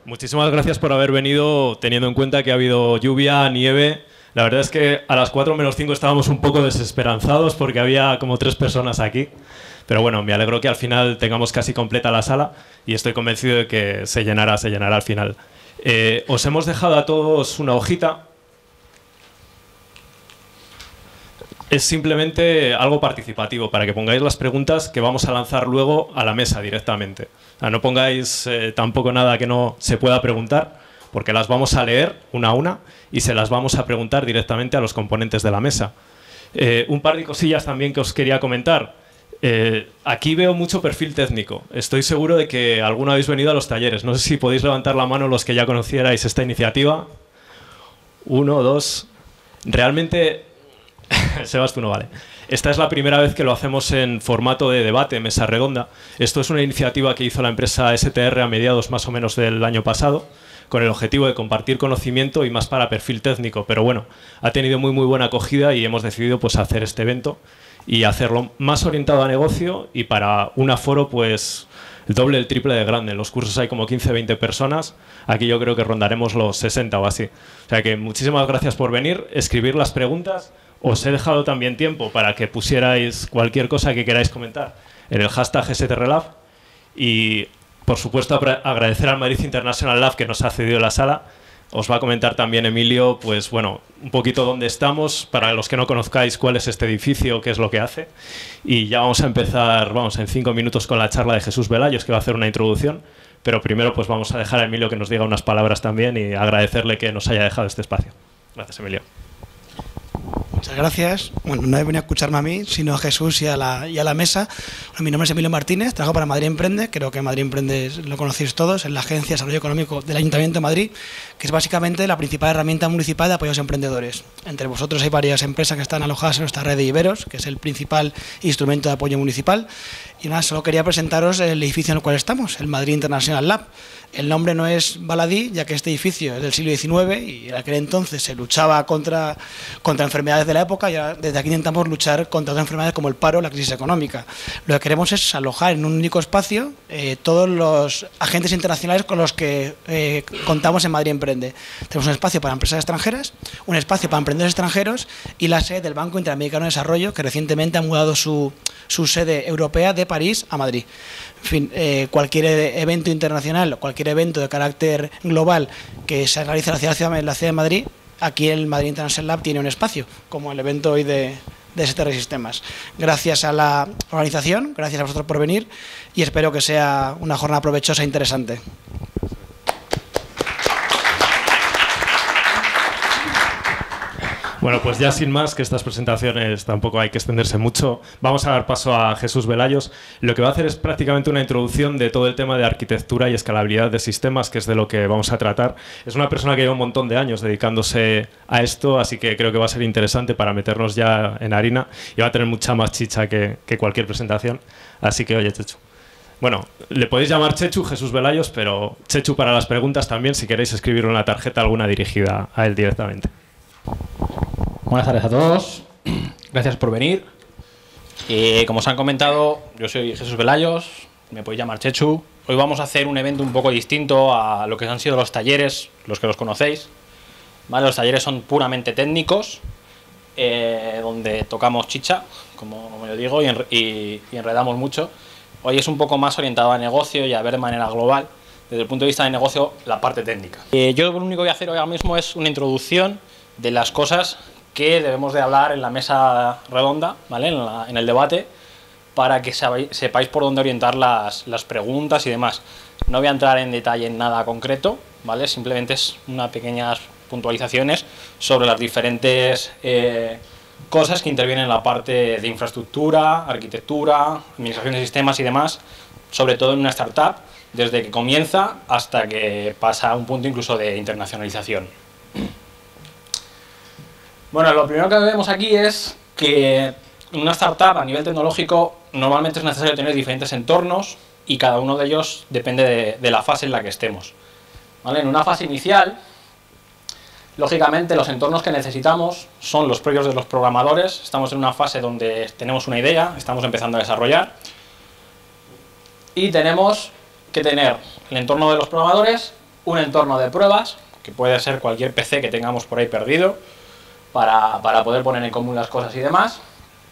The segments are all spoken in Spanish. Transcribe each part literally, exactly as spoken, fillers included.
Muchísimas gracias por haber venido, teniendo en cuenta que ha habido lluvia, nieve. La verdad es que a las cuatro menos cinco estábamos un poco desesperanzados porque había como tres personas aquí. Pero bueno, me alegro que al final tengamos casi completa la sala y estoy convencido de que se llenará, se llenará al final. Eh, os hemos dejado a todos una hojita. Es simplemente algo participativo para que pongáis las preguntas que vamos a lanzar luego a la mesa directamente. O sea, no pongáis eh, tampoco nada que no se pueda preguntar, porque las vamos a leer una a una y se las vamos a preguntar directamente a los componentes de la mesa. Eh, un par de cosillas también que os quería comentar. Eh, aquí veo mucho perfil técnico. Estoy seguro de que alguno habéis venido a los talleres. No sé si podéis levantar la mano los que ya conocierais esta iniciativa. Uno, dos... Realmente... Sebas, tú no vale. Esta es la primera vez que lo hacemos en formato de debate, mesa redonda. Esto es una iniciativa que hizo la empresa S T R a mediados más o menos del año pasado, con el objetivo de compartir conocimiento y más para perfil técnico. Pero bueno, ha tenido muy muy buena acogida y hemos decidido pues hacer este evento y hacerlo más orientado a negocio y para un aforo pues el doble, el triple de grande. En los cursos hay como quince, veinte personas. Aquí yo creo que rondaremos los sesenta o así. O sea que muchísimas gracias por venir, escribir las preguntas. Os he dejado también tiempo para que pusierais cualquier cosa que queráis comentar en el hashtag S T R Lab y, por supuesto, agradecer al Madrid International Lab que nos ha cedido la sala. Os va a comentar también Emilio, pues bueno, un poquito dónde estamos, para los que no conozcáis cuál es este edificio, qué es lo que hace. Y ya vamos a empezar, vamos, en cinco minutos con la charla de Jesús Velayos, que va a hacer una introducción. Pero primero pues vamos a dejar a Emilio que nos diga unas palabras también y agradecerle que nos haya dejado este espacio. Gracias, Emilio. Muchas gracias. Bueno, no he venido a escucharme a mí, sino a Jesús y a la, y a la mesa. Bueno, mi nombre es Emilio Martínez, trabajo para Madrid Emprende. Creo que Madrid Emprende lo conocéis todos, es la Agencia de Desarrollo Económico del Ayuntamiento de Madrid, que es básicamente la principal herramienta municipal de apoyo a los emprendedores. Entre vosotros hay varias empresas que están alojadas en nuestra red de Iberos, que es el principal instrumento de apoyo municipal. Y nada, solo quería presentaros el edificio en el cual estamos, el Madrid International Lab. El nombre no es baladí, ya que este edificio es del siglo diecinueve y en aquel entonces se luchaba contra, contra enfermedades de la época y ahora desde aquí intentamos luchar contra otras enfermedades como el paro o la crisis económica. Lo que queremos es alojar en un único espacio eh, todos los agentes internacionales con los que eh, contamos en Madrid Emprende. Tenemos un espacio para empresas extranjeras, un espacio para emprendedores extranjeros y la sede del Banco Interamericano de Desarrollo, que recientemente ha mudado su, su sede europea de París a Madrid. En fin, eh, cualquier evento internacional, cualquier evento de carácter global que se realice en la ciudad, en la ciudad de Madrid, aquí el Madrid International Lab tiene un espacio, como el evento hoy de, de S T R Sistemas. Gracias a la organización, gracias a vosotros por venir y espero que sea una jornada provechosa e interesante. Bueno, pues ya sin más, que estas presentaciones tampoco hay que extenderse mucho, vamos a dar paso a Jesús Velayos. Lo que va a hacer es prácticamente una introducción de todo el tema de arquitectura y escalabilidad de sistemas, que es de lo que vamos a tratar. Es una persona que lleva un montón de años dedicándose a esto, así que creo que va a ser interesante para meternos ya en harina y va a tener mucha más chicha que, que cualquier presentación. Así que, oye, Chechu. Bueno, le podéis llamar Chechu, Jesús Velayos, pero Chechu para las preguntas también, si queréis escribir una tarjeta alguna dirigida a él directamente. Buenas tardes a todos, gracias por venir. Eh, como os han comentado, yo soy Jesús Velayos, me podéis llamar Chechu. Hoy vamos a hacer un evento un poco distinto a lo que han sido los talleres, los que los conocéis. ¿Vale? Los talleres son puramente técnicos, eh, donde tocamos chicha, como, como yo digo, y, enre y, y enredamos mucho. Hoy es un poco más orientado a negocio y a ver de manera global, desde el punto de vista de negocio, la parte técnica. Eh, yo lo único que voy a hacer ahora mismo es una introducción de las cosas que debemos de hablar en la mesa redonda, ¿vale? en, la, en el debate, para que sabéis, sepáis por dónde orientar las, las preguntas y demás. No voy a entrar en detalle en nada concreto, ¿vale? Simplemente es unas pequeñas puntualizaciones sobre las diferentes eh, cosas que intervienen en la parte de infraestructura, arquitectura, administración de sistemas y demás, sobre todo en una startup, desde que comienza hasta que pasa a un punto incluso de internacionalización. Bueno, lo primero que vemos aquí es que en una startup a nivel tecnológico normalmente es necesario tener diferentes entornos y cada uno de ellos depende de, de la fase en la que estemos. ¿Vale? En una fase inicial, lógicamente los entornos que necesitamos son los propios de los programadores. Estamos en una fase donde tenemos una idea, estamos empezando a desarrollar y tenemos que tener el entorno de los programadores, un entorno de pruebas, que puede ser cualquier P C que tengamos por ahí perdido, para, para poder poner en común las cosas y demás.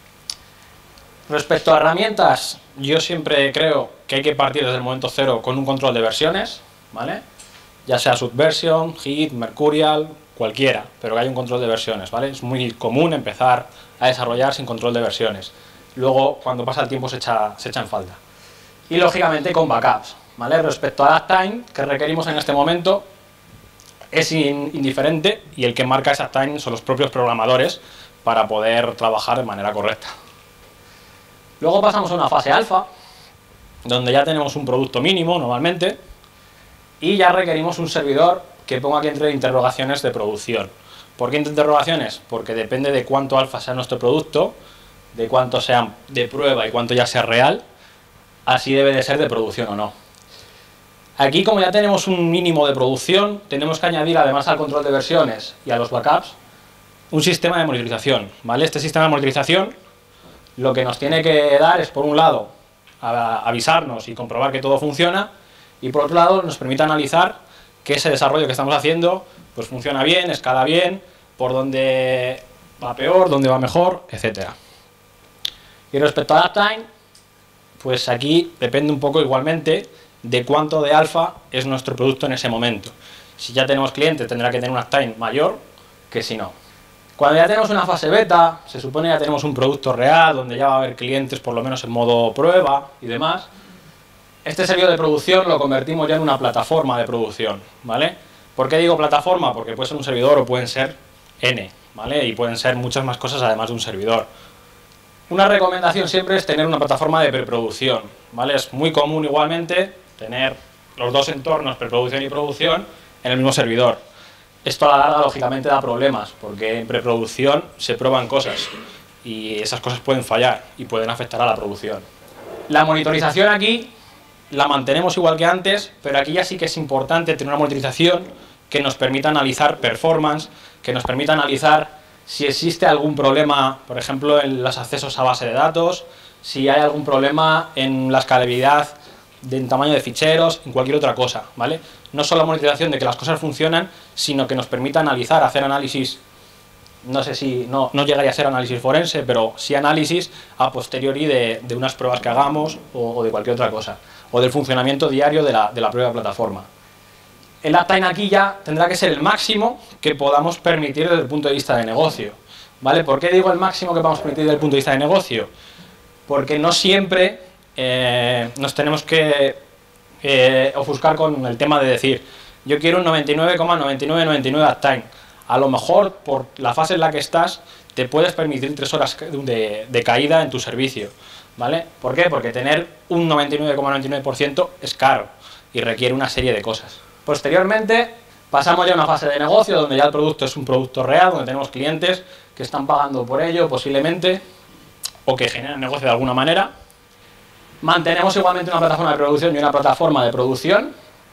Respecto a herramientas, yo siempre creo que hay que partir desde el momento cero con un control de versiones, ¿vale? Ya sea Subversion, Git, Mercurial, cualquiera, pero que haya un control de versiones, ¿vale? Es muy común empezar a desarrollar sin control de versiones. Luego, cuando pasa el tiempo, se echa, se echa en falta. Y, lógicamente, con backups, ¿vale? Respecto a uptime, que requerimos en este momento, es in, indiferente, y el que marca esa uptime son los propios programadores para poder trabajar de manera correcta. Luego pasamos a una fase alfa, donde ya tenemos un producto mínimo, normalmente, y ya requerimos un servidor que ponga aquí entre interrogaciones de producción. ¿Por qué entre interrogaciones? Porque depende de cuánto alfa sea nuestro producto, de cuánto sea de prueba y cuánto ya sea real, así debe de ser de producción o no. Aquí, como ya tenemos un mínimo de producción, tenemos que añadir, además al control de versiones y a los backups, un sistema de monitorización, ¿vale? Este sistema de monitorización lo que nos tiene que dar es, por un lado, avisarnos y comprobar que todo funciona, y por otro lado nos permite analizar que ese desarrollo que estamos haciendo pues funciona bien, escala bien, por dónde va peor, dónde va mejor, etcétera. Y respecto a uptime, pues aquí depende un poco igualmente de cuánto de alfa es nuestro producto en ese momento. Si ya tenemos cliente, tendrá que tener un uptime mayor que si no. Cuando ya tenemos una fase beta, se supone que ya tenemos un producto real, donde ya va a haber clientes por lo menos en modo prueba y demás. Este servidor de producción lo convertimos ya en una plataforma de producción, ¿vale? ¿Por qué digo plataforma? Porque puede ser un servidor o pueden ser N, ¿vale? Y pueden ser muchas más cosas además de un servidor. Una recomendación siempre es tener una plataforma de preproducción, ¿vale? Es muy común igualmente tener los dos entornos, preproducción y producción, en el mismo servidor. Esto a la larga, lógicamente, da problemas, porque en preproducción se prueban cosas y esas cosas pueden fallar y pueden afectar a la producción. La monitorización aquí la mantenemos igual que antes, pero aquí ya sí que es importante tener una monitorización que nos permita analizar performance, que nos permita analizar si existe algún problema, por ejemplo, en los accesos a base de datos, si hay algún problema en la escalabilidad en tamaño de ficheros, en cualquier otra cosa, ¿vale? No solo la monitorización de que las cosas funcionan, sino que nos permita analizar, hacer análisis, no sé si, no, no llegaría a ser análisis forense, pero sí análisis a posteriori de, de unas pruebas que hagamos o, o de cualquier otra cosa, o del funcionamiento diario de la, de la propia plataforma. El uptime aquí ya tendrá que ser el máximo que podamos permitir desde el punto de vista de negocio, ¿vale? ¿Por qué digo el máximo que podamos permitir desde el punto de vista de negocio? Porque no siempre eh, nos tenemos que eh, ofuscar con el tema de decir yo quiero un noventa y nueve coma noventa y nueve noventa y nueve uptime. A lo mejor, por la fase en la que estás, te puedes permitir tres horas de, de caída en tu servicio, ¿vale? ¿Por qué? Porque tener un noventa y nueve coma noventa y nueve por ciento es caro y requiere una serie de cosas. Posteriormente, pasamos ya a una fase de negocio donde ya el producto es un producto real, donde tenemos clientes que están pagando por ello, posiblemente, o que generan negocio de alguna manera. Mantenemos igualmente una plataforma de producción y una plataforma de producción.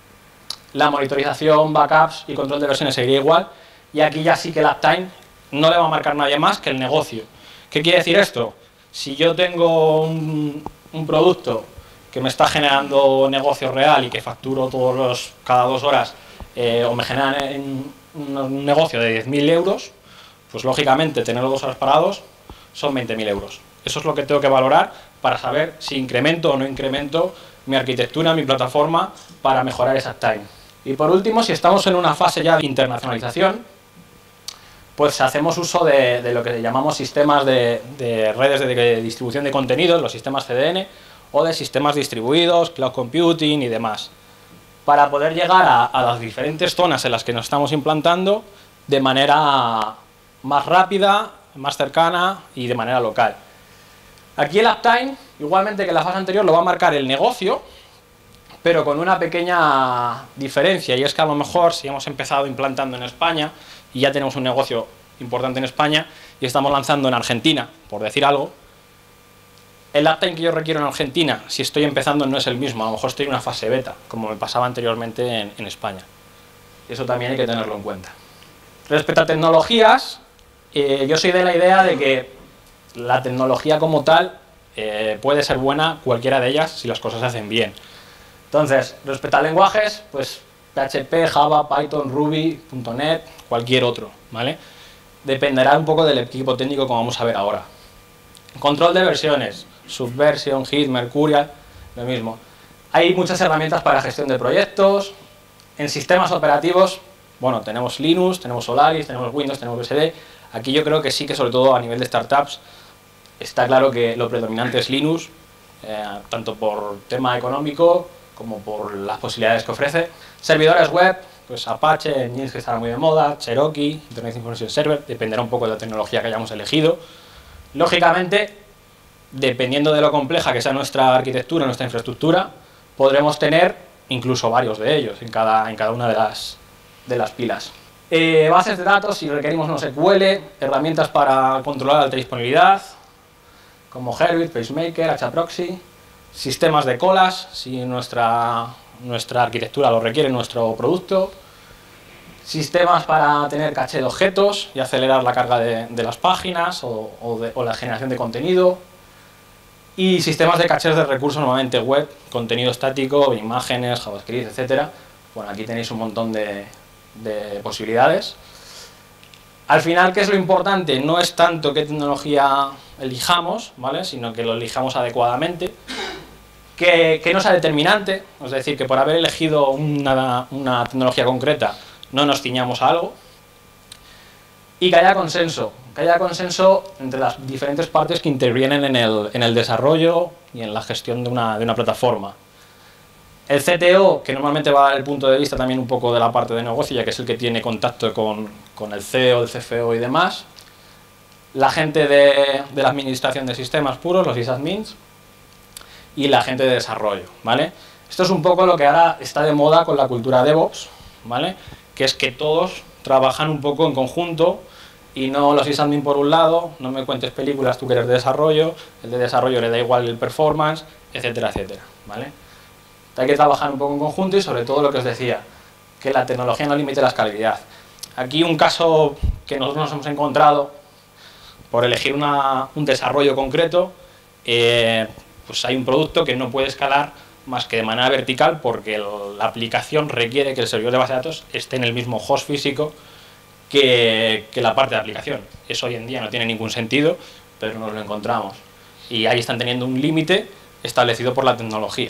La monitorización, backups y control de versiones seguiría igual. Y aquí ya sí que el uptime no le va a marcar nadie más que el negocio. ¿Qué quiere decir esto? Si yo tengo un, un producto que me está generando negocio real y que facturo todos los, cada dos horas eh, o me generan en un, un negocio de diez mil euros, pues lógicamente tenerlo dos horas parados son veinte mil euros. Eso es lo que tengo que valorar para saber si incremento o no incremento mi arquitectura, mi plataforma para mejorar esa uptime. Y por último, si estamos en una fase ya de internacionalización, pues hacemos uso de, de lo que llamamos sistemas de, de redes de, de distribución de contenidos, los sistemas C D N, o de sistemas distribuidos, cloud computing y demás, para poder llegar a, a las diferentes zonas en las que nos estamos implantando de manera más rápida, más cercana y de manera local. Aquí el uptime, igualmente que en la fase anterior, lo va a marcar el negocio, pero con una pequeña diferencia, y es que a lo mejor si hemos empezado implantando en España y ya tenemos un negocio importante en España y estamos lanzando en Argentina, por decir algo, el uptime que yo requiero en Argentina, si estoy empezando, no es el mismo. A lo mejor estoy en una fase beta, como me pasaba anteriormente en, en España. Eso también hay que tenerlo en cuenta. Respecto a tecnologías, eh, yo soy de la idea de que la tecnología como tal eh, puede ser buena, cualquiera de ellas, si las cosas se hacen bien. Entonces, respecto a lenguajes, pues P H P, Java, Python, Ruby, punto net, cualquier otro, ¿vale? Dependerá un poco del equipo técnico, como vamos a ver ahora. Control de versiones, Subversion, Git, Mercurial, lo mismo. Hay muchas herramientas para gestión de proyectos. En sistemas operativos, bueno, tenemos Linux, tenemos Solaris, tenemos Windows, tenemos B S D. Aquí yo creo que sí que, sobre todo a nivel de startups, está claro que lo predominante es Linux, eh, tanto por tema económico como por las posibilidades que ofrece. Servidores web, pues Apache, Nginx, que estará muy de moda, Cherokee, Internet Information Server, dependerá un poco de la tecnología que hayamos elegido. Lógicamente, dependiendo de lo compleja que sea nuestra arquitectura, nuestra infraestructura, podremos tener incluso varios de ellos en cada, en cada una de las, de las pilas. Eh, bases de datos, si requerimos NoSQL, herramientas para controlar alta disponibilidad, como Herbit, PageMaker, HAProxy, sistemas de colas, si nuestra, nuestra arquitectura lo requiere, nuestro producto, sistemas para tener caché de objetos y acelerar la carga de, de las páginas o, o, de, o la generación de contenido, y sistemas de cachés de recursos, normalmente web, contenido estático, imágenes, JavaScript, etcétera. Bueno, aquí tenéis un montón de, de posibilidades. Al final, ¿qué es lo importante? No es tanto qué tecnología elijamos, ¿vale?, sino que lo elijamos adecuadamente, que, que no sea determinante, es decir, que por haber elegido una, una tecnología concreta no nos ciñamos a algo, y que haya consenso, que haya consenso entre las diferentes partes que intervienen en el, en el desarrollo y en la gestión de una, de una plataforma. El C T O, que normalmente va a dar el punto de vista también un poco de la parte de negocio, ya que es el que tiene contacto con, con el C E O, el C F O y demás. La gente de, de la administración de sistemas puros, los sysadmins, y la gente de desarrollo, ¿vale? Esto es un poco lo que ahora está de moda con la cultura DevOps, ¿vale?, que es que todos trabajan un poco en conjunto y no los sysadmin por un lado, no me cuentes películas, tú que eres de desarrollo, el de desarrollo le da igual el performance, etcétera, etcétera, ¿vale? Hay que trabajar un poco en conjunto y sobre todo lo que os decía, que la tecnología no limite la escalabilidad. Aquí un caso que nosotros nos hemos encontrado por elegir una, un desarrollo concreto, eh, pues hay un producto que no puede escalar más que de manera vertical porque el, la aplicación requiere que el servidor de base de datos esté en el mismo host físico que, que la parte de aplicación. Eso hoy en día no tiene ningún sentido, pero nos lo encontramos. Y ahí están teniendo un límite establecido por la tecnología.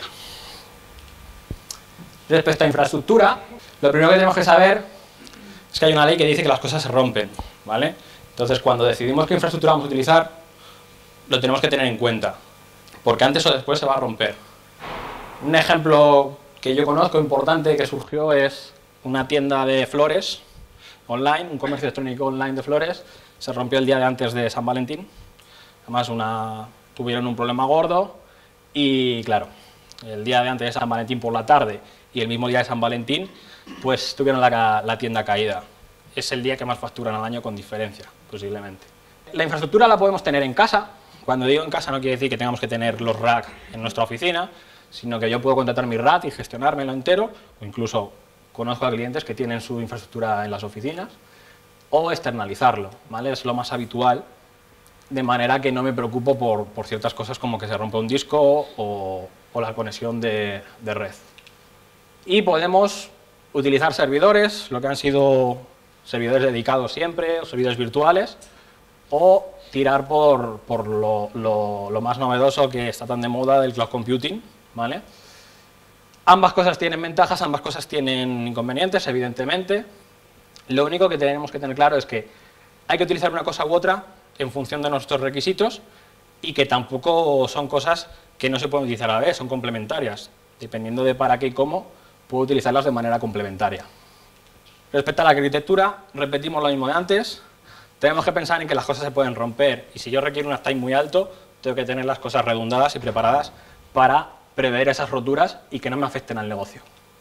Respecto a infraestructura, lo primero que tenemos que saber es que hay una ley que dice que las cosas se rompen, ¿vale? Entonces, cuando decidimos qué infraestructura vamos a utilizar, lo tenemos que tener en cuenta, porque antes o después se va a romper. Un ejemplo que yo conozco importante que surgió es una tienda de flores online, un comercio electrónico online de flores, se rompió el día de antes de San Valentín. Además, una, tuvieron un problema gordo y, claro, el día de antes de San Valentín por la tarde y el mismo día de San Valentín, pues tuvieron la, la tienda caída. Es el día que más facturan al año con diferencia, posiblemente. La infraestructura la podemos tener en casa. Cuando digo en casa no quiere decir que tengamos que tener los racks en nuestra oficina, sino que yo puedo contratar mi R A T y gestionármelo entero, o incluso conozco a clientes que tienen su infraestructura en las oficinas, o externalizarlo, ¿vale? Es lo más habitual, de manera que no me preocupo por, por ciertas cosas como que se rompa un disco o, o la conexión de, de red. Y podemos utilizar servidores, lo que han sido servidores dedicados siempre, o servidores virtuales, o tirar por, por lo, lo, lo más novedoso que está tan de moda del cloud computing, ¿vale? Ambas cosas tienen ventajas, ambas cosas tienen inconvenientes, evidentemente. Lo único que tenemos que tener claro es que hay que utilizar una cosa u otra en función de nuestros requisitos y que tampoco son cosas que no se pueden utilizar a la vez, son complementarias. Dependiendo de para qué y cómo, puedo utilizarlas de manera complementaria. Respecto a la arquitectura, repetimos lo mismo de antes. Tenemos que pensar en que las cosas se pueden romper y si yo requiero un uptime muy alto, tengo que tener las cosas redundadas y preparadas para prever esas roturas y que no me afecten al negocio.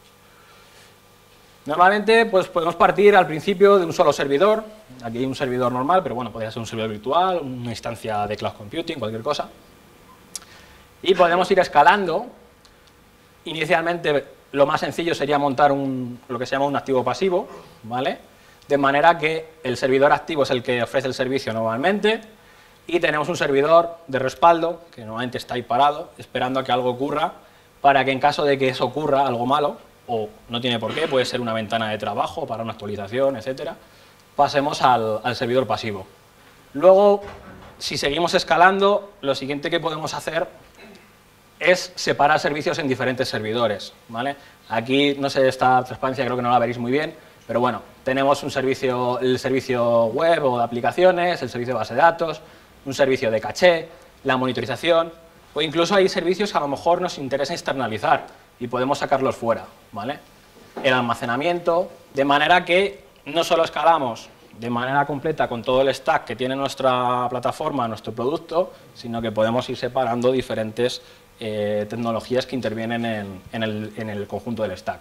Normalmente pues, podemos partir al principio de un solo servidor. Aquí hay un servidor normal, pero bueno, podría ser un servidor virtual, una instancia de cloud computing, cualquier cosa. Y podemos ir escalando. Inicialmente lo más sencillo sería montar un, lo que se llama un activo pasivo, ¿vale? De manera que el servidor activo es el que ofrece el servicio normalmente y tenemos un servidor de respaldo que normalmente está ahí parado, esperando a que algo ocurra, para que en caso de que eso ocurra, algo malo, o no tiene por qué, puede ser una ventana de trabajo para una actualización, etcétera. Pasemos al, al servidor pasivo. Luego, si seguimos escalando, lo siguiente que podemos hacer es separar servicios en diferentes servidores, ¿vale? Aquí, no sé, esta transparencia creo que no la veréis muy bien, pero bueno, tenemos un servicio, el servicio web o de aplicaciones, el servicio de base de datos, un servicio de caché, la monitorización, o incluso hay servicios que a lo mejor nos interesa externalizar y podemos sacarlos fuera, ¿vale? El almacenamiento, de manera que no solo escalamos de manera completa con todo el stack que tiene nuestra plataforma, nuestro producto, sino que podemos ir separando diferentes eh, tecnologías que intervienen en, en, el, en el conjunto del stack.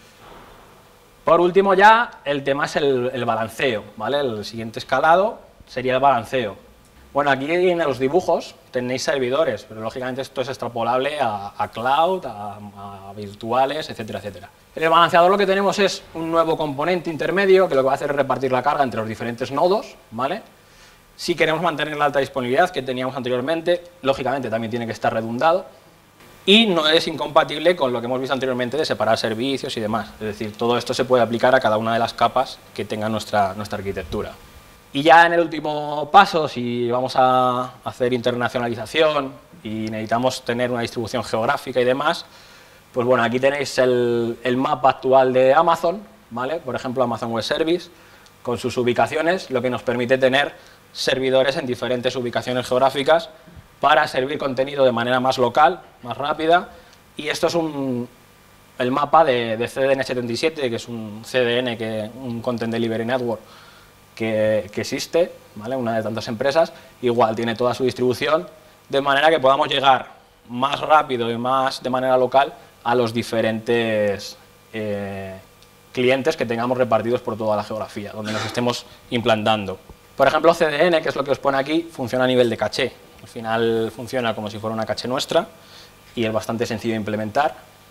Por último ya, el tema es el, el balanceo, ¿vale? El siguiente escalado sería el balanceo. Bueno, aquí en los dibujos tenéis servidores, pero lógicamente esto es extrapolable a, a cloud, a, a virtuales, etcétera, etcétera. En el balanceador lo que tenemos es un nuevo componente intermedio que lo que va a hacer es repartir la carga entre los diferentes nodos, ¿vale? Si queremos mantener la alta disponibilidad que teníamos anteriormente, lógicamente también tiene que estar redundado y no es incompatible con lo que hemos visto anteriormente de separar servicios y demás. Es decir, todo esto se puede aplicar a cada una de las capas que tenga nuestra, nuestra arquitectura. Y ya en el último paso, si vamos a hacer internacionalización y necesitamos tener una distribución geográfica y demás, pues bueno, aquí tenéis el, el mapa actual de Amazon, ¿vale? Por ejemplo, Amazon Web Service, con sus ubicaciones, lo que nos permite tener servidores en diferentes ubicaciones geográficas para servir contenido de manera más local, más rápida, y esto es un, el mapa de, de C D N setenta y siete, que es un C D N, que, un Content Delivery Network, que, que existe, ¿vale? Una de tantas empresas, igual tiene toda su distribución, de manera que podamos llegar más rápido y más de manera local a los diferentes eh, clientes que tengamos repartidos por toda la geografía, donde nos estemos implantando. Por ejemplo, C D N, que es lo que os pone aquí, funciona a nivel de caché. Al final funciona como si fuera una caché nuestra y es bastante sencillo de implementar.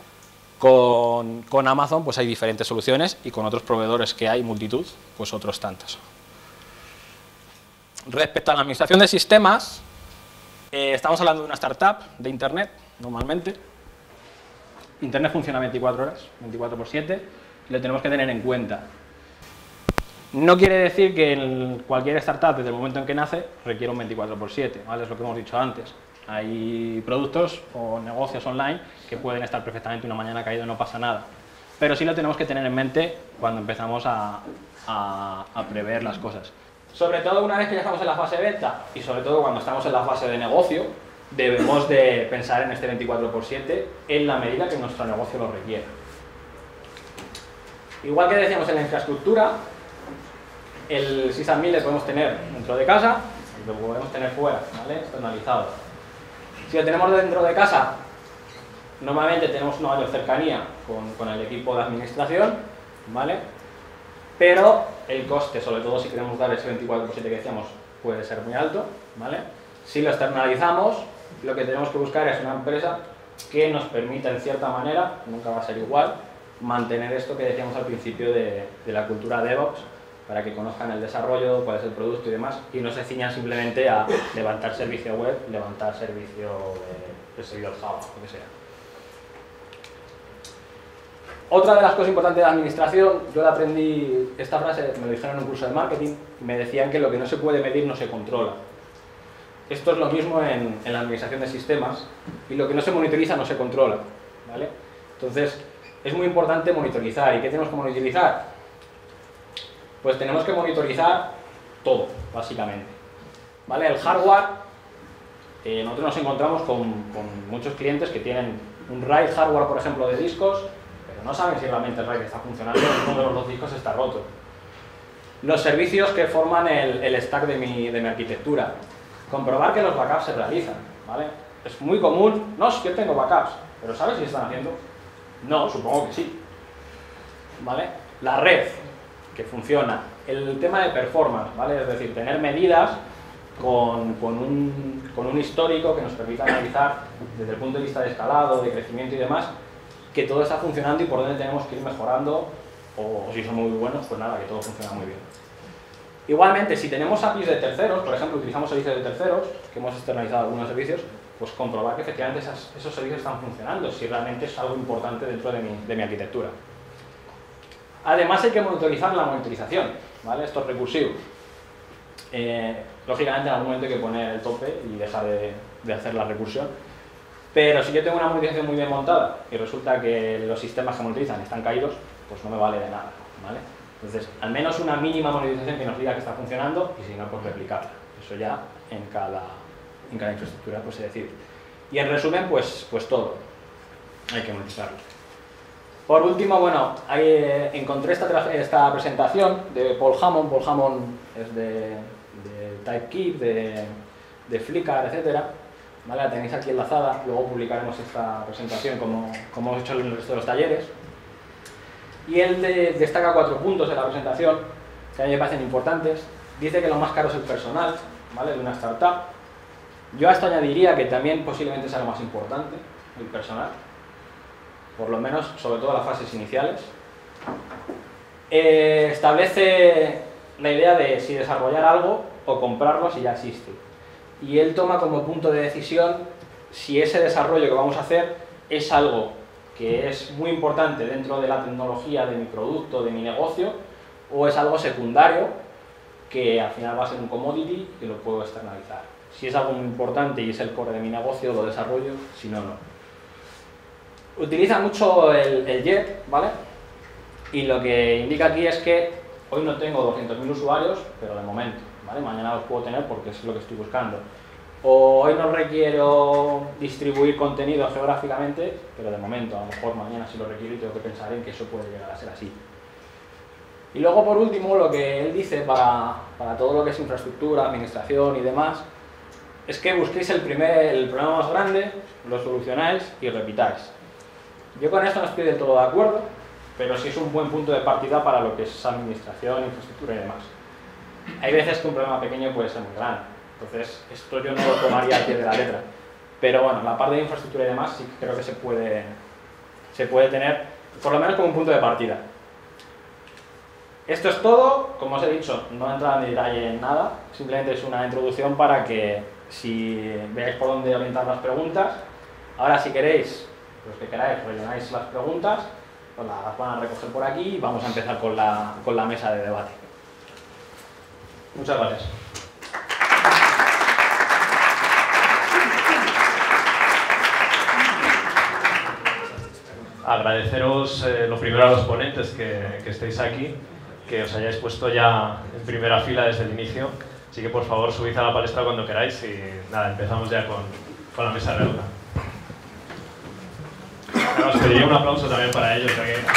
Con, con Amazon pues hay diferentes soluciones y con otros proveedores que hay multitud, pues otros tantos. Respecto a la administración de sistemas, eh, estamos hablando de una startup de Internet, normalmente. Internet funciona veinticuatro horas, veinticuatro por siete, y lo tenemos que tener en cuenta. No quiere decir que en cualquier startup, desde el momento en que nace, requiera un veinticuatro por siete, ¿vale? Es lo que hemos dicho antes. Hay productos o negocios online que pueden estar perfectamente una mañana caído y no pasa nada. Pero sí lo tenemos que tener en mente cuando empezamos a, a, a prever las cosas. Sobre todo una vez que ya estamos en la fase beta y sobre todo cuando estamos en la fase de negocio, debemos de pensar en este veinticuatro por siete en la medida que nuestro negocio lo requiera. Igual que decíamos en la infraestructura, el sysadmin le podemos tener dentro de casa y lo podemos tener fuera, ¿vale? Externalizado. Si lo tenemos dentro de casa, normalmente tenemos una mayor cercanía con, con el equipo de administración, ¿vale? Pero el coste, sobre todo si queremos dar ese veinticuatro por siete que decíamos, puede ser muy alto, ¿vale? Si lo externalizamos, lo que tenemos que buscar es una empresa que nos permita, en cierta manera, nunca va a ser igual, mantener esto que decíamos al principio de, de la cultura DevOps, para que conozcan el desarrollo, cuál es el producto y demás, y no se ciñan simplemente a levantar servicio web, levantar servicio de, de servidor Java, lo que sea. Otra de las cosas importantes de la administración, yo la aprendí, esta frase me lo dijeron en un curso de marketing, me decían que lo que no se puede medir no se controla. Esto es lo mismo en, en la administración de sistemas, y lo que no se monitoriza no se controla, ¿vale? Entonces, es muy importante monitorizar. ¿Y qué tenemos que monitorizar? Pues tenemos que monitorizar todo, básicamente, ¿vale? El hardware, eh, nosotros nos encontramos con, con muchos clientes que tienen un RAID hardware, por ejemplo, de discos, pero no saben si realmente el RAID está funcionando o uno de los dos discos está roto. Los servicios que forman el, el stack de mi, de mi arquitectura, comprobar que los backups se realizan, ¿vale? Es muy común, no, es que tengo backups, pero ¿sabes si están haciendo? No, supongo que sí, ¿vale? La red, que funciona. El tema de performance, ¿vale? Es decir, tener medidas con, con, un, con un histórico que nos permita analizar desde el punto de vista de escalado, de crecimiento y demás, que todo está funcionando y por dónde tenemos que ir mejorando, o, o si son muy buenos, pues nada, que todo funciona muy bien. Igualmente, si tenemos A P Is de terceros, por ejemplo, utilizamos servicios de terceros, que hemos externalizado algunos servicios, pues comprobar que efectivamente esas, esos servicios están funcionando, si realmente es algo importante dentro de mi, de mi arquitectura. Además hay que monitorizar la monitorización, ¿vale? Esto es recursivo. Eh, lógicamente en algún momento hay que poner el tope y dejar de, de hacer la recursión. Pero si yo tengo una monitorización muy bien montada y resulta que los sistemas que monitorizan están caídos, pues no me vale de nada, ¿vale? Entonces, al menos una mínima monitorización que nos diga que está funcionando y si no, pues replicarla. Eso ya en cada, en cada infraestructura pues se decide. Y en resumen, pues, pues todo. Hay que monitorizarlo. Por último, bueno, hay, eh, encontré esta, esta presentación de Paul Hammond. Paul Hammond es de, de Typekeep, de, de Flickr, etcétera. ¿Vale? La tenéis aquí enlazada. Luego publicaremos esta presentación como, como hemos hecho en el resto de los talleres. Y él de, destaca cuatro puntos en la presentación que a mí me parecen importantes. Dice que lo más caro es el personal, ¿vale? De una startup. Yo a esto añadiría que también posiblemente sea lo más importante, el personal. Por lo menos, sobre todo las fases iniciales. Eh, establece la idea de si desarrollar algo o comprarlo si ya existe. Y él toma como punto de decisión si ese desarrollo que vamos a hacer es algo que es muy importante dentro de la tecnología de mi producto, de mi negocio, o es algo secundario que al final va a ser un commodity y lo puedo externalizar. Si es algo muy importante y es el core de mi negocio, lo desarrollo, si no, no. Utiliza mucho el, el Jet, ¿vale? Y lo que indica aquí es que hoy no tengo doscientos mil usuarios, pero de momento, ¿vale? Mañana los puedo tener porque es lo que estoy buscando. O hoy no requiero distribuir contenido geográficamente, pero de momento, a lo mejor mañana sí lo requiero y tengo que pensar en que eso puede llegar a ser así. Y luego, por último, lo que él dice para, para todo lo que es infraestructura, administración y demás, es que busquéis el, primer, el problema más grande, lo solucionáis y repitáis. Yo con esto no estoy del todo de acuerdo, pero sí es un buen punto de partida para lo que es administración, infraestructura y demás. Hay veces que un problema pequeño puede ser muy grande. Entonces, esto yo no lo tomaría al pie de la letra. Pero bueno, la parte de infraestructura y demás sí que creo que se puede, se puede tener, por lo menos como un punto de partida. Esto es todo. Como os he dicho, no he entrado en detalle en nada. Simplemente es una introducción para que, si veáis por dónde orientar las preguntas. Ahora, si queréis, los que queráis, rellenáis las preguntas, pues las van a recoger por aquí y vamos a empezar con la, con la mesa de debate. Muchas gracias. Agradeceros eh, lo primero a los ponentes que, que estéis aquí, que os hayáis puesto ya en primera fila desde el inicio. Así que por favor subid a la palestra cuando queráis y nada, empezamos ya con, con la mesa redonda. Ahora os pediría un aplauso también para ellos, ya que...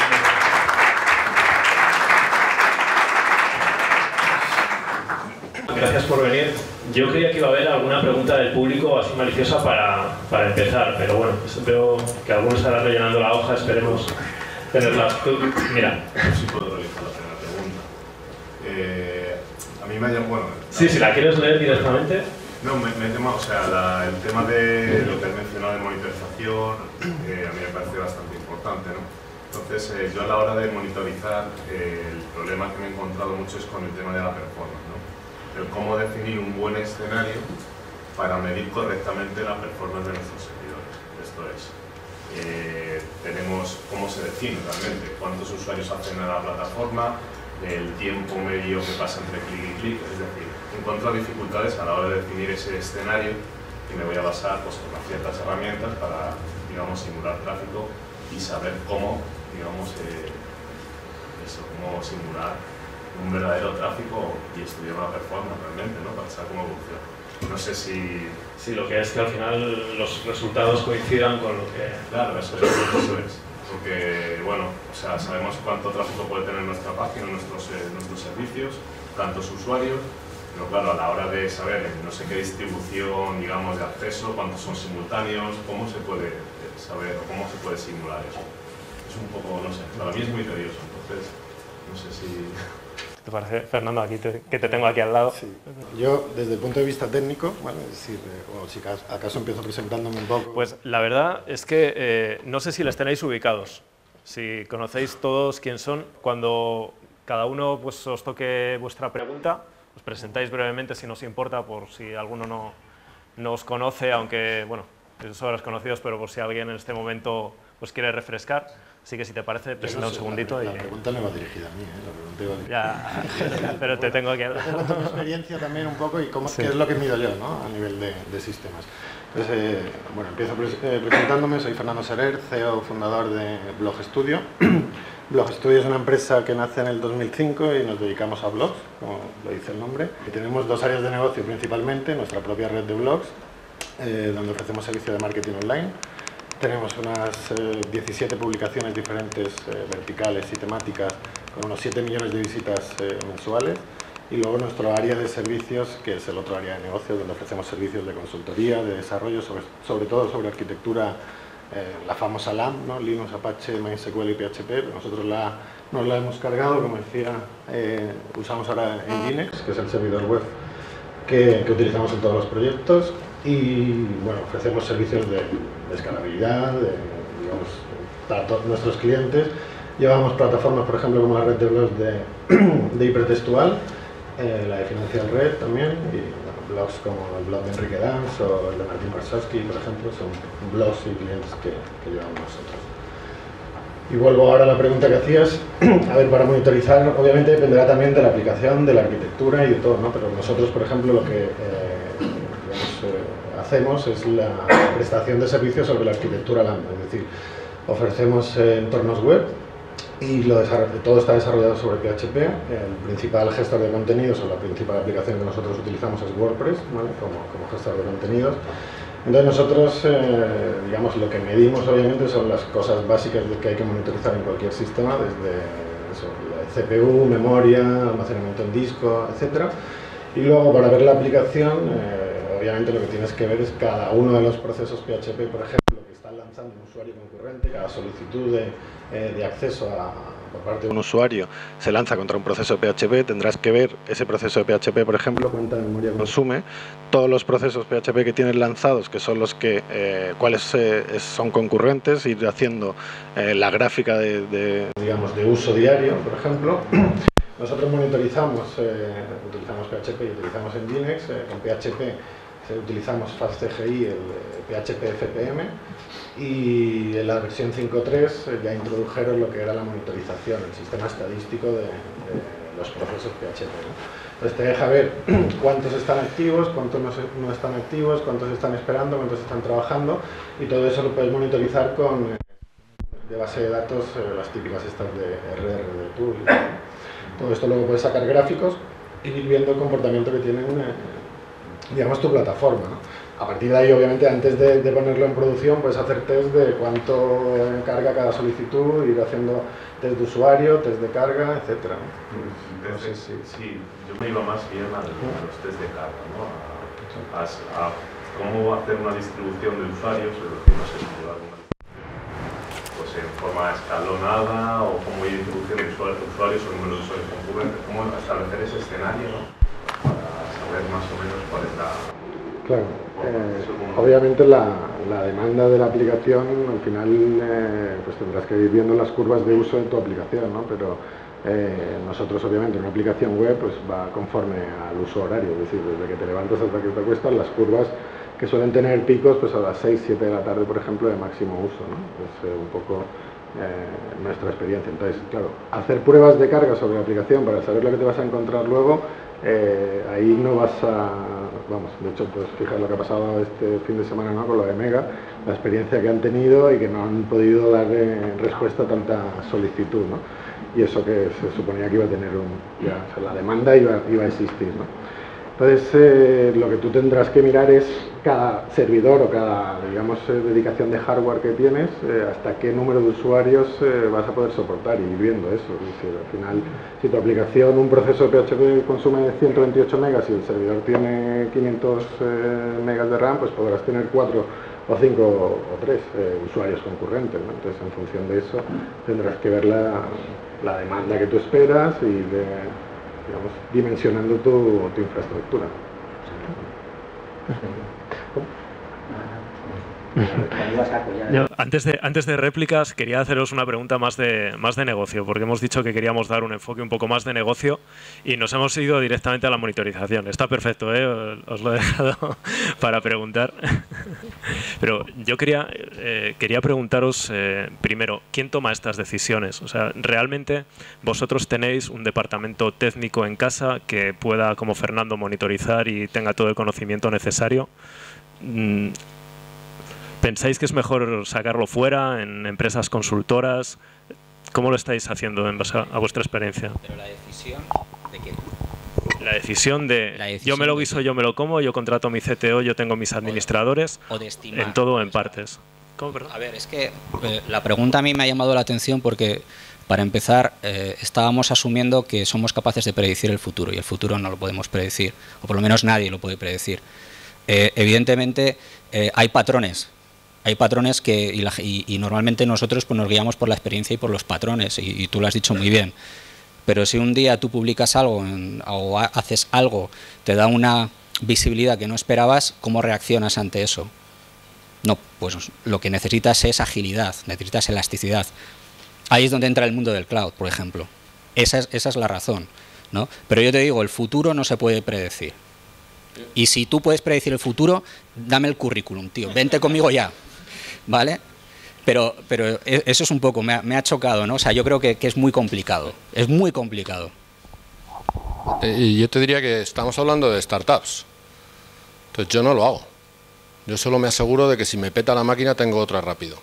Gracias por venir. Yo creía que iba a haber alguna pregunta del público así maliciosa para, para empezar, pero bueno, pues veo que algunos estarán rellenando la hoja, esperemos tenerlas. Tú, mira. Sí puedo realizar la primera pregunta. Eh, a mí me ha llamado... Bueno, sí, si la quieres leer directamente. No, me, me tema, o sea, la, el tema de lo que has mencionado de monitorización, eh, a mí me parece bastante importante, ¿no? Entonces, eh, yo a la hora de monitorizar, eh, el problema que me he encontrado mucho es con el tema de la performance, ¿no? El cómo definir un buen escenario para medir correctamente la performance de nuestros servidores. Esto es, eh, tenemos cómo se define realmente, cuántos usuarios acceden a la plataforma, el tiempo medio que pasa entre clic y clic, es decir, encuentro dificultades a la hora de definir ese escenario y me voy a basar pues, en ciertas herramientas para, digamos, simular tráfico y saber cómo, digamos, eh, eso, cómo simular un verdadero tráfico y estudiar la performance realmente, ¿no? Para saber cómo evoluciona. No sé si... Sí, lo que es que al final los resultados coincidan con lo que... Claro, eso es, eso es. Porque, bueno, o sea, sabemos cuánto tráfico puede tener nuestra página, nuestros, eh, nuestros servicios, tantos usuarios, pero claro, a la hora de saber no sé qué distribución, digamos, de acceso, cuántos son simultáneos, cómo se puede saber o cómo se puede simular eso. Es un poco, no sé, para mí es muy tedioso, entonces, no sé si... ¿Te parece, Fernando, aquí te, que te tengo aquí al lado? Sí. Yo, desde el punto de vista técnico, ¿vale? Es decir, eh, o si acaso empiezo presentándome un poco... Pues la verdad es que eh, no sé si les tenéis ubicados, si conocéis todos quién son. Cuando cada uno pues, os toque vuestra pregunta, os presentáis brevemente si nos importa, por si alguno no, no os conoce, aunque, bueno, sois conocidos, pero por si alguien en este momento os quiere refrescar. Así que si te parece, presenta no un sé, segundito. La, y... la pregunta no va dirigida a mí, ¿eh? La pregunta iba dirigida. Ya, pero te tengo que... Te cuento mi experiencia también un poco y cómo, sí. qué es lo que mido yo, ¿no? A nivel de, de sistemas. Entonces, eh, bueno, empiezo pres eh, presentándome, soy Fernando Serer, C E O, fundador de Blog Studio. Blog Studio es una empresa que nace en el dos mil cinco y nos dedicamos a blogs, como lo dice el nombre. Y tenemos dos áreas de negocio principalmente, nuestra propia red de blogs, eh, donde ofrecemos servicio de marketing online. Tenemos unas eh, diecisiete publicaciones diferentes, eh, verticales y temáticas, con unos siete millones de visitas eh, mensuales. Y luego nuestro área de servicios, que es el otro área de negocio, donde ofrecemos servicios de consultoría, de desarrollo, sobre, sobre todo sobre arquitectura, eh, la famosa LAMP, ¿no? Linux, Apache, MySQL y P H P. Nosotros la, nos la hemos cargado, como decía, eh, usamos ahora Nginx, que es el servidor web que, que utilizamos en todos los proyectos. Y bueno, ofrecemos servicios de, de escalabilidad, de, digamos, para todos nuestros clientes. Llevamos plataformas, por ejemplo, como la red de blogs de, de hipertextual, eh, la de Financial Red también, y bueno, blogs como el blog de Enrique Dans o el de Martín Warszaski, por ejemplo, son blogs y clientes que, que llevamos nosotros. Y vuelvo ahora a la pregunta que hacías. A ver, para monitorizar, obviamente dependerá también de la aplicación, de la arquitectura y de todo, ¿no? Pero nosotros, por ejemplo, lo que eh, digamos, eh, hacemos es la prestación de servicios sobre la arquitectura Lambda, es decir, ofrecemos eh, entornos web y lo todo está desarrollado sobre P H P. El principal gestor de contenidos o la principal aplicación que nosotros utilizamos es WordPress, ¿vale? como, como gestor de contenidos. Entonces nosotros, eh, digamos, lo que medimos obviamente son las cosas básicas que hay que monitorizar en cualquier sistema, desde eso, la C P U, memoria, almacenamiento en disco, etcétera. Y luego para ver la aplicación, eh, obviamente lo que tienes que ver es cada uno de los procesos P H P, por ejemplo, que está lanzando un usuario concurrente, cada solicitud de, eh, de acceso a, por parte de un usuario se lanza contra un proceso de P H P, tendrás que ver ese proceso de P H P, por ejemplo, cuánta memoria consume, todos los procesos P H P que tienes lanzados, que son los que, eh, cuáles eh, son concurrentes, ir haciendo eh, la gráfica de, de, digamos, de uso diario, por ejemplo. Nosotros monitorizamos, eh, utilizamos P H P y utilizamos Nginx, eh, con P H P utilizamos FastCGI, el P H P F P M, y en la versión cinco punto tres ya introdujeron lo que era la monitorización, el sistema estadístico de, de los procesos P H P, ¿no? Entonces te deja ver cuántos están activos, cuántos no, se, no están activos, cuántos están esperando, cuántos están trabajando, y todo eso lo puedes monitorizar con eh, de base de datos, eh, las típicas estas de R R de Tool. Todo esto luego puedes sacar gráficos y ir viendo el comportamiento que tienen, eh, digamos, tu plataforma, ¿no? A partir de ahí, obviamente, antes de, de ponerlo en producción, puedes hacer test de cuánto carga cada solicitud, ir haciendo test de usuario, test de carga, etcétera, ¿no? No sé si... Sí, yo me iba más bien a los test de carga, ¿no? A, a, a cómo hacer una distribución de usuarios, es decir, no sé si alguna, pues en forma escalonada, o cómo ir introduciendo usuarios, usuarios o número de usuarios concurrentes, cómo establecer ese escenario, ¿no? Para saber más o menos cuál es la... Claro, eh, obviamente la, la demanda de la aplicación, al final eh, pues tendrás que ir viendo las curvas de uso de tu aplicación, ¿no? Pero eh, nosotros obviamente una aplicación web pues va conforme al uso horario, es decir, desde que te levantas hasta que te acuestas, las curvas que suelen tener picos pues a las seis, siete de la tarde, por ejemplo, de máximo uso, ¿no? Es eh, un poco eh, nuestra experiencia. Entonces, claro, hacer pruebas de carga sobre la aplicación para saber lo que te vas a encontrar luego, eh, ahí no vas a... Vamos, de hecho, pues fíjate lo que ha pasado este fin de semana, ¿no? Con lo de Mega, la experiencia que han tenido y que no han podido dar eh, respuesta a tanta solicitud, ¿no? Y eso que se suponía que iba a tener un... Ya, o sea, la demanda iba, iba a existir, ¿no? Entonces, eh, lo que tú tendrás que mirar es cada servidor o cada, digamos, eh, dedicación de hardware que tienes, eh, hasta qué número de usuarios eh, vas a poder soportar, y ir viendo eso. Es decir, al final, si tu aplicación, un proceso de P H P consume ciento veintiocho megas y el servidor tiene quinientos eh, megas de RAM, pues podrás tener cuatro o cinco o tres eh, usuarios concurrentes, ¿no? Entonces, en función de eso, tendrás que ver la, la demanda que tú esperas y de... digamos, dimensionando tu, tu infraestructura. Yo, antes, de, antes de réplicas, quería haceros una pregunta más de, más de negocio, porque hemos dicho que queríamos dar un enfoque un poco más de negocio y nos hemos ido directamente a la monitorización. Está perfecto, ¿eh? Os lo he dejado para preguntar. Pero yo quería, eh, quería preguntaros, eh, primero, ¿quién toma estas decisiones? O sea, ¿realmente vosotros tenéis un departamento técnico en casa que pueda, como Fernando, monitorizar y tenga todo el conocimiento necesario? Mm, ¿Pensáis que es mejor sacarlo fuera, en empresas consultoras? ¿Cómo lo estáis haciendo en base a, a vuestra experiencia? Pero la decisión de qué. La decisión de La decisión yo me lo de guiso, qué. yo me lo como, yo contrato mi C T O, yo tengo mis administradores, O de estimar. en todo o en partes. ¿Cómo, perdón? A ver, es que eh, la pregunta a mí me ha llamado la atención porque, para empezar, eh, estábamos asumiendo que somos capaces de predecir el futuro y el futuro no lo podemos predecir, o por lo menos nadie lo puede predecir. Eh, evidentemente, eh, hay patrones. Hay patrones que, y, la, y, y normalmente nosotros pues, nos guiamos por la experiencia y por los patrones, y, y tú lo has dicho muy bien. Pero si un día tú publicas algo en, o haces algo, te da una visibilidad que no esperabas, ¿cómo reaccionas ante eso? No, pues lo que necesitas es agilidad, necesitas elasticidad. Ahí es donde entra el mundo del cloud, por ejemplo. Esa es, esa es la razón, ¿no? Pero yo te digo, el futuro no se puede predecir. Y si tú puedes predecir el futuro, dame el currículum, tío, vente conmigo ya. ¿Vale? Pero, pero eso es un poco, me ha, me ha chocado, ¿no? O sea, yo creo que, que es muy complicado, es muy complicado. Y yo te diría que estamos hablando de startups. Entonces yo no lo hago. Yo solo me aseguro de que si me peta la máquina tengo otra rápido.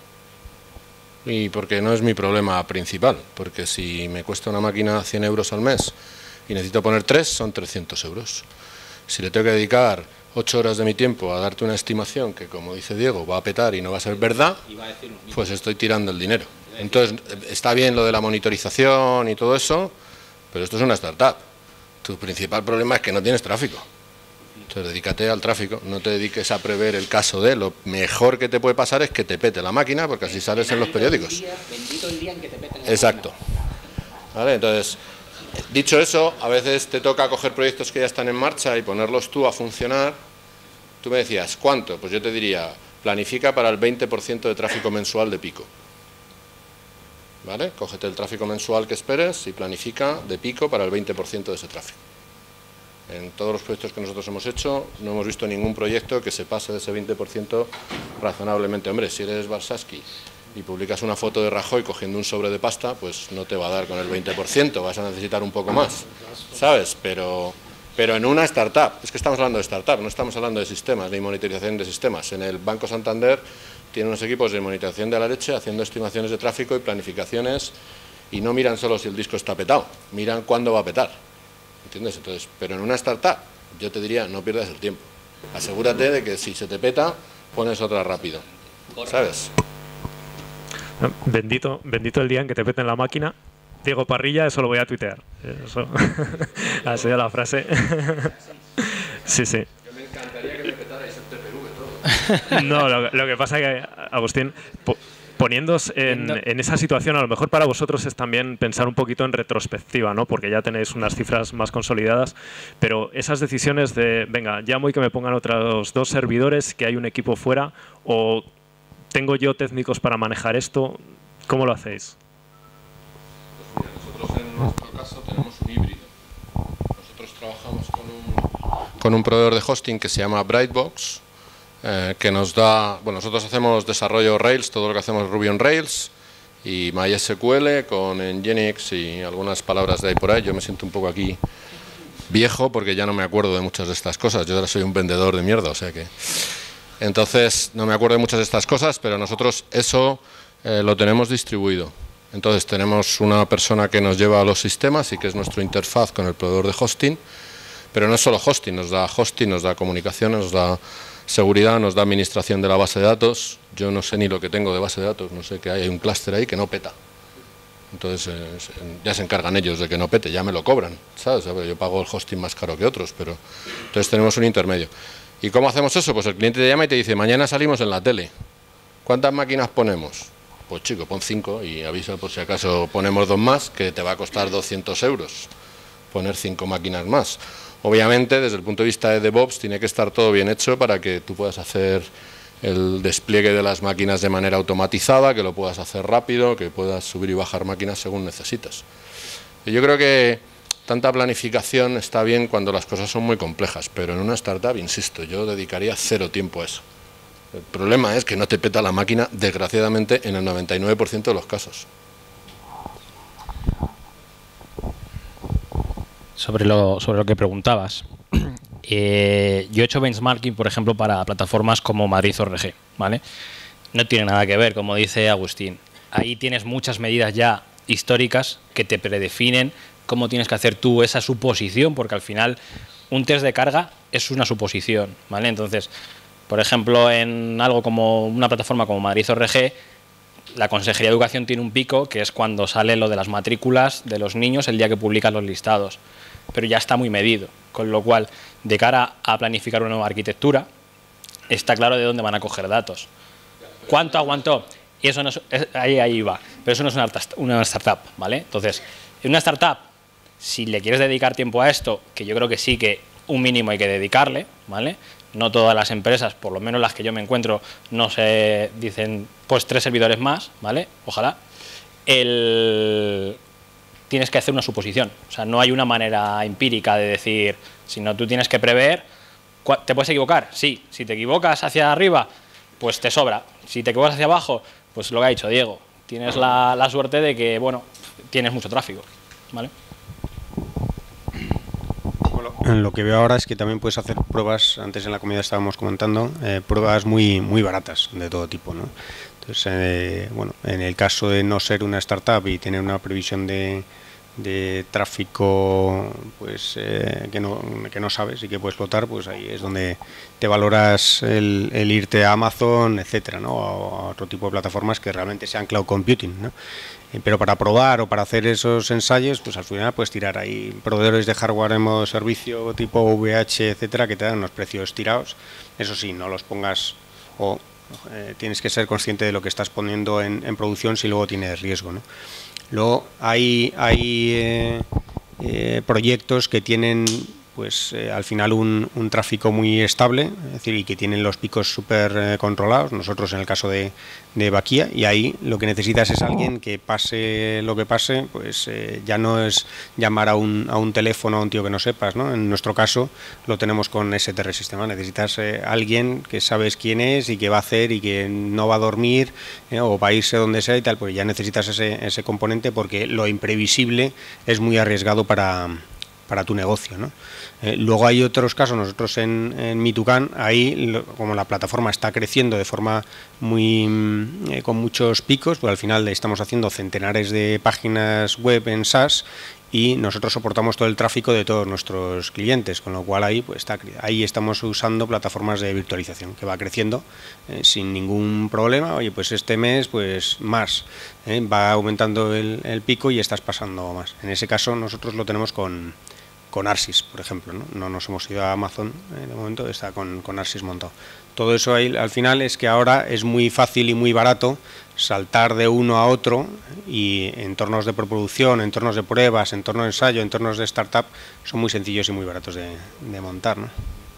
Y porque no es mi problema principal, porque si me cuesta una máquina cien euros al mes y necesito poner tres, son trescientos euros. Si le tengo que dedicar ocho horas de mi tiempo a darte una estimación que, como dice Diego, va a petar y no va a ser verdad, pues estoy tirando el dinero. Entonces, está bien lo de la monitorización y todo eso, pero esto es una startup. Tu principal problema es que no tienes tráfico. Entonces, dedícate al tráfico, no te dediques a prever el caso de lo mejor que te puede pasar es que te pete la máquina, porque así sales en los periódicos. Exacto. ¿Vale? Entonces, dicho eso, a veces te toca coger proyectos que ya están en marcha y ponerlos tú a funcionar. Tú me decías, ¿cuánto? Pues yo te diría, planifica para el veinte por ciento de tráfico mensual de pico. ¿Vale? Cógete el tráfico mensual que esperes y planifica de pico para el veinte por ciento de ese tráfico. En todos los proyectos que nosotros hemos hecho, no hemos visto ningún proyecto que se pase de ese veinte por ciento razonablemente. Hombre, si eres Barsaski y publicas una foto de Rajoy cogiendo un sobre de pasta, pues no te va a dar con el veinte por ciento, vas a necesitar un poco más, ¿sabes? Pero, pero en una startup, es que estamos hablando de startup, no estamos hablando de sistemas, ni monitorización de sistemas. En el Banco Santander tiene unos equipos de monitorización de la leche haciendo estimaciones de tráfico y planificaciones, y no miran solo si el disco está petado, miran cuándo va a petar, ¿entiendes? Entonces, pero en una startup, yo te diría, no pierdas el tiempo. Asegúrate de que si se te peta, pones otra rápido, ¿sabes? Bendito, bendito el día en que te peten la máquina. Diego Parrilla, eso lo voy a tuitear. Eso. Ha sido la frase. Sí, sí. Yo me encantaría que me petarais el T P V todo. No, lo, lo que pasa es que, Agustín, po, poniéndose en, No. en esa situación, a lo mejor para vosotros es también pensar un poquito en retrospectiva, ¿no? Porque ya tenéis unas cifras más consolidadas, pero esas decisiones de, venga, llamo y que me pongan otros dos servidores, que hay un equipo fuera, o tengo yo técnicos para manejar esto, ¿cómo lo hacéis? Pues mira, nosotros en nuestro caso tenemos un híbrido. Nosotros trabajamos con un, con un proveedor de hosting que se llama Brightbox, eh, que nos da, bueno, nosotros hacemos desarrollo Rails, todo lo que hacemos es Ruby on Rails, y MySQL con Nginx y algunas palabras de ahí por ahí. Yo me siento un poco aquí viejo porque ya no me acuerdo de muchas de estas cosas. Yo ahora soy un vendedor de mierda, o sea que... Entonces, no me acuerdo de muchas de estas cosas, pero nosotros eso eh, lo tenemos distribuido. Entonces, tenemos una persona que nos lleva a los sistemas y que es nuestro interfaz con el proveedor de hosting, pero no es solo hosting, nos da hosting, nos da comunicación, nos da seguridad, nos da administración de la base de datos. Yo no sé ni lo que tengo de base de datos, no sé que hay, hay un clúster ahí que no peta. Entonces, eh, ya se encargan ellos de que no pete, ya me lo cobran, ¿sabes? Yo pago el hosting más caro que otros, pero entonces tenemos un intermedio. ¿Y cómo hacemos eso? Pues el cliente te llama y te dice, mañana salimos en la tele. ¿Cuántas máquinas ponemos? Pues chico, pon cinco y avisa por si acaso ponemos dos más, que te va a costar doscientos euros poner cinco máquinas más. Obviamente, desde el punto de vista de DevOps, tiene que estar todo bien hecho para que tú puedas hacer el despliegue de las máquinas de manera automatizada, que lo puedas hacer rápido, que puedas subir y bajar máquinas según necesitas. Yo creo que tanta planificación está bien cuando las cosas son muy complejas, pero en una startup, insisto, yo dedicaría cero tiempo a eso. El problema es que no te peta la máquina, desgraciadamente, en el noventa y nueve por ciento de los casos. Sobre lo, sobre lo que preguntabas, eh, yo he hecho benchmarking, por ejemplo, para plataformas como Madrid O R G, ¿vale? No tiene nada que ver, como dice Agustín. Ahí tienes muchas medidas ya históricas que te predefinen cómo tienes que hacer tú esa suposición, porque al final un test de carga es una suposición, ¿vale? Entonces, por ejemplo, en algo como una plataforma como Madrid O R G, la Consejería de Educación tiene un pico, que es cuando sale lo de las matrículas de los niños el día que publican los listados, pero ya está muy medido, con lo cual, de cara a planificar una nueva arquitectura, está claro de dónde van a coger datos. ¿Cuánto aguantó? Y eso no es, ahí, ahí va, pero eso no es una, una startup, ¿vale? Entonces, en una startup, si le quieres dedicar tiempo a esto, que yo creo que sí que un mínimo hay que dedicarle, ¿vale? No todas las empresas, por lo menos las que yo me encuentro, no se dicen, pues tres servidores más, ¿vale? Ojalá. El... Tienes que hacer una suposición, o sea, no hay una manera empírica de decir, sino tú tienes que prever. ¿Te puedes equivocar? Sí. Si te equivocas hacia arriba, pues te sobra. Si te equivocas hacia abajo, pues lo que ha dicho Diego, tienes la, la suerte de que, bueno, tienes mucho tráfico, ¿vale? Lo que veo ahora es que también puedes hacer pruebas, antes en la comida estábamos comentando, eh, pruebas muy muy baratas de todo tipo, ¿no? Entonces, eh, bueno, en el caso de no ser una startup y tener una previsión de, de tráfico pues eh, que, no, que no sabes y que puedes explotar, pues ahí es donde te valoras el, el irte a Amazon, etcétera, ¿no? O a otro tipo de plataformas que realmente sean cloud computing, ¿no? Pero para probar o para hacer esos ensayos, pues al final puedes tirar ahí proveedores de hardware en modo servicio tipo V H, etcétera, que te dan unos precios tirados. Eso sí, no los pongas o eh, tienes que ser consciente de lo que estás poniendo en, en producción si luego tienes riesgo, ¿no? Luego hay, hay eh, eh, proyectos que tienen pues eh, al final un, un tráfico muy estable, es decir, y que tienen los picos súper eh, controlados, nosotros en el caso de, de Baquia, y ahí lo que necesitas es alguien que pase lo que pase, pues eh, ya no es llamar a un, a un teléfono a un tío que no sepas, ¿no? En nuestro caso lo tenemos con S T R Sistema, necesitas eh, alguien que sabes quién es y que va a hacer y que no va a dormir eh, o va a irse donde sea y tal, pues ya necesitas ese, ese componente porque lo imprevisible es muy arriesgado para... para tu negocio, ¿no? Eh, luego hay otros casos, nosotros en, en Mitucán, ahí lo, como la plataforma está creciendo de forma muy eh, con muchos picos, pues al final estamos haciendo centenares de páginas web en SaaS y nosotros soportamos todo el tráfico de todos nuestros clientes, con lo cual ahí pues está, ahí estamos usando plataformas de virtualización que va creciendo eh, sin ningún problema. Oye, pues este mes pues más, eh, va aumentando el, el pico y estás pasando más. En ese caso nosotros lo tenemos con con Arsys, por ejemplo, ¿no? No nos hemos ido a Amazon en el momento, está con, con Arsys montado. Todo eso ahí, al final es que ahora es muy fácil y muy barato saltar de uno a otro y entornos de preproducción, entornos de pruebas, entornos de ensayo, entornos de startup son muy sencillos y muy baratos de, de montar, ¿no?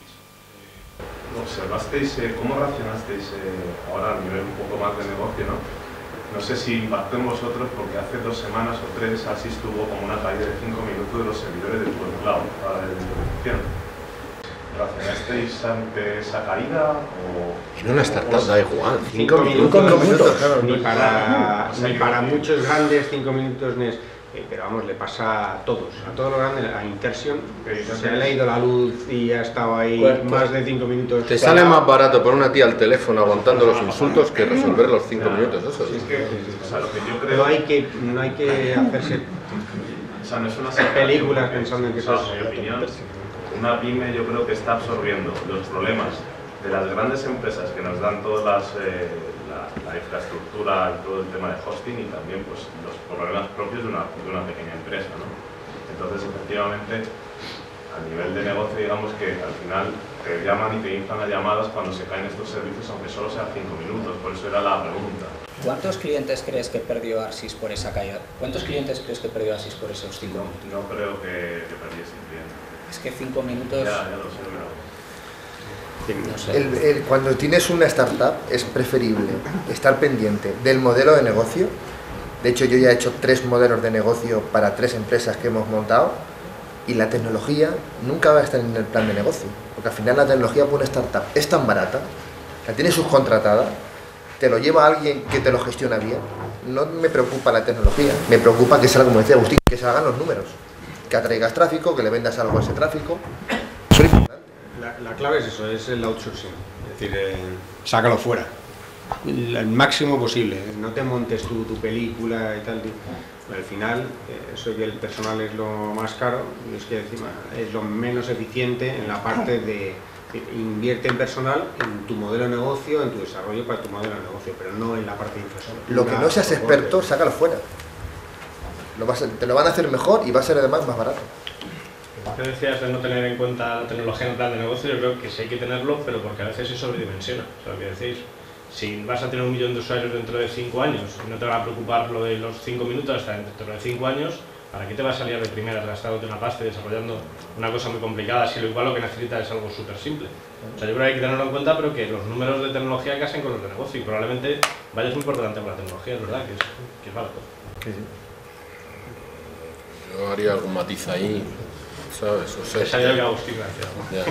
Observasteis, eh, ¿cómo reaccionasteis eh, ahora a nivel un poco más de negocio, ¿no? No sé si impactó en vosotros porque hace dos semanas o tres así estuvo como una caída de cinco minutos de los servidores de Google Cloud para la virtualización. ¿Reaccionasteis ante esa caída? O, en una startup da igual, cinco minutos, cinco minutos claro, ni para, ni para muchos grandes cinco minutos no es, eh, pero vamos, le pasa a todos, a todos los grandes, a Intersion se ha leído la luz y ha estado ahí pues, más de cinco minutos. Te sale más barato poner una tía al teléfono aguantando los insultos que resolver los cinco claro. minutos, eso sí. Es que, o sea, lo que yo creo... Pero hay que, no hay que hacerse o sea, no es una hacer películas pensando en que eso es... En mi opinión, una pyme yo creo que está absorbiendo los problemas de las grandes empresas que nos dan todas las... Eh, La, la infraestructura y todo el tema de hosting y también pues, los problemas propios de una, de una pequeña empresa, ¿no? Entonces, efectivamente, a nivel de negocio, digamos que al final te llaman y te inflan las llamadas cuando se caen estos servicios, aunque solo sea cinco minutos, por eso era la pregunta. ¿Cuántos clientes crees que perdió Arsys por esa caída? ¿Cuántos clientes crees que perdió Arsys por esos cinco minutos? No creo que, que perdiese clientes. Es que cinco minutos... Ya, ya lo sé, pero... No sé. El, el, cuando tienes una startup es preferible estar pendiente del modelo de negocio. De hecho, yo ya he hecho tres modelos de negocio para tres empresas que hemos montado y la tecnología nunca va a estar en el plan de negocio, porque al final la tecnología para una startup es tan barata, la tienes subcontratada, te lo lleva alguien que te lo gestiona bien. No me preocupa la tecnología, me preocupa que salga, como decía Agustín, que salgan los números, que atraigas tráfico, que le vendas algo a ese tráfico. Eso es importante. La, la clave es eso, es el outsourcing, es decir, eh, sácalo fuera, el, el máximo posible, no te montes tú tu película y tal. Al final, eh, eso de que el personal es lo más caro, y es que encima es lo menos eficiente en la parte de invierte en personal, en tu modelo de negocio, en tu desarrollo para tu modelo de negocio, pero no en la parte de infraestructura. Lo que no seas experto, sácalo fuera. Lo vas a, te lo van a hacer mejor y va a ser además más barato. Lo que decías de no tener en cuenta la tecnología en el plan de negocio, yo creo que sí hay que tenerlo, pero porque a veces se sobredimensiona. O sea, lo que decís, si vas a tener un millón de usuarios dentro de cinco años y no te va a preocupar lo de los cinco minutos hasta dentro de cinco años, ¿para qué te va a salir de primeras gastándote una pasta y desarrollando una cosa muy complicada si lo igual lo que necesitas es algo súper simple? O sea, yo creo que hay que tenerlo en cuenta, pero que los números de tecnología casen con los de negocio y probablemente vayas muy por delante con la tecnología, es verdad, que es, que es barato. Sí, sí. Yo haría algún matiz ahí, ¿sabes? O sea, Esa idea que Agustín decía,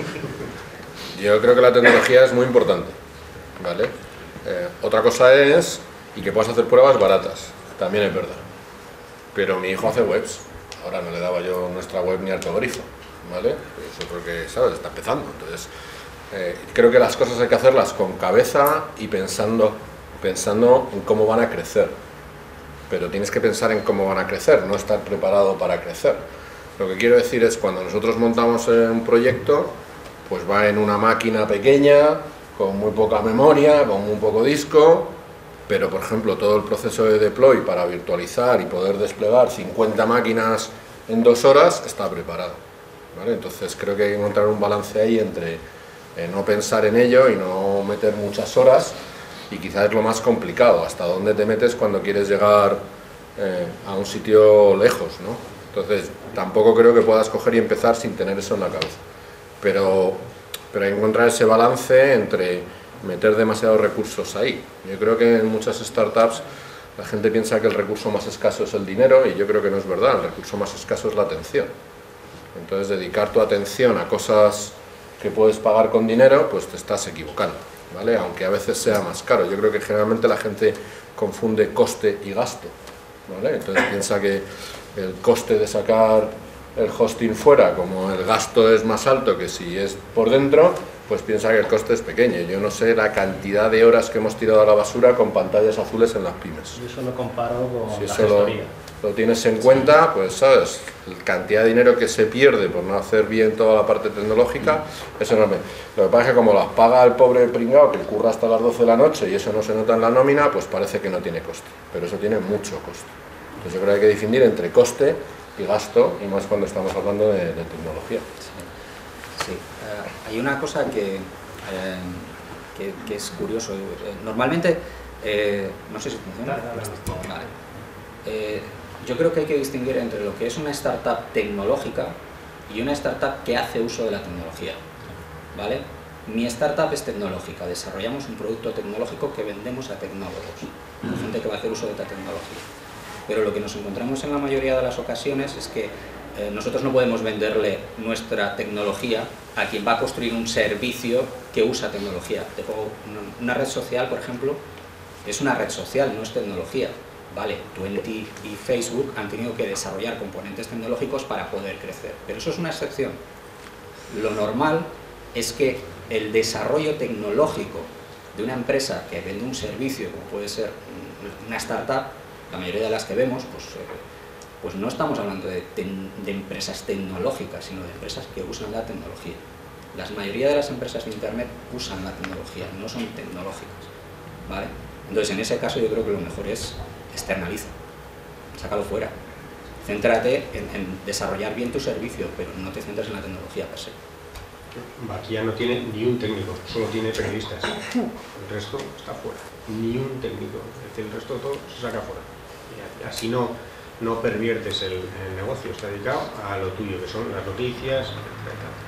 ¿no? Yo creo que la tecnología es muy importante, ¿vale? Eh, otra cosa es, y que puedas hacer pruebas baratas, también es verdad. Pero mi hijo hace webs, ahora no le daba yo nuestra web ni ortogrifo, ¿vale? Eso creo que, ¿sabes? Está empezando, entonces eh, creo que las cosas hay que hacerlas con cabeza y pensando, pensando en cómo van a crecer. Pero tienes que pensar en cómo van a crecer, no estar preparado para crecer. Lo que quiero decir es, cuando nosotros montamos un proyecto, pues va en una máquina pequeña, con muy poca memoria, con muy poco disco, pero por ejemplo todo el proceso de deploy para virtualizar y poder desplegar cincuenta máquinas en dos horas está preparado, ¿vale? Entonces creo que hay que encontrar un balance ahí entre eh, no pensar en ello y no meter muchas horas, y quizás es lo más complicado, hasta dónde te metes cuando quieres llegar eh, a un sitio lejos, ¿no? Entonces tampoco creo que puedas coger y empezar sin tener eso en la cabeza, pero, pero hay que encontrar ese balance entre meter demasiados recursos ahí. Yo creo que en muchas startups la gente piensa que el recurso más escaso es el dinero, y yo creo que no es verdad, el recurso más escaso es la atención. Entonces dedicar tu atención a cosas que puedes pagar con dinero, pues te estás equivocando, ¿vale? Aunque a veces sea más caro. Yo creo que generalmente la gente confunde coste y gasto, ¿vale? Entonces piensa que el coste de sacar el hosting fuera, como el gasto es más alto que si es por dentro, pues piensa que el coste es pequeño. Yo no sé la cantidad de horas que hemos tirado a la basura con pantallas azules en las pymes. Yo eso lo comparo con Si la eso lo, gestoría. lo tienes en cuenta, pues sabes, la cantidad de dinero que se pierde por no hacer bien toda la parte tecnológica es enorme. Lo que pasa es que como las paga el pobre pringao que curra hasta las doce de la noche y eso no se nota en la nómina, pues parece que no tiene coste, pero eso tiene mucho coste. Entonces yo creo que hay que distinguir entre coste y gasto, y más cuando estamos hablando de, de tecnología. Sí, sí. Uh, hay una cosa que, eh, que, que es curioso. Eh, normalmente, eh, no sé si funciona. Vale. Eh, yo creo que hay que distinguir entre lo que es una startup tecnológica y una startup que hace uso de la tecnología, ¿vale? Mi startup es tecnológica, desarrollamos un producto tecnológico que vendemos a tecnólogos, gente que va a hacer uso de esta tecnología. Pero lo que nos encontramos en la mayoría de las ocasiones es que eh, nosotros no podemos venderle nuestra tecnología a quien va a construir un servicio que usa tecnología. Te pongo una, una red social, por ejemplo, es una red social, no es tecnología. Vale, Twenty y Facebook han tenido que desarrollar componentes tecnológicos para poder crecer, pero eso es una excepción. Lo normal es que el desarrollo tecnológico de una empresa que vende un servicio, como puede ser una startup, la mayoría de las que vemos, pues, eh, pues no estamos hablando de, de empresas tecnológicas, sino de empresas que usan la tecnología. La mayoría de las empresas de Internet usan la tecnología, no son tecnológicas, ¿vale? Entonces, en ese caso yo creo que lo mejor es externaliza, sácalo fuera. Céntrate en, en desarrollar bien tu servicio, pero no te centres en la tecnología per se. Baquia no tiene ni un técnico, solo tiene periodistas. El resto está fuera, ni un técnico. Es decir, el resto de todo se saca fuera. Y así no, no perviertes el, el negocio, está dedicado a lo tuyo, que son las noticias, etcétera.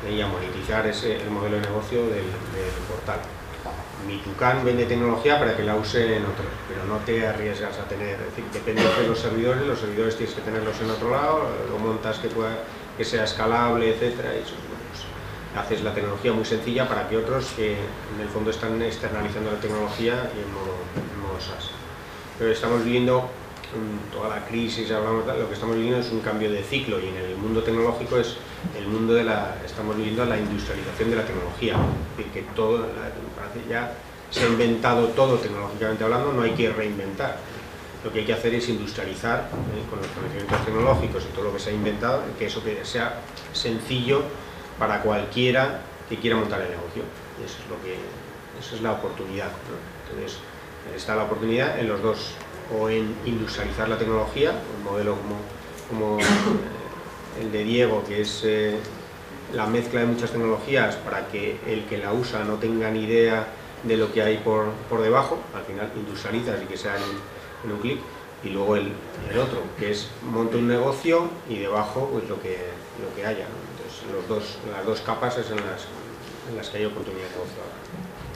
y a monetizar ese, el modelo de negocio del, del portal. Mi Tucán vende tecnología para que la use en otros, pero no te arriesgas a tener, es decir, depende de los servidores, los servidores tienes que tenerlos en otro lado, lo montas que, pueda, que sea escalable, etcétera, y eso, bueno, pues, haces la tecnología muy sencilla para que otros que en el fondo están externalizando la tecnología y en modo, en modo SaaS. Pero estamos viviendo toda la crisis, hablamos de, lo que estamos viviendo es un cambio de ciclo, y en el mundo tecnológico es el mundo de la, estamos viviendo la industrialización de la tecnología, es decir, que todo, la, parece ya se ha inventado todo tecnológicamente hablando, no hay que reinventar, lo que hay que hacer es industrializar eh, con los conocimientos tecnológicos y todo lo que se ha inventado, que eso que sea sencillo para cualquiera que quiera montar el negocio, y eso es lo que, eso es la oportunidad, ¿no? Entonces está la oportunidad en los dos, o en industrializar la tecnología, un modelo como, como eh, el de Diego, que es eh, la mezcla de muchas tecnologías para que el que la usa no tenga ni idea de lo que hay por, por debajo, al final industrializas y que sea en, en un clic, y luego el, el otro, que es monta un negocio y debajo pues lo que, lo que haya, ¿no? Entonces los dos, las dos capas es en las, en las que hay oportunidad de negocio ahora.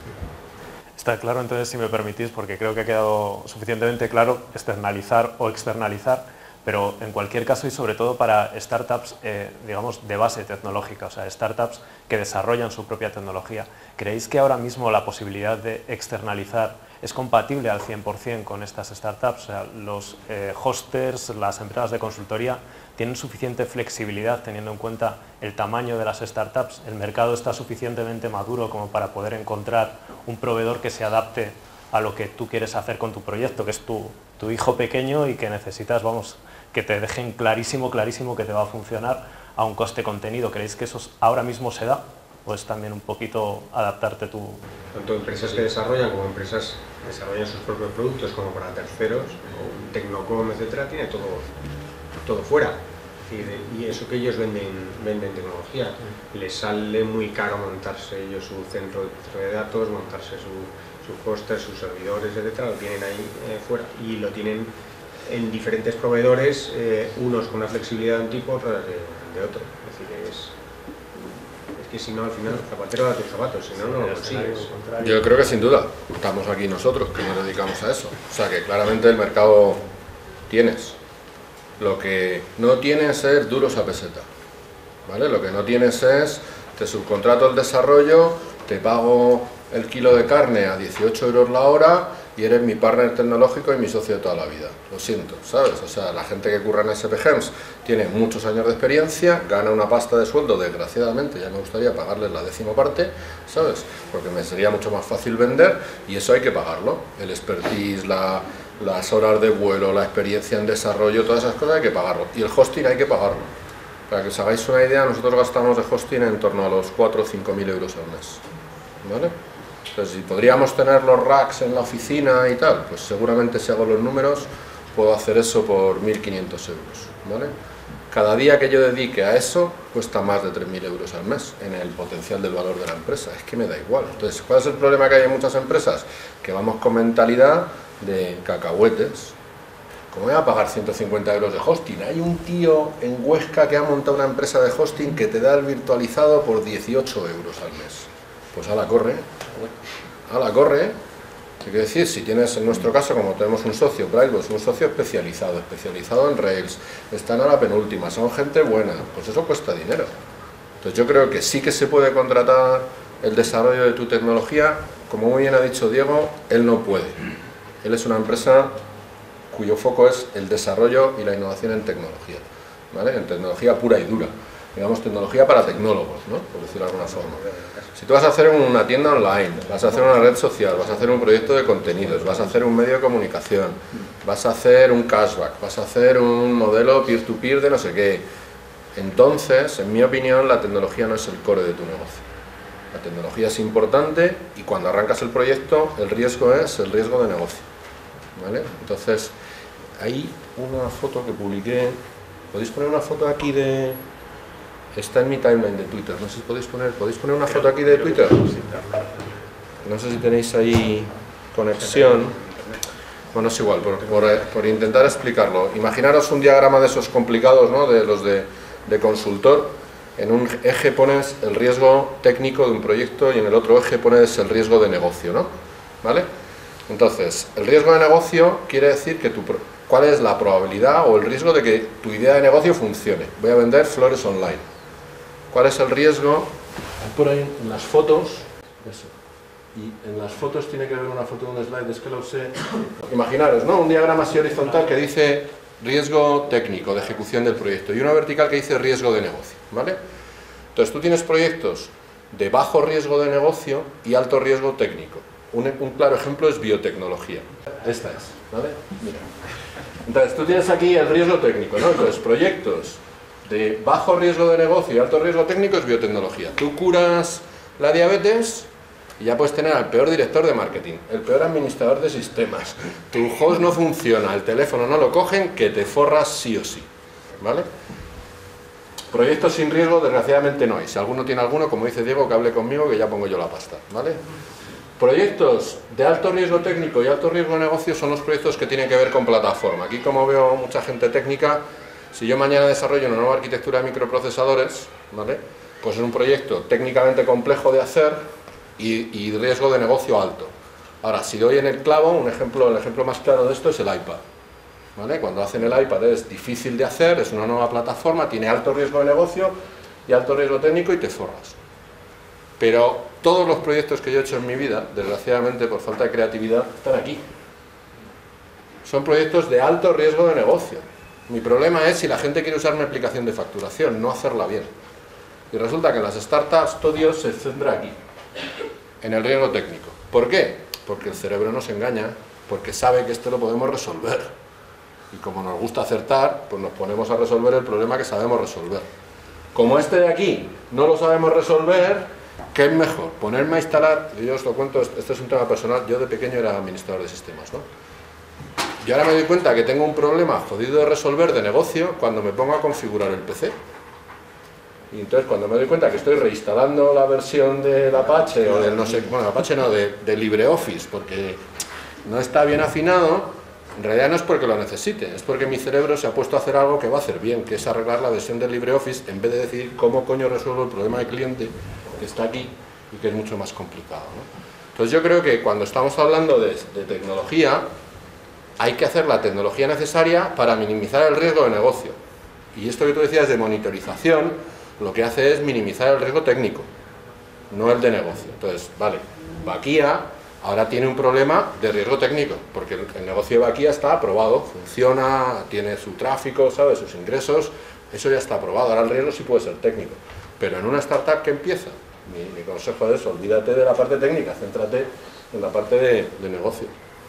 Está claro, entonces, si me permitís, porque creo que ha quedado suficientemente claro externalizar o externalizar, pero en cualquier caso y sobre todo para startups, eh, digamos, de base tecnológica, o sea, startups que desarrollan su propia tecnología. ¿Creéis que ahora mismo la posibilidad de externalizar es compatible al cien por cien con estas startups? O sea, los eh, hosters, las empresas de consultoría, ¿tienen suficiente flexibilidad teniendo en cuenta el tamaño de las startups? ¿El mercado está suficientemente maduro como para poder encontrar un proveedor que se adapte a lo que tú quieres hacer con tu proyecto, que es tu, tu hijo pequeño y que necesitas, vamos, que te dejen clarísimo, clarísimo que te va a funcionar a un coste contenido? ¿Creéis que eso ahora mismo se da? ¿O es también un poquito adaptarte tú? Tanto empresas que desarrollan como empresas que desarrollan sus propios productos, como para terceros, o un Tecnocom, etcétera, tiene todo, todo fuera. Y eso que ellos venden, venden tecnología, les sale muy caro montarse ellos su centro de datos, montarse su, su hoster, sus servidores, etcétera, lo tienen ahí eh, fuera, y lo tienen en diferentes proveedores, eh, unos con una flexibilidad de un tipo, otros de, de otro. Es decir, es, es que si no, al final, zapatero da tus zapatos, si no, no lo consigues. Yo creo que sin duda, estamos aquí nosotros que nos dedicamos a eso. O sea que claramente el mercado tienes. Lo que no tienes es duros a peseta, ¿vale? Lo que no tienes es, te subcontrato el desarrollo, te pago el kilo de carne a dieciocho euros la hora y eres mi partner tecnológico y mi socio de toda la vida. Lo siento, ¿sabes? O sea, la gente que curra en S P Gems tiene muchos años de experiencia, gana una pasta de sueldo, desgraciadamente, ya me gustaría pagarles la décima parte, ¿sabes? Porque me sería mucho más fácil vender, y eso hay que pagarlo. El expertise, la... las horas de vuelo, la experiencia en desarrollo, todas esas cosas hay que pagarlo. Y el hosting hay que pagarlo. Para que os hagáis una idea, nosotros gastamos de hosting en torno a los cuatro o cinco mil euros al mes, ¿vale? Entonces, si podríamos tener los racks en la oficina y tal, pues seguramente, si hago los números, puedo hacer eso por mil quinientos euros, ¿vale? Cada día que yo dedique a eso cuesta más de tres mil euros al mes en el potencial del valor de la empresa. Es que me da igual. Entonces, ¿cuál es el problema que hay en muchas empresas? Que vamos con mentalidad de cacahuetes. ¿Cómo voy a pagar ciento cincuenta euros de hosting? Hay un tío en Huesca que ha montado una empresa de hosting que te da el virtualizado por dieciocho euros al mes. Pues ala, corre. Ala, corre. ¿Qué quiere decir? Si tienes, en nuestro caso, como tenemos un socio, Brightbox, un socio especializado, especializado en Rails, están a la penúltima, son gente buena, pues eso cuesta dinero. Entonces yo creo que sí que se puede contratar el desarrollo de tu tecnología. Como muy bien ha dicho Diego, él no puede. Él es una empresa cuyo foco es el desarrollo y la innovación en tecnología, ¿vale? En tecnología pura y dura, digamos tecnología para tecnólogos, ¿no? Por decirlo de alguna forma. Si tú vas a hacer una tienda online, vas a hacer una red social, vas a hacer un proyecto de contenidos, vas a hacer un medio de comunicación, vas a hacer un cashback, vas a hacer un modelo peer-to-peer de no sé qué, entonces, en mi opinión, la tecnología no es el core de tu negocio. La tecnología es importante y cuando arrancas el proyecto el riesgo es el riesgo de negocio, ¿vale? Entonces, hay una foto que publiqué, ¿podéis poner una foto aquí de...? Está en mi timeline de Twitter, no sé si podéis poner, ¿podéis poner una foto aquí de Twitter? No sé si tenéis ahí conexión. Bueno, es igual, por, por, por intentar explicarlo. Imaginaros un diagrama de esos complicados, ¿no? De los de, de consultor. en un eje pones el riesgo técnico de un proyecto y en el otro eje pones el riesgo de negocio, ¿no? ¿Vale? Entonces, el riesgo de negocio quiere decir que tu, cuál es la probabilidad o el riesgo de que tu idea de negocio funcione. Voy a vender flores online. ¿Cuál es el riesgo? Por ahí en las fotos, eso. Y en las fotos tiene que haber una foto de un slide, es que lo sé. Imaginaros, ¿no? Un diagrama así horizontal que dice riesgo técnico de ejecución del proyecto y una vertical que dice riesgo de negocio, ¿vale? Entonces tú tienes proyectos de bajo riesgo de negocio y alto riesgo técnico. Un, un claro ejemplo es biotecnología. Esta es, ¿vale? Mira. Entonces tú tienes aquí el riesgo técnico, ¿no? Entonces proyectos de bajo riesgo de negocio y alto riesgo técnico es biotecnología. Tú curas la diabetes y ya puedes tener al peor director de marketing, el peor administrador de sistemas, tu host no funciona, el teléfono no lo cogen, que te forras sí o sí, ¿vale? Proyectos sin riesgo, desgraciadamente no hay. Si alguno tiene alguno, como dice Diego, que hable conmigo, que ya pongo yo la pasta, ¿vale? Proyectos de alto riesgo técnico y alto riesgo de negocio son los proyectos que tienen que ver con plataforma. Aquí, como veo mucha gente técnica, si yo mañana desarrollo una nueva arquitectura de microprocesadores, ¿vale? Pues es un proyecto técnicamente complejo de hacer y, y riesgo de negocio alto. Ahora, si doy en el clavo, un ejemplo, el ejemplo más claro de esto es el iPad, ¿vale? Cuando hacen el iPad es difícil de hacer, es una nueva plataforma, tiene alto riesgo de negocio y alto riesgo técnico y te forras. Pero todos los proyectos que yo he hecho en mi vida, desgraciadamente por falta de creatividad, están aquí. Son proyectos de alto riesgo de negocio. Mi problema es si la gente quiere usar mi aplicación de facturación, no hacerla bien. Y resulta que en las startups todo Dios se centra aquí, en el riesgo técnico. ¿Por qué? Porque el cerebro nos engaña, porque sabe que esto lo podemos resolver. Y como nos gusta acertar, pues nos ponemos a resolver el problema que sabemos resolver. Como este de aquí no lo sabemos resolver, ¿qué es mejor? Ponerme a instalar, yo os lo cuento, este es un tema personal, yo de pequeño era administrador de sistemas, ¿no? Y ahora me doy cuenta que tengo un problema jodido de resolver de negocio cuando me pongo a configurar el P C. Y entonces cuando me doy cuenta que estoy reinstalando la versión del Apache o del no sé, bueno, Apache no, de, de LibreOffice, porque no está bien afinado, en realidad no es porque lo necesite, es porque mi cerebro se ha puesto a hacer algo que va a hacer bien, que es arreglar la versión del LibreOffice en vez de decidir cómo coño resuelvo el problema del cliente que está aquí y que es mucho más complicado, ¿no? Entonces yo creo que cuando estamos hablando de, de tecnología, hay que hacer la tecnología necesaria para minimizar el riesgo de negocio. Y esto que tú decías de monitorización, lo que hace es minimizar el riesgo técnico, no el de negocio. Entonces, vale, Bakia ahora tiene un problema de riesgo técnico, porque el, el negocio de Bakia está aprobado, funciona, tiene su tráfico, ¿sabes?, sus ingresos, eso ya está aprobado. Ahora el riesgo sí puede ser técnico. Pero en una startup que empieza, mi, mi consejo es, olvídate de la parte técnica, céntrate en la parte de, de negocio.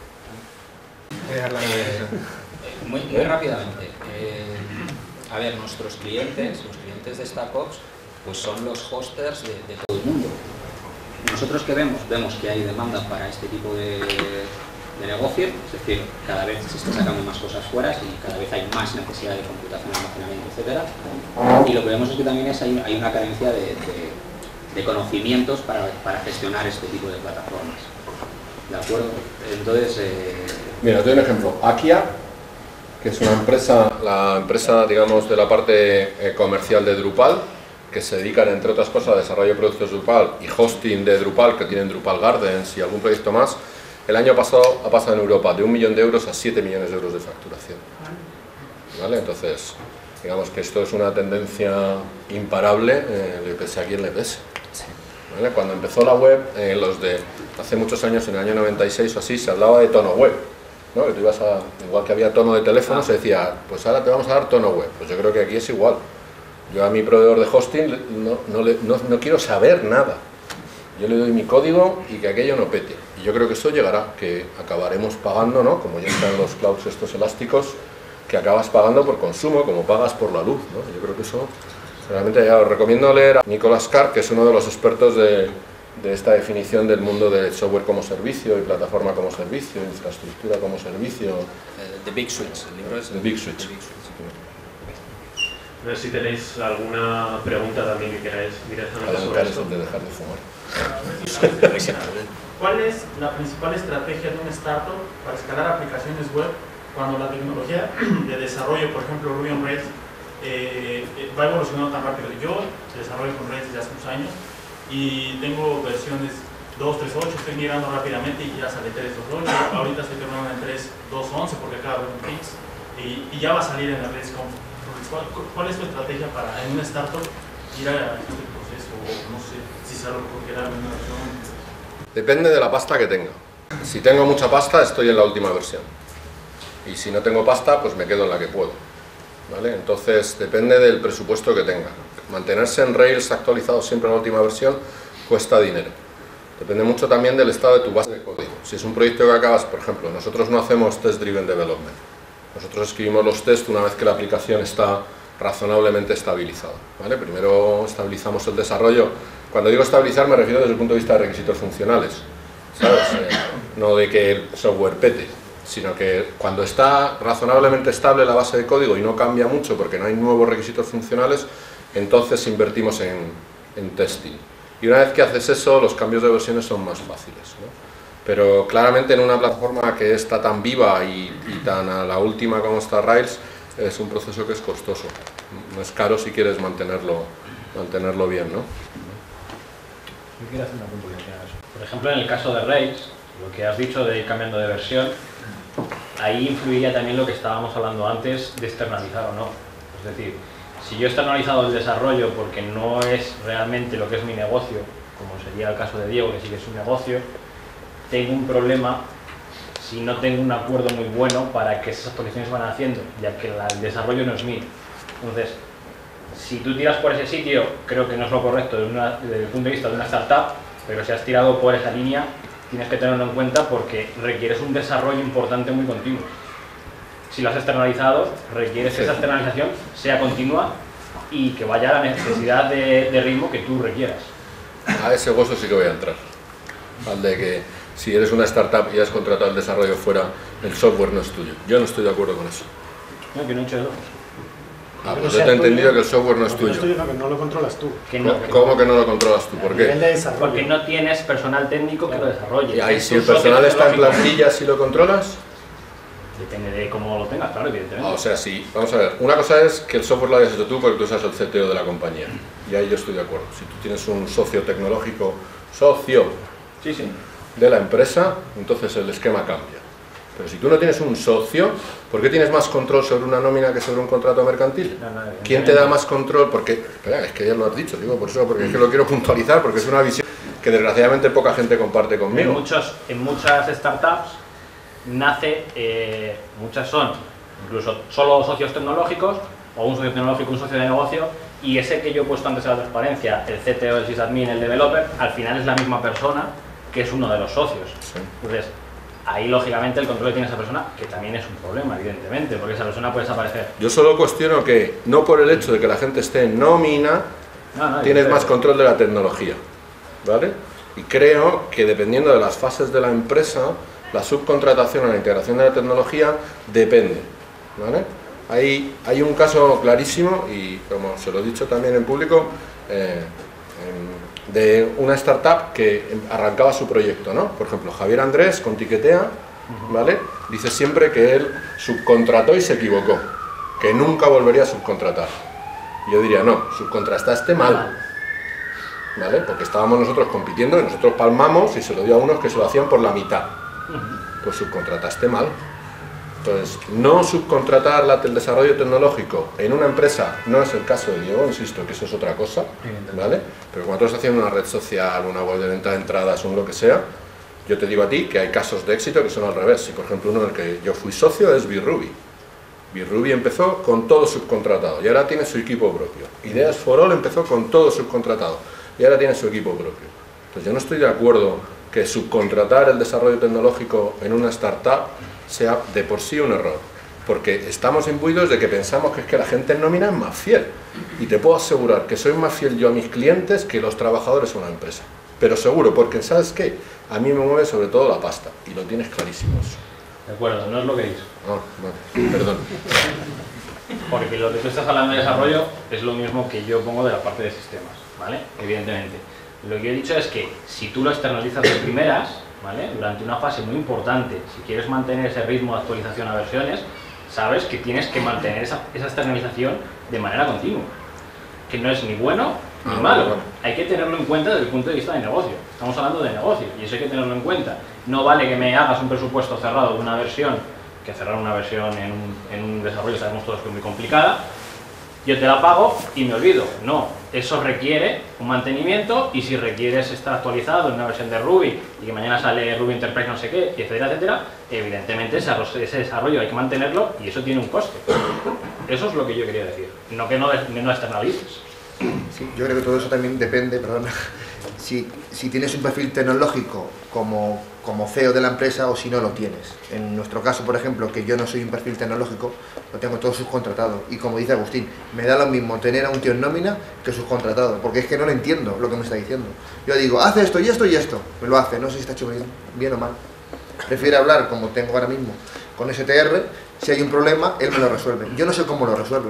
Muy, muy rápidamente, eh, a ver, nuestros clientes, los clientes de StackOps, pues son los hosters de, de todo el mundo. Nosotros que vemos, vemos que hay demanda para este tipo de, de negocio, es decir, cada vez se está sacando más cosas fuera y cada vez hay más necesidad de computación, almacenamiento, etcétera. Y lo que vemos es que también es, hay, hay una carencia de, de, de conocimientos para, para gestionar este tipo de plataformas. ¿De acuerdo? Entonces... Eh... Mira, te doy un ejemplo. Akia, que es una empresa, la empresa, digamos, de la parte eh, comercial de Drupal, que se dedican, entre otras cosas, a desarrollo de productos Drupal y hosting de Drupal, que tienen Drupal Gardens y algún proyecto más. El año pasado ha pasado en Europa de un millón de euros a siete millones de euros de facturación. ¿Vale? Entonces, digamos que esto es una tendencia imparable, eh, le pese a quien le pese. ¿Vale? Cuando empezó la web, eh, los de hace muchos años, en el año noventa y seis o así, se hablaba de tono web, ¿no? Que tú ibas a, igual que había tono de teléfono, se decía, pues ahora te vamos a dar tono web. Pues yo creo que aquí es igual. Yo a mi proveedor de hosting no, no, le, no, no quiero saber nada. Yo le doy mi código y que aquello no pete. Y yo creo que eso llegará, que acabaremos pagando, ¿no? Como ya están los clouds estos elásticos, que acabas pagando por consumo, como pagas por la luz, ¿no? Yo creo que eso... Realmente ya os recomiendo leer a Nicholas Carr, que es uno de los expertos de, de esta definición del mundo del software como servicio y plataforma como servicio, infraestructura como servicio. Uh, The Big Switch, el libro es The Big Switch. The Big Switch. No sé si tenéis alguna pregunta también que queráis directamente sobre esto. De dejar de fumar. ¿Cuál es la principal estrategia de un startup para escalar aplicaciones web cuando la tecnología de desarrollo, por ejemplo Ruby on Rails, eh, va evolucionando tan rápido. Yo desarrollo con Rails desde hace unos años y tengo versiones dos punto tres punto ocho, estoy migrando rápidamente y ya sale tres punto dos punto ocho, ahorita estoy terminando en tres punto dos punto once porque acaba de haber un fix y, y ya va a salir en la RailsConf. ¿Cuál, ¿Cuál es tu estrategia para en una startup ir a este proceso o no sé si se lo considerar una versión? Depende de la pasta que tenga. Si tengo mucha pasta estoy en la última versión y si no tengo pasta pues me quedo en la que puedo, ¿vale? Entonces depende del presupuesto que tenga. Mantenerse en Rails actualizado siempre en la última versión cuesta dinero. Depende mucho también del estado de tu base de código. Si es un proyecto que acabas, por ejemplo, nosotros no hacemos test-driven development. Nosotros escribimos los tests una vez que la aplicación está razonablemente estabilizada, ¿vale? Primero estabilizamos el desarrollo. Cuando digo estabilizar me refiero desde el punto de vista de requisitos funcionales, ¿sabes? Eh, no de que el software pete, sino que cuando está razonablemente estable la base de código y no cambia mucho porque no hay nuevos requisitos funcionales, entonces invertimos en, en testing. Y una vez que haces eso, los cambios de versiones son más fáciles, ¿no? Pero claramente en una plataforma que está tan viva y, y tan a la última como está Rails, es un proceso que es costoso. No es caro si quieres mantenerlo, mantenerlo bien, ¿no? Yo quiero hacer una puntualización a eso. Por ejemplo, en el caso de Rails, lo que has dicho de ir cambiando de versión, ahí influiría también lo que estábamos hablando antes de externalizar o no. Es decir, si yo he externalizado el desarrollo porque no es realmente lo que es mi negocio, como sería el caso de Diego, que sí que es un negocio, tengo un problema si no tengo un acuerdo muy bueno para que esas actualizaciones se van haciendo, ya que la, el desarrollo no es mío. Entonces, si tú tiras por ese sitio, creo que no es lo correcto desde, una, desde el punto de vista de una startup, pero si has tirado por esa línea, tienes que tenerlo en cuenta porque requieres un desarrollo importante muy continuo. Si lo has externalizado, requieres que esa externalización sea continua y que vaya a la necesidad de, de ritmo que tú requieras. A ese gozo sí que voy a entrar. Al de que si eres una startup y has contratado el desarrollo fuera, el software no es tuyo. Yo no estoy de acuerdo con eso. No, que no he hecho eso. Ah, pues yo te he entendido que el software no es tuyo. No es tuyo, no, que no lo controlas tú. Que no, ¿Cómo que no lo controlas tú? ¿Por qué? Porque no tienes personal técnico que lo desarrolle. Y ahí, si el personal está en plantilla, ¿sí lo controlas? Depende de cómo lo tengas, claro, evidentemente. Ah, o sea, sí. Vamos a ver. Una cosa es que el software lo hayas hecho tú porque tú seas el C T O de la compañía. Y ahí yo estoy de acuerdo. Si tú tienes un socio tecnológico, socio sí, sí. de la empresa, entonces el esquema cambia. Pero si tú no tienes un socio, ¿por qué tienes más control sobre una nómina que sobre un contrato mercantil? No, no, ¿Quién te da más control? Porque, espera, es que ya lo has dicho, digo por eso, porque es que lo quiero puntualizar, porque es una visión que desgraciadamente poca gente comparte conmigo. En, muchos, en muchas startups nace, eh, muchas son incluso solo socios tecnológicos, o un socio tecnológico, un socio de negocio, y ese que yo he puesto antes a la transparencia, el C T O, el sysadmin, el developer, al final es la misma persona que es uno de los socios. Sí. Entonces, ahí lógicamente el control que tiene esa persona, que también es un problema, evidentemente, porque esa persona puede desaparecer. Yo solo cuestiono que, no por el hecho de que la gente esté en nómina, no, no, tienes más control de la tecnología, ¿vale? Y creo que dependiendo de las fases de la empresa, la subcontratación o la integración de la tecnología depende, ¿vale? Hay, hay un caso clarísimo, y como se lo he dicho también en público, eh, en, de una startup que arrancaba su proyecto, ¿no? Por ejemplo, Javier Andrés con Tiquetea, ¿vale? Dice siempre que él subcontrató y se equivocó, que nunca volvería a subcontratar. Y yo diría, no, subcontrataste mal, ¿vale? Porque estábamos nosotros compitiendo y nosotros palmamos y se lo dio a unos que se lo hacían por la mitad. Pues subcontrataste mal. Entonces, no subcontratar la, el desarrollo tecnológico en una empresa no es el caso de Diego, insisto, que eso es otra cosa, ¿vale? Pero cuando tú estás haciendo una red social, una web de venta de entradas, un lo que sea, yo te digo a ti que hay casos de éxito que son al revés. Y por ejemplo, uno en el que yo fui socio es Birubi. Birubi empezó con todo subcontratado y ahora tiene su equipo propio. Ideas for All empezó con todo subcontratado y ahora tiene su equipo propio. Entonces, yo no estoy de acuerdo que subcontratar el desarrollo tecnológico en una startup sea de por sí un error, porque estamos imbuidos de que pensamos que es que la gente en nómina es más fiel, y te puedo asegurar que soy más fiel yo a mis clientes que los trabajadores a una empresa, pero seguro, porque ¿sabes qué? A mí me mueve sobre todo la pasta, y lo tienes clarísimo eso. De acuerdo, no es lo que dices. Ah, vale, perdón. Porque lo que tú estás hablando de desarrollo es lo mismo que yo pongo de la parte de sistemas, ¿vale? Evidentemente. Lo que he dicho es que si tú lo externalizas de primeras, ¿vale? Durante una fase muy importante, si quieres mantener ese ritmo de actualización a versiones, sabes que tienes que mantener esa, esa externalización de manera continua, que no es ni bueno ni Ah, malo. bueno. Hay que tenerlo en cuenta desde el punto de vista de negocio. Estamos hablando de negocio y eso hay que tenerlo en cuenta. No vale que me hagas un presupuesto cerrado de una versión, que cerrar una versión en un, en un desarrollo sabemos todos que es muy complicada, yo te la pago y me olvido. No, eso requiere un mantenimiento y si requieres estar actualizado en una versión de Ruby y que mañana sale Ruby Enterprise no sé qué, etcétera, etcétera, evidentemente ese, ese desarrollo hay que mantenerlo y eso tiene un coste. Eso es lo que yo quería decir, no que no, no externalices. Sí, yo creo que todo eso también depende, perdona, si, si tienes un perfil tecnológico como, como C E O de la empresa o si no lo tienes. En nuestro caso, por ejemplo, que yo no soy un perfil tecnológico, lo tengo todo subcontratado. Y como dice Agustín, me da lo mismo tener a un tío en nómina que subcontratado, porque es que no lo entiendo lo que me está diciendo. Yo digo, haz esto y esto y esto, me lo hace, no sé si está hecho bien, bien o mal. Prefiero hablar, como tengo ahora mismo, con S T R, si hay un problema, él me lo resuelve. Yo no sé cómo lo resuelve.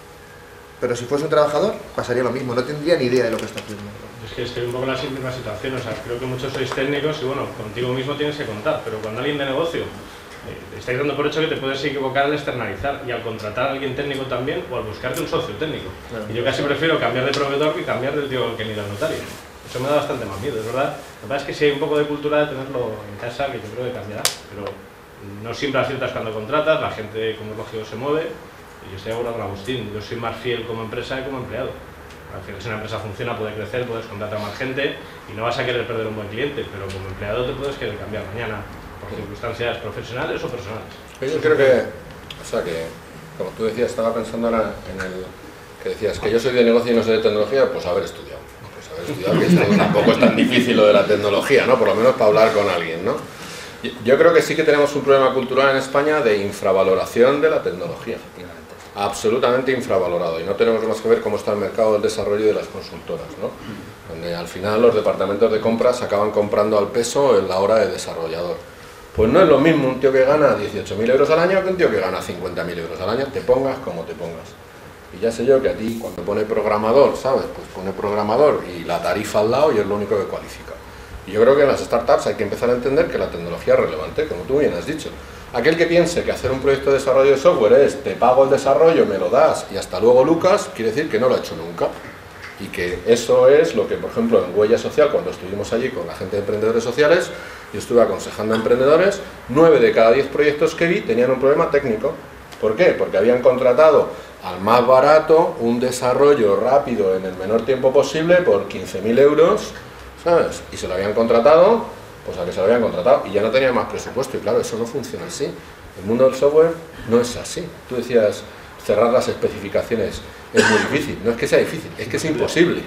Pero si fuese un trabajador, pasaría lo mismo, no tendría ni idea de lo que está haciendo. Es que estoy un poco en la misma situación, o sea, creo que muchos sois técnicos y bueno, contigo mismo tienes que contar, pero cuando alguien de negocio, eh, estáis dando por hecho que te puedes equivocar al externalizar y al contratar a alguien técnico también o al buscarte un socio técnico. Claro. Y yo casi prefiero cambiar de proveedor que cambiar del tío que ni del notario. Eso me da bastante más miedo, es verdad. Lo que pasa es que si hay un poco de cultura de tenerlo en casa, que yo creo que cambiará, pero no siempre aciertas cuando contratas, la gente, como es lógico, se mueve. Y yo estoy de acuerdo con Agustín, yo soy más fiel como empresa que como empleado. Al final, si una empresa funciona, puede crecer, puedes contratar a más gente y no vas a querer perder un buen cliente, pero como empleado te puedes querer cambiar mañana por circunstancias profesionales o personales. Yo creo que, o sea que, como tú decías, estaba pensando ahora en el que decías que yo soy de negocio y no soy de tecnología, pues haber estudiado. Pues haber estudiado, que esto tampoco es tan difícil lo de la tecnología, ¿no? Por lo menos para hablar con alguien, ¿no? Yo creo que sí que tenemos un problema cultural en España de infravaloración de la tecnología. Absolutamente infravalorado, y no tenemos más que ver cómo está el mercado del desarrollo y de las consultoras, ¿no? Donde al final los departamentos de compras acaban comprando al peso en la hora de desarrollador. Pues no es lo mismo un tío que gana dieciocho mil euros al año que un tío que gana cincuenta mil euros al año, te pongas como te pongas. Y ya sé yo que a ti cuando pone programador, ¿sabes? Pues pone programador y la tarifa al lado y es lo único que cualifica. Y yo creo que en las startups hay que empezar a entender que la tecnología es relevante, como tú bien has dicho. Aquel que piense que hacer un proyecto de desarrollo de software es te pago el desarrollo, me lo das y hasta luego Lucas, quiere decir que no lo ha hecho nunca. Y que eso es lo que, por ejemplo, en Huella Social, cuando estuvimos allí con la gente de emprendedores sociales, yo estuve aconsejando a emprendedores, nueve de cada diez proyectos que vi tenían un problema técnico. ¿Por qué? Porque habían contratado al más barato un desarrollo rápido en el menor tiempo posible por quince mil euros, ¿sabes? Y se lo habían contratado, pues a que se lo habían contratado y ya no tenía más presupuesto, y claro, eso no funciona así. El mundo del software no es así. Tú decías, cerrar las especificaciones es muy difícil. No es que sea difícil, es que es imposible.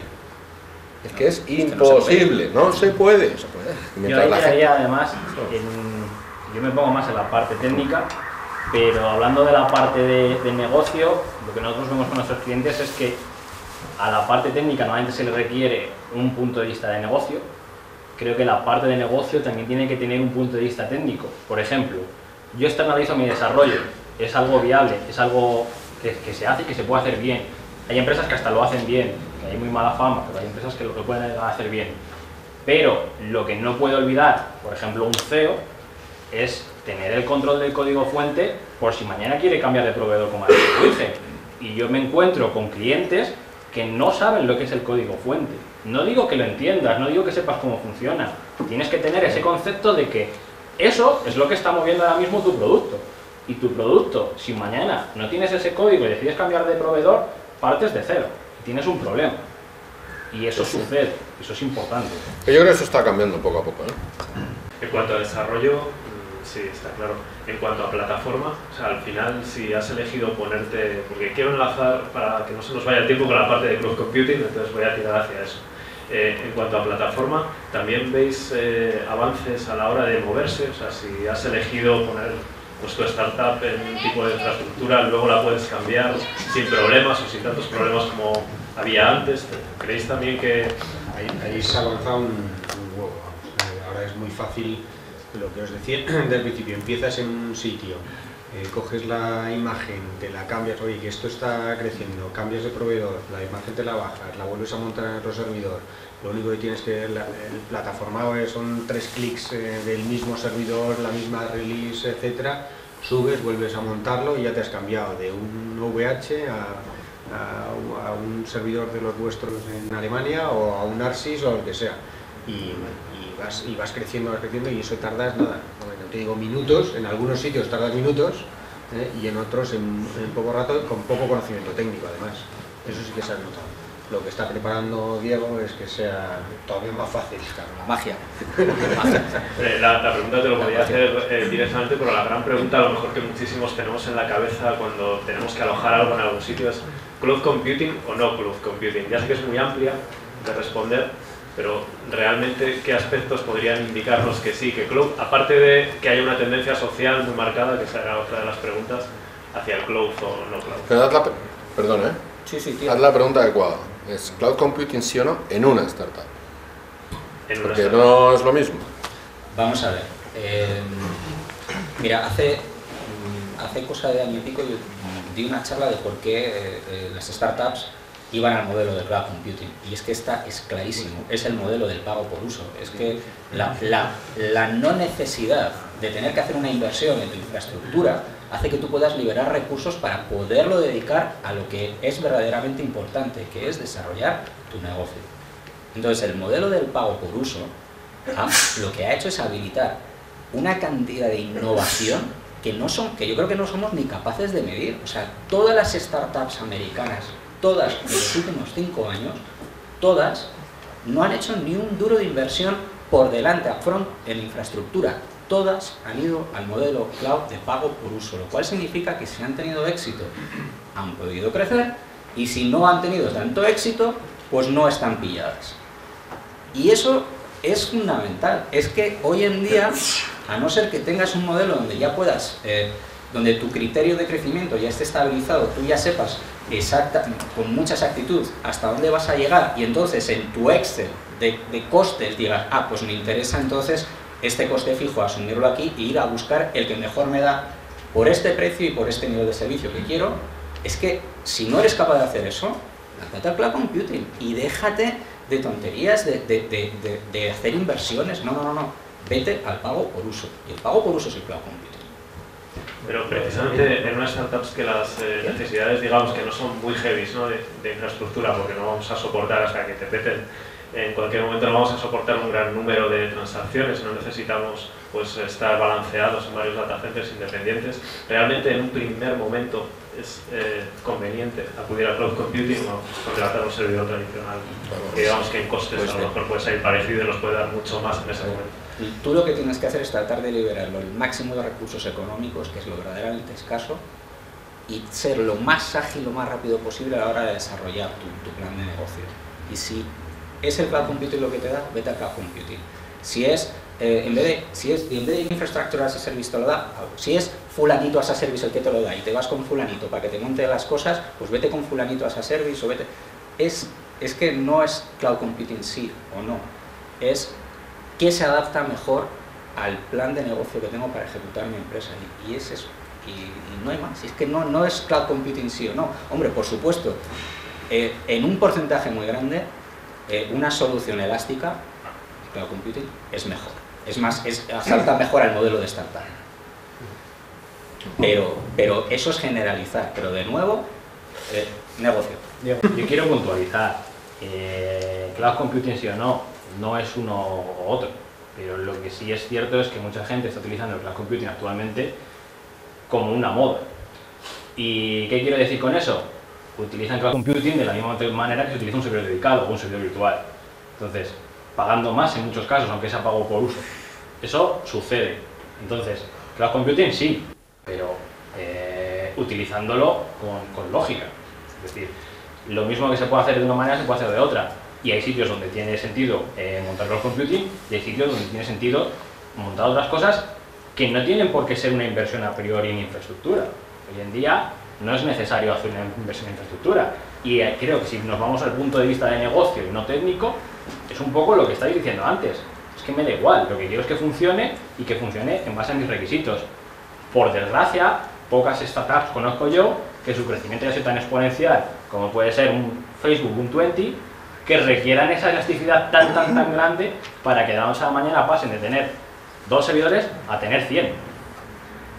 Es que es imposible, no se puede. No se puede. Yo ahí tiraría además, en, yo me pongo más en la parte técnica, pero hablando de la parte de, de negocio, lo que nosotros vemos con nuestros clientes es que a la parte técnica normalmente se le requiere un punto de vista de negocio. Creo que la parte de negocio también tiene que tener un punto de vista técnico. Por ejemplo, yo externalizo mi desarrollo, es algo viable, es algo que, que se hace y que se puede hacer bien. Hay empresas que hasta lo hacen bien, que hay muy mala fama, pero hay empresas que lo pueden hacer bien. Pero lo que no puede olvidar, por ejemplo, un C E O, es tener el control del código fuente por si mañana quiere cambiar de proveedor, como ha dicho Luis. Y yo me encuentro con clientes que no saben lo que es el código fuente. No digo que lo entiendas, no digo que sepas cómo funciona. Tienes que tener ese concepto de que eso es lo que está moviendo ahora mismo tu producto. Y tu producto, si mañana no tienes ese código y decides cambiar de proveedor, partes de cero. Y tienes un problema. Y eso sí sucede, eso es importante. Yo creo que eso está cambiando poco a poco, ¿eh? En cuanto a desarrollo, sí, está claro. En cuanto a plataforma, o sea, al final, si has elegido ponerte... Porque quiero enlazar, para que no se nos vaya el tiempo, con la parte de cloud computing, entonces voy a tirar hacia eso. Eh, en cuanto a plataforma, ¿también veis eh, avances a la hora de moverse? O sea, si has elegido poner pues, tu startup en un tipo de infraestructura, luego la puedes cambiar sin problemas o sin tantos problemas como había antes. ¿Creéis también que...? Ahí, ahí se ha avanzado un, un huevo, vamos. Ahora es muy fácil, lo que os decía del principio, empiezas en un sitio, eh, coges la imagen, te la cambias, oye, que esto está creciendo, cambias de proveedor, la imagen te la bajas, la vuelves a montar en otro servidor, lo único que tienes que, la, el plataformado son tres clics eh, del mismo servidor, la misma release, etcétera. subes, vuelves a montarlo y ya te has cambiado de un V H a, a, a un servidor de los vuestros en Alemania o a un ARSYS o lo que sea. Y, y, vas, y vas creciendo, vas creciendo y eso tardas nada, no te digo minutos, en algunos sitios tardas minutos ¿eh? y en otros en, en poco rato con poco conocimiento técnico además. Eso sí que se ha notado. Lo que está preparando Diego es que sea todavía más fácil. Claro. La magia. La, la pregunta te lo podría hacer eh, directamente, pero la gran pregunta a lo mejor que muchísimos tenemos en la cabeza cuando tenemos que alojar algo en algún sitio es ¿cloud computing o no cloud computing? Ya sé que es muy amplia de responder, pero realmente ¿qué aspectos podrían indicarnos que sí, que cloud, aparte de que haya una tendencia social muy marcada, que esa era otra de las preguntas, hacia el cloud o no cloud? Pero haz la, perdón, ¿eh? Sí, sí, tío. Haz la pregunta adecuada. ¿Es cloud computing sí o no en una startup? En una Porque startup. no es lo mismo. Vamos a ver. Eh, mira, hace, hace cosa de año y pico yo di una charla de por qué eh, eh, las startups iban al modelo de cloud computing. Y es que esta es clarísimo, es el modelo del pago por uso. Es que la, la, la no necesidad de tener que hacer una inversión en tu infraestructura hace que tú puedas liberar recursos para poderlo dedicar a lo que es verdaderamente importante, que es desarrollar tu negocio. Entonces, el modelo del pago por uso ¿ah? lo que ha hecho es habilitar una cantidad de innovación que, no son, que yo creo que no somos ni capaces de medir. O sea, todas las startups americanas, todas en los últimos cinco años, todas no han hecho ni un duro de inversión por delante, upfront, en infraestructura. Todas han ido al modelo cloud de pago por uso, lo cual significa que si han tenido éxito, han podido crecer, y si no han tenido tanto éxito, pues no están pilladas. Y eso es fundamental. Es que hoy en día, a no ser que tengas un modelo donde ya puedas, eh, donde tu criterio de crecimiento ya esté estabilizado, tú ya sepas exacta, con mucha exactitud hasta dónde vas a llegar, y entonces en tu Excel de, de costes digas, ah, pues me interesa entonces este coste fijo, asumirlo aquí e ir a buscar el que mejor me da por este precio y por este nivel de servicio que quiero. Es que si no eres capaz de hacer eso, lánzate al cloud computing y déjate de tonterías de, de, de, de, de hacer inversiones. No, no, no, no. Vete al pago por uso. Y el pago por uso es el cloud computing. Pero precisamente en unas startups que las eh, necesidades, digamos, que no son muy heavy, ¿no? de, de infraestructura, porque no vamos a soportar hasta que te peten. En cualquier momento no vamos a soportar un gran número de transacciones, no necesitamos pues, estar balanceados en varios data centers independientes. Realmente en un primer momento es eh, conveniente acudir al cloud computing o contratar un servidor tradicional, que digamos que en costes a lo mejor puede salir parecido y nos puede dar mucho más en ese momento. Y tú lo que tienes que hacer es tratar de liberar el máximo de recursos económicos, que es lo verdaderamente escaso, y ser lo más ágil, lo más rápido posible a la hora de desarrollar tu, tu plan de negocio. Y si es el cloud computing lo que te da, vete al cloud computing. Si es, eh, en vez de, si es, en vez de infrastructure as a service te lo da, si es fulanito as a service el que te lo da y te vas con fulanito para que te monte las cosas, pues vete con fulanito as a service o vete... Es, es que no es cloud computing sí o no, es qué se adapta mejor al plan de negocio que tengo para ejecutar mi empresa, y, y es eso, y, y no hay más. Es que no, no es cloud computing sí o no. Hombre, por supuesto, eh, en un porcentaje muy grande, Eh, una solución elástica, cloud computing, es mejor. Es más, es, salta mejor al modelo de startup. Pero, pero eso es generalizar. Pero de nuevo, eh, negocio. Yo, yo quiero puntualizar. Eh, cloud computing sí o no, no es uno u otro. Pero lo que sí es cierto es que mucha gente está utilizando el cloud computing actualmente como una moda. ¿Y qué quiero decir con eso? Utilizan cloud computing de la misma manera que se utiliza un servidor dedicado o un servidor virtual. Entonces, pagando más en muchos casos, aunque sea pago por uso. Eso sucede. Entonces, cloud computing sí, pero eh, utilizándolo con, con lógica. Es decir, lo mismo que se puede hacer de una manera se puede hacer de otra. Y hay sitios donde tiene sentido eh, montar cloud computing y hay sitios donde tiene sentido montar otras cosas que no tienen por qué ser una inversión a priori en infraestructura. Hoy en día no es necesario hacer una inversión en infraestructura, y creo que si nos vamos al punto de vista de negocio y no técnico, es un poco lo que estáis diciendo antes. Es que me da igual, lo que quiero es que funcione y que funcione en base a mis requisitos. Por desgracia, pocas startups conozco yo que su crecimiento haya sido tan exponencial como puede ser un Facebook, un veinte, que requieran esa elasticidad tan tan tan grande para que de la noche a la mañana pasen de tener dos servidores a tener cien.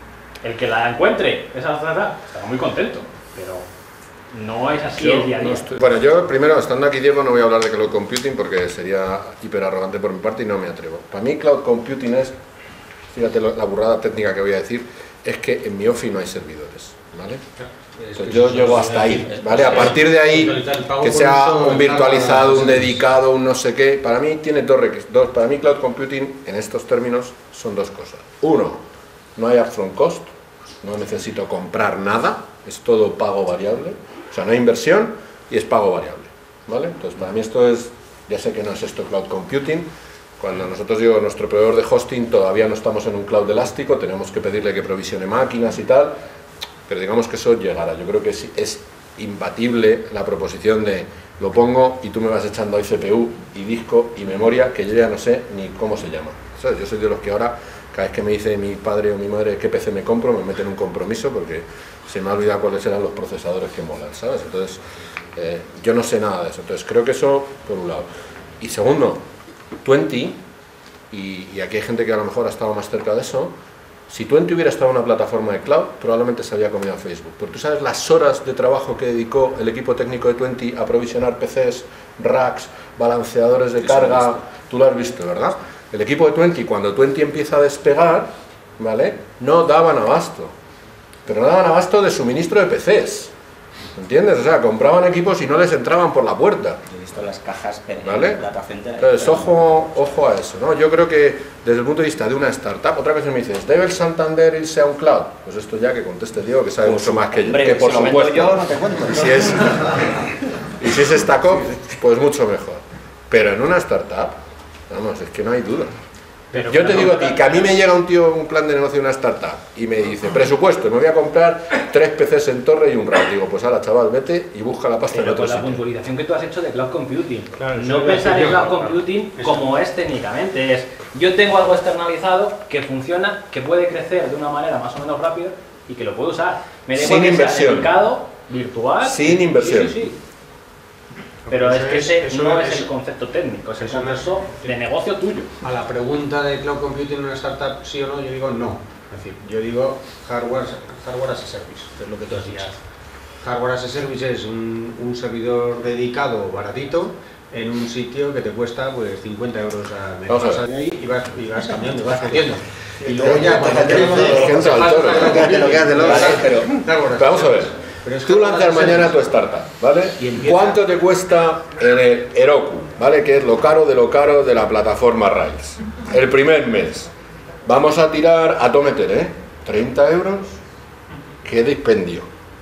El que la encuentre, esa startup, estará muy contento, pero no es así el día a día. No estoy... Bueno, yo primero, estando aquí Diego, no voy a hablar de cloud computing porque sería hiper arrogante por mi parte y no me atrevo. Para mí cloud computing es, fíjate la burrada técnica que voy a decir, es que en mi Office no hay servidores, ¿vale? Entonces yo llego hasta ahí, ¿vale? A partir de ahí, que sea un virtualizado, un dedicado, un no sé qué, para mí tiene dos requisitos. Para mí cloud computing en estos términos son dos cosas. Uno, no hay upfront cost, no necesito comprar nada, es todo pago variable, o sea, no hay inversión y es pago variable, ¿vale? Entonces para mí esto es, ya sé que no es esto cloud computing. Cuando nosotros digo nuestro proveedor de hosting todavía no estamos en un cloud elástico, tenemos que pedirle que provisione máquinas y tal, pero digamos que eso llegará. Yo creo que es, es imbatible la proposición de lo pongo y tú me vas echando ahí C P U y disco y memoria que yo ya no sé ni cómo se llama, ¿sabes? Yo soy de los que ahora, cada vez que me dice mi padre o mi madre qué P C me compro, me meten un compromiso porque se me ha olvidado cuáles eran los procesadores que molan, ¿sabes? Entonces, eh, yo no sé nada de eso. Entonces creo que eso por un lado. Y segundo, Twenty, y, y aquí hay gente que a lo mejor ha estado más cerca de eso, si Twenty hubiera estado en una plataforma de cloud, probablemente se había comido a Facebook. Porque tú sabes las horas de trabajo que dedicó el equipo técnico de Twenty a provisionar P Cs, racks, balanceadores de carga, tú lo has visto, ¿verdad? El equipo de Twenty, cuando Twenty empieza a despegar, ¿vale? No daban abasto, pero no daban abasto de suministro de P Cs. ¿Entiendes? O sea, compraban equipos y no les entraban por la puerta. He visto las cajas en ¿vale? el data center. Entonces, ojo, ojo a eso, ¿no? Yo creo que desde el punto de vista de una startup, otra cosa me dices, ¿debe el Santander irse a un cloud? Pues esto ya que conteste Diego, que sabe pues, mucho más que hombre, yo, que por si lo supuesto. yo no te cuento. Y si es, y si es Stack Up, pues mucho mejor. Pero en una startup, vamos, es que no hay duda. Pero yo te digo a ti, que a mí me llega un tío, un plan de negocio de una startup y me dice, presupuesto, me voy a comprar tres P Cs en torre y un rack. Digo, pues ahora chaval, vete y busca la pasta en otro con la sitio. puntualización que tú has hecho de cloud computing. Claro, no pensar en cloud computing como es técnicamente. Es, yo tengo algo externalizado que funciona, que puede crecer de una manera más o menos rápida y que lo puedo usar. Me da igual Sin que sea inversión. dedicado, virtual. Sin inversión. Sí, sí, sí. Pero es que ese eso no es- es el concepto técnico, es el eso no es- concepto de negocio tuyo. A la pregunta de cloud computing en una startup, sí o no, yo digo no. Es decir, yo digo hardware, hardware as a service, que es lo que tú has dicho. Hardware as a service es un, un servidor dedicado baratito en un sitio que te cuesta pues cincuenta euros a mes. Vamos a ver. Pasas de ahí y vas, y vas cambiando, y vas creciendo. Y luego ya cuando Quédate tienes que entra al toro. Quédatelo, quédatelo. Vale, Pero- hardware as Vamos a a ver. service. Pero es Tú hardware lanzas as a mañana service. tu startup, ¿vale? Y empieza- ¿Cuánto te cuesta en el Heroku, ¿vale? Que es lo caro de lo caro de la plataforma Rails. El primer mes. Vamos a tirar a Tometer, ¿eh? ¿treinta euros? ¡Qué dispendio!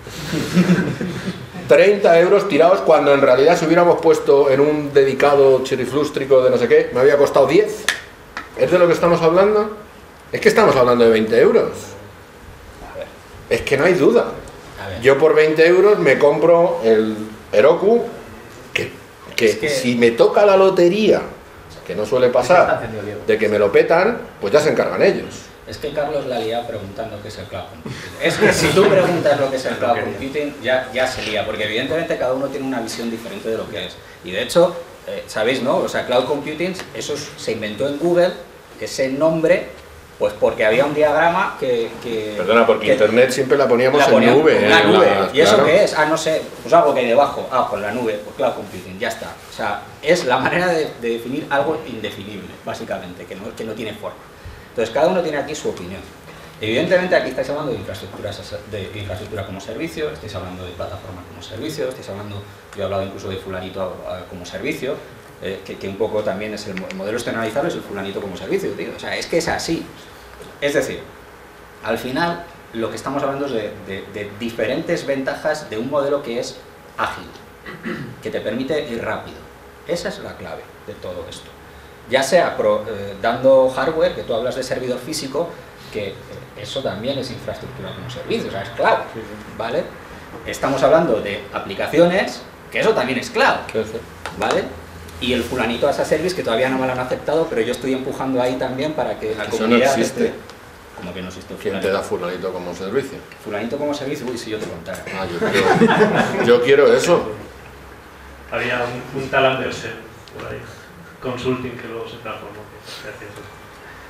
treinta euros tirados cuando en realidad si hubiéramos puesto en un dedicado chiriflústrico de no sé qué, me había costado diez. ¿Es de lo que estamos hablando? Es que estamos hablando de veinte euros. Es que no hay duda. Yo por veinte euros me compro el Heroku, que, que, Es que- si me toca la lotería, que no suele pasar, de que me lo petan, pues ya se encargan ellos. Es que Carlos la lía preguntando qué es el cloud computing. Es que si tú preguntas lo que es el cloud computing, ya, ya se lía, porque evidentemente cada uno tiene una visión diferente de lo que es. Y de hecho, eh, sabéis, ¿no? O sea, cloud computing, eso se inventó en Google, ese nombre, pues porque había un diagrama que... que Perdona, porque que- Internet siempre la poníamos la en ponían nube. con una en nube. las- ¿Y eso claro. qué es? Ah, no sé, pues algo que hay debajo. Ah, pues la nube, pues cloud computing, ya está. O sea, es la manera de, de definir algo indefinible, básicamente, que no, que no tiene forma. Entonces, cada uno tiene aquí su opinión. Evidentemente, aquí estáis hablando de infraestructuras, de infraestructura como servicio, estáis hablando de plataforma como servicio, estáis hablando, yo he hablado incluso de fulanito eh, como servicio, eh, que, que un poco también es el, mo- el modelo externalizable, es el fulanito como servicio, tío. O sea, es que es así. Es decir, al final, lo que estamos hablando es de, de- de diferentes ventajas de un modelo que es ágil, que te permite ir rápido. Esa es la clave de todo esto. Ya sea pro- eh, dando hardware, que tú hablas de servidor físico, que eh, eso también es infraestructura como servicio, o sea, es cloud, ¿vale? Estamos hablando de aplicaciones, que eso también es cloud, ¿vale? Y el fulanito as a service, que todavía no me lo han aceptado, pero yo estoy empujando ahí también para que la Eso no comunidad existe. esté- ¿Cómo que no existe el ¿Quién te da fulanito como servicio? Fulanito como servicio, uy, si yo te contara. Ah, yo quiero, yo quiero eso. Había un, un tal Andersen por ahí, consulting, que luego se transformó. Gracias.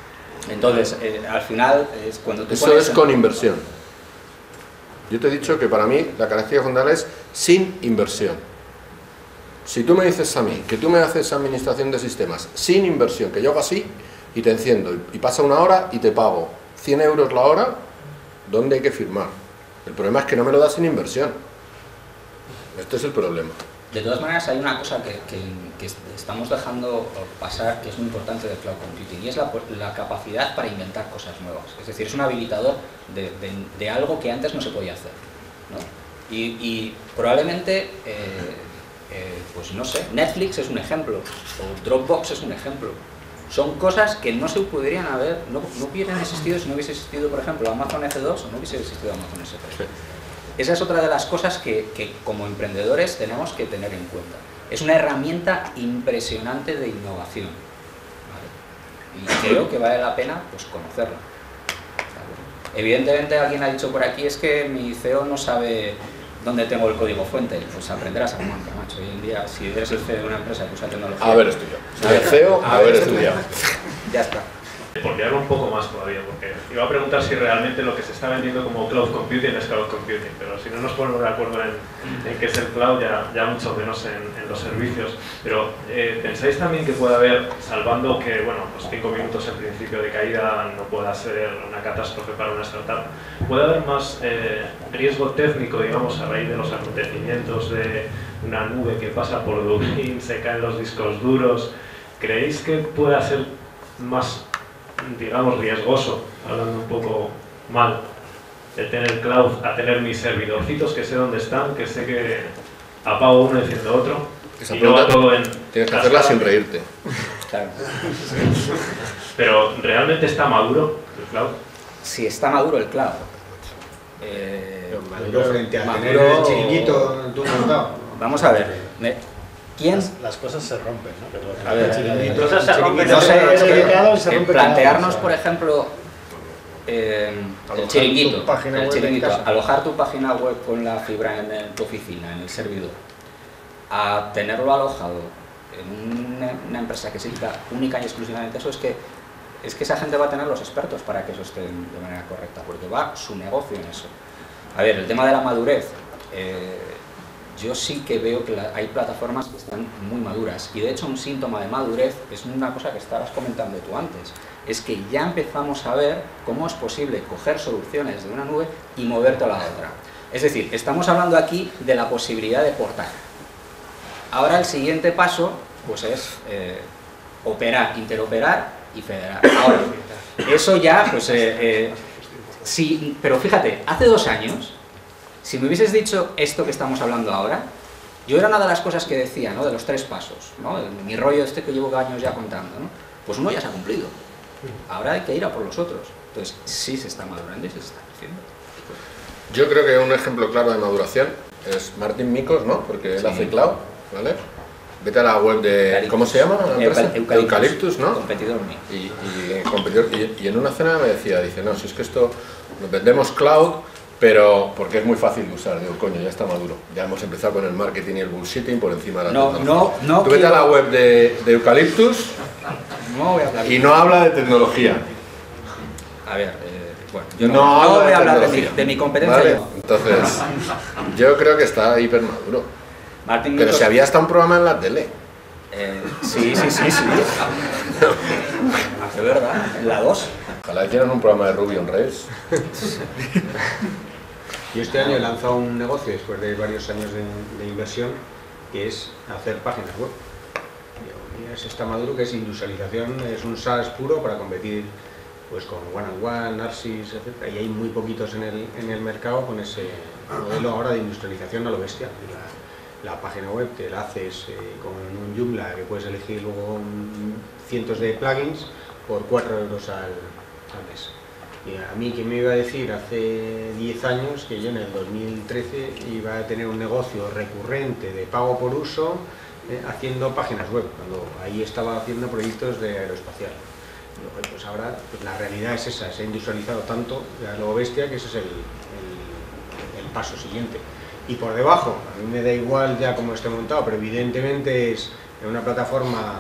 Entonces, eh, al final, es cuando tú Eso pones es en- con inversión. Yo te he dicho que para mí la característica fundamental es sin inversión. Si tú me dices a mí que tú me haces administración de sistemas sin inversión, que yo hago así y te enciendo y pasa una hora y te pago cien euros la hora, ¿dónde hay que firmar? El problema es que no me lo das sin inversión. Este es el problema. De todas maneras, hay una cosa que, que, que estamos dejando pasar que es muy importante del cloud computing y es la, la capacidad para inventar cosas nuevas. Es decir, es un habilitador de, de, de algo que antes no se podía hacer, ¿no? Y, y probablemente, eh, eh, pues no sé, Netflix es un ejemplo, o Dropbox es un ejemplo. Son cosas que no se podrían haber, no, no hubieran existido si no hubiese existido, por ejemplo, Amazon F dos o no hubiese existido Amazon S tres. Esa es otra de las cosas que, que como emprendedores tenemos que tener en cuenta. Es una herramienta impresionante de innovación, ¿vale? Y creo que vale la pena pues, conocerla. ¿Vale? Evidentemente alguien ha dicho por aquí es que mi C E O no sabe dónde tengo el código fuente. Pues aprenderás a Salamanca, macho. Hoy en día, si eres el C E O de una empresa que usa tecnología... Haber estudiado. Si eres C E O, haber estudiado. Ya está. Por mirarlo un poco más todavía, porque iba a preguntar si realmente lo que se está vendiendo como cloud computing es cloud computing, pero si no nos ponemos de acuerdo en, en qué es el cloud, ya, ya mucho menos en, en los servicios. Pero eh, ¿pensáis también que puede haber, salvando que bueno, los cinco minutos en principio de caída no pueda ser una catástrofe para una startup, puede haber más eh, riesgo técnico, digamos, a raíz de los acontecimientos de una nube que pasa por Dublín, se caen los discos duros? ¿Creéis que pueda ser más, digamos, riesgoso, hablando un poco mal, el tener cloud a tener mis servidorcitos que sé dónde están, que sé que apago uno y enciendo otro? Esa Y no va pregunta todo en tienes que hacerla sin cascada. reírte. Claro. Pero ¿realmente está maduro el cloud? Si está maduro el cloud. Eh, Maduro frente a maduro- tener el chiringuito tú montado. Vamos a ver. me- ¿Quién? Las, las cosas se rompen, ¿no? Pero A ver, el chiringuito- cosas se el rompen, chiringuito No sé, es se que, rompe cada vez, se que rompe cada vez, plantearnos, o sea. por ejemplo, eh, el Alojar chiringuito, tu página el web en chiringuito, casa. alojar tu página web con la fibra en, el- tu oficina, en el servidor, a tenerlo alojado en una, una empresa que se dedica única y exclusivamente a eso, es que, es que esa gente va a tener los expertos para que eso esté de manera correcta, porque va su negocio en eso. A ver, el tema de la madurez. eh, Yo sí que veo que la- hay plataformas que están muy maduras y de hecho un síntoma de madurez es una cosa que estabas comentando tú antes, es que ya empezamos a ver cómo es posible coger soluciones de una nube y moverte a la otra. Es decir, estamos hablando aquí de la posibilidad de portar. Ahora el siguiente paso pues es eh, operar, interoperar y federar. Ahora, eso ya pues... eh, eh, sí, pero fíjate, hace dos años... Si me hubieses dicho esto que estamos hablando ahora, yo era una de las cosas que decía, ¿no? De los tres pasos, ¿no? El- mi rollo este que llevo años ya contando, ¿no? Pues uno ya se ha cumplido. Ahora hay que ir a por los otros. Entonces, sí se está madurando y se está creciendo. Yo creo que un ejemplo claro de maduración es Martín Micos, ¿no? Porque él Sí. hace cloud, ¿vale? Vete a la web de... Eucaliptus. ¿Cómo se llama la empresa? Eucal- Eucaliptus. Eucaliptus, ¿no? Competidor mío. Y, y, competidor- y- y en una cena me decía, dice, no, si es que esto lo vendemos cloud, pero porque es muy fácil de usar. Digo, coño, ya está maduro. Ya hemos empezado con el marketing y el bullshitting por encima de la No, tecnología. no, no Tú vete a quiero- la web de, de Eucaliptus No voy a hablar. y no habla de tecnología. A ver, eh, bueno, yo no, No, no habla voy de a hablar de mi, tecnología. de mi competencia. ¿Vale? Yo. Entonces, yo creo que está hiper maduro. Martín Pero Micos- si había hasta un programa en la tele. Eh, sí, sí, sí, sí. Es verdad, en la dos. Ojalá hicieran un programa de Ruby on Rails. Yo este año he lanzado un negocio después de varios años de, de inversión que es hacer páginas web. Y ya se está maduro, que es industrialización, es un SaaS puro para competir pues con One and One, Narcis, etcétera. Y hay muy poquitos en el, en el mercado con ese modelo ahora de industrialización a lo bestia. La, la página web te la haces eh, con un Joomla que puedes elegir luego un- cientos de plugins por cuatro euros al, al mes. Y a mí, ¿quién me iba a decir hace diez años que yo en el dos mil trece iba a tener un negocio recurrente de pago por uso eh, haciendo páginas web, cuando ahí estaba haciendo proyectos de aeroespacial? Digo, "Joder, pues ahora pues la realidad es esa, se ha industrializado tanto, ya lo bestia, que ese es el, el- el paso siguiente. Y por debajo, a mí me da igual ya cómo esté montado, pero evidentemente es en una plataforma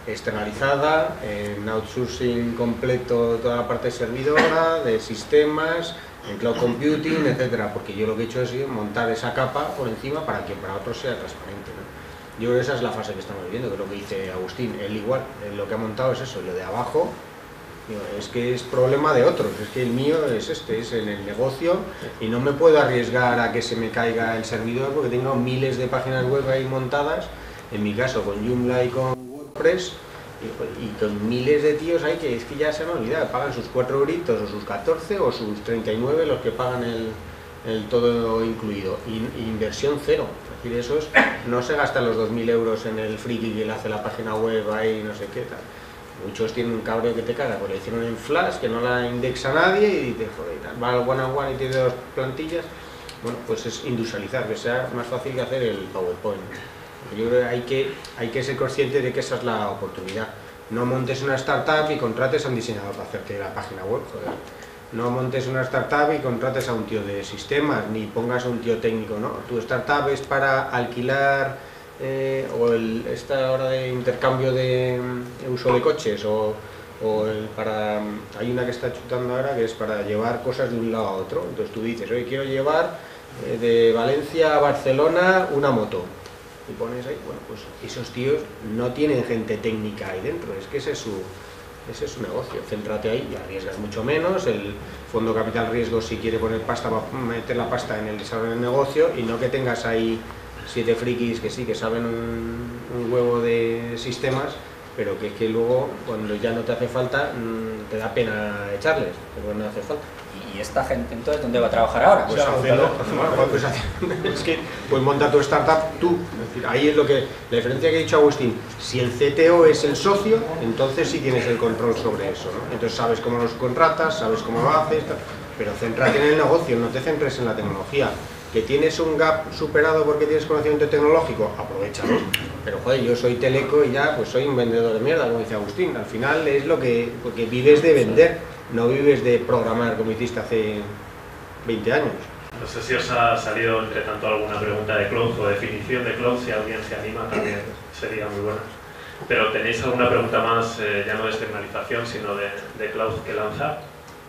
externalizada, en outsourcing completo toda la parte servidora, de sistemas, en cloud computing, etcétera, porque yo lo que he hecho es montar esa capa por encima para que para otros sea transparente, ¿no? Yo creo que esa es la fase que estamos viviendo, que es lo que dice Agustín, él igual, él lo que ha montado es eso, lo de abajo, digo, es que es problema de otros, es que el mío es este, es en el negocio y no me puedo arriesgar a que se me caiga el servidor porque tengo miles de páginas web ahí montadas, en mi caso con Joomla y con WordPress, y, y con miles de tíos ahí que es que ya se han olvidado, pagan sus cuatro euritos o sus catorce o sus treinta y nueve los que pagan el, el todo incluido, y, y inversión cero. Es decir, esos no se gastan los dos mil euros en el friki que le hace la página web ahí no sé qué tal. Muchos tienen un cabreo que te caga, porque le hicieron en Flash, que no la indexa nadie y te joder, va al one on one y tiene dos plantillas. Bueno, pues es industrializar, que sea más fácil que hacer el PowerPoint. Yo creo que hay que, hay que ser consciente de que esa es la oportunidad. No montes una startup y contrates a un diseñador para hacerte la página web, joder. No montes una startup y contrates a un tío de sistemas, ni pongas a un tío técnico, ¿no? Tu startup es para alquilar, eh, o el, esta hora de intercambio de, de uso de coches, o, o el para... Hay una que está chutando ahora que es para llevar cosas de un lado a otro. Entonces tú dices, oye, quiero llevar eh, de Valencia a Barcelona una moto. Y pones ahí, bueno, pues esos tíos no tienen gente técnica ahí dentro, es que ese es su... Ese es su negocio, céntrate ahí y arriesgas mucho menos, el fondo capital riesgo si quiere poner pasta va a meter la pasta en el desarrollo del negocio y no que tengas ahí siete frikis que sí, que saben un, un huevo de sistemas, pero que, que luego cuando ya no te hace falta te da pena echarles, pero no hace falta. ¿Y esta gente entonces dónde va a trabajar ahora? Pues haciendo, pues haciendo, es que pues monta tu startup tú, es decir, ahí es lo que, la diferencia que ha dicho Agustín, si el C T O es el socio, entonces sí tienes el control sobre eso, ¿no? Entonces sabes cómo los contratas, sabes cómo lo haces, pero céntrate en el negocio, no te centres en la tecnología. Que tienes un gap superado porque tienes conocimiento tecnológico, aprovechalo. Pero joder, yo soy teleco y ya pues soy un vendedor de mierda, como dice Agustín. Al final es lo que, porque vives de vender, no vives de programar como hiciste hace veinte años. No sé si os ha salido entre tanto alguna pregunta de cloud o definición de cloud, si alguien se anima también sería muy buena. Pero ¿tenéis alguna pregunta más, eh, ya no de externalización, sino de, de cloud que lanzar?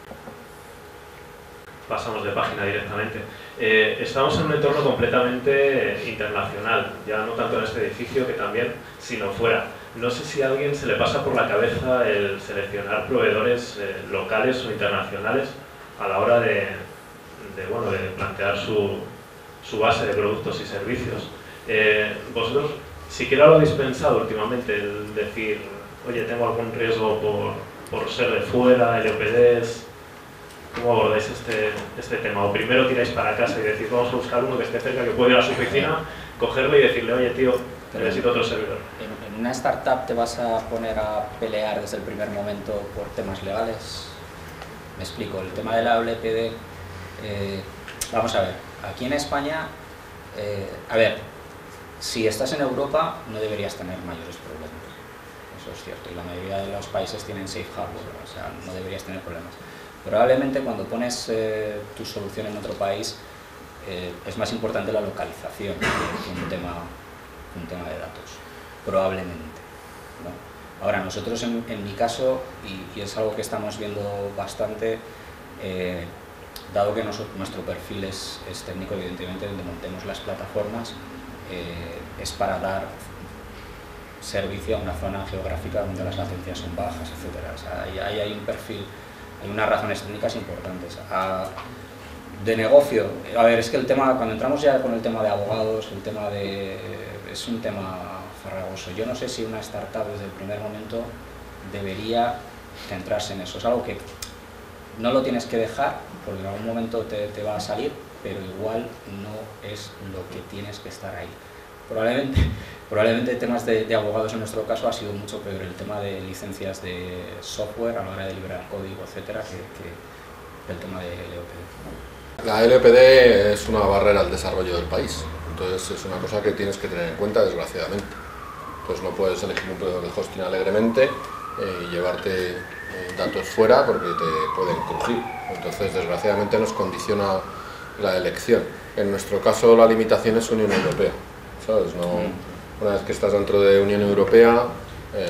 Pasamos de página directamente. Eh, estamos en un entorno completamente internacional, ya no tanto en este edificio que también, sino fuera. No sé si a alguien se le pasa por la cabeza el seleccionar proveedores eh, locales o internacionales a la hora de, de, bueno, de plantear su, su base de productos y servicios. Eh, vosotros, siquiera lo habéis pensado últimamente, el decir, oye, tengo algún riesgo por, por ser de fuera, L O P Ds. ¿Cómo abordáis este, este tema? O primero tiráis para casa y decís, vamos a buscar uno que esté cerca, que pueda ir a su oficina, cogerlo y decirle, oye tío, necesito otro servidor. En, en una startup te vas a poner a pelear desde el primer momento por temas legales. Me explico, el tema de la L P D, eh, vamos a ver, aquí en España, eh, a ver, si estás en Europa no deberías tener mayores problemas, eso es cierto, y la mayoría de los países tienen safe harbor, o sea, no deberías tener problemas. Probablemente cuando pones eh, tu solución en otro país eh, es más importante la localización que un tema, un tema de datos, probablemente, ¿no? Ahora, nosotros en, en mi caso, y, y es algo que estamos viendo bastante, eh, dado que nosotros, nuestro perfil es, es técnico, evidentemente, donde montemos las plataformas, eh, es para dar servicio a una zona geográfica donde las latencias son bajas, etcétera. O sea, ahí, ahí hay un perfil. Hay unas razones técnicas importantes. A, de negocio, a ver, es que el tema, cuando entramos ya con el tema de abogados, el tema de... es un tema farragoso. Yo no sé si una startup desde el primer momento debería centrarse en eso. Es algo que no lo tienes que dejar, porque en algún momento te, te va a salir, pero igual no es lo que tienes que estar ahí. Probablemente, probablemente temas de, de abogados en nuestro caso ha sido mucho peor el tema de licencias de software a la hora de liberar código, etcétera, que, que el tema de L O P D. La L P D es una barrera al desarrollo del país, entonces es una cosa que tienes que tener en cuenta, desgraciadamente. Entonces no puedes elegir un proveedor de hosting alegremente eh, y llevarte eh, datos fuera porque te pueden crujir. Entonces desgraciadamente nos condiciona la elección. En nuestro caso la limitación es Unión Europea. ¿Sabes? No, una vez que estás dentro de Unión Europea, eh,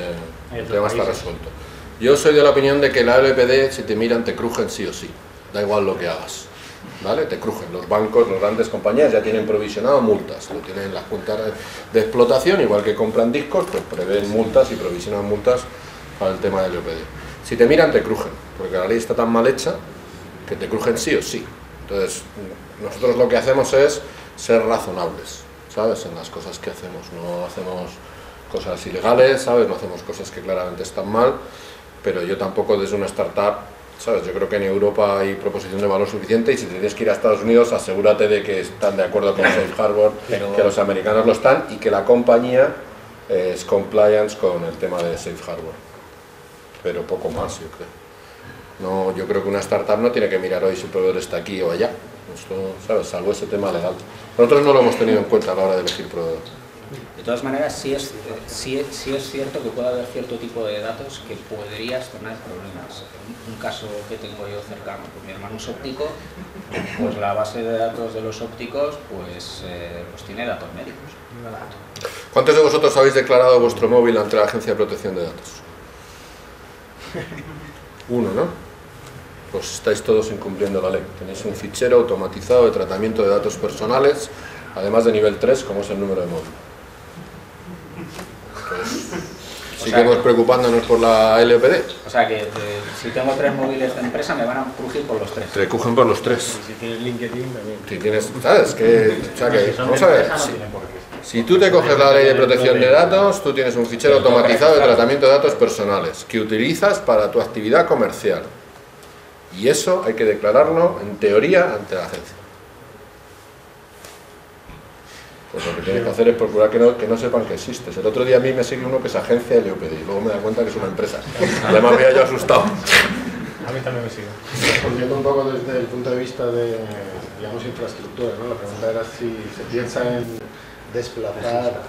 el tema está resuelto. Yo soy de la opinión de que la L P D, si te miran, te crujen sí o sí, da igual lo que hagas, ¿vale? Te crujen. Los bancos, las grandes compañías ya tienen provisionado multas, lo tienen en las cuentas de explotación, igual que compran discos, pues prevén multas y provisionan multas para el tema de L P D. Si te miran, te crujen, porque la ley está tan mal hecha que te crujen sí o sí. Entonces, nosotros lo que hacemos es ser razonables, ¿sabes? En las cosas que hacemos, no hacemos cosas ilegales, ¿sabes? No hacemos cosas que claramente están mal, pero yo tampoco desde una startup, ¿sabes? Yo creo que en Europa hay proposición de valor suficiente y si tienes que ir a Estados Unidos, asegúrate de que están de acuerdo con Safe Harbor, pero... que los americanos lo están y que la compañía eh, es compliance con el tema de Safe Harbor. Pero poco más, yo creo. No, yo creo que una startup no tiene que mirar hoy si el proveedor está aquí o allá. Esto, ¿sabes? Salvo ese tema legal. Nosotros no lo hemos tenido en cuenta a la hora de elegir proveedor. De todas maneras, sí es, sí, sí es cierto que puede haber cierto tipo de datos que podrías tener problemas. Un, un caso que tengo yo cercano, pues mi hermano es óptico, pues la base de datos de los ópticos pues, eh, pues tiene datos médicos. ¿Cuántos de vosotros habéis declarado vuestro móvil ante la Agencia de Protección de Datos? Uno, ¿no? Pues estáis todos incumpliendo la ley. Tenéis un fichero automatizado de tratamiento de datos personales, además de nivel tres, como es el número de móvil. Pues, seguimos preocupándonos por la L P D. O sea que de, si tengo tres móviles de empresa me van a crujir por los tres. Te crujen por los tres. Y si tienes LinkedIn también. Si tienes, ¿sabes? Que, o sea que, vamos a ver. Si, si tú te coges la ley de protección de datos, tú tienes un fichero automatizado de tratamiento de datos personales que utilizas para tu actividad comercial. Y eso hay que declararlo, en teoría, ante la agencia. Pues lo que tienes que hacer es procurar que no, que no sepan que existes. El otro día a mí me sigue uno que es agencia L P D y luego me da cuenta que es una empresa. Además me había yo asustado. A mí también me sigue. Respondiendo un poco desde el punto de vista de, digamos, infraestructura, ¿no? La pregunta era si se piensa en desplazar,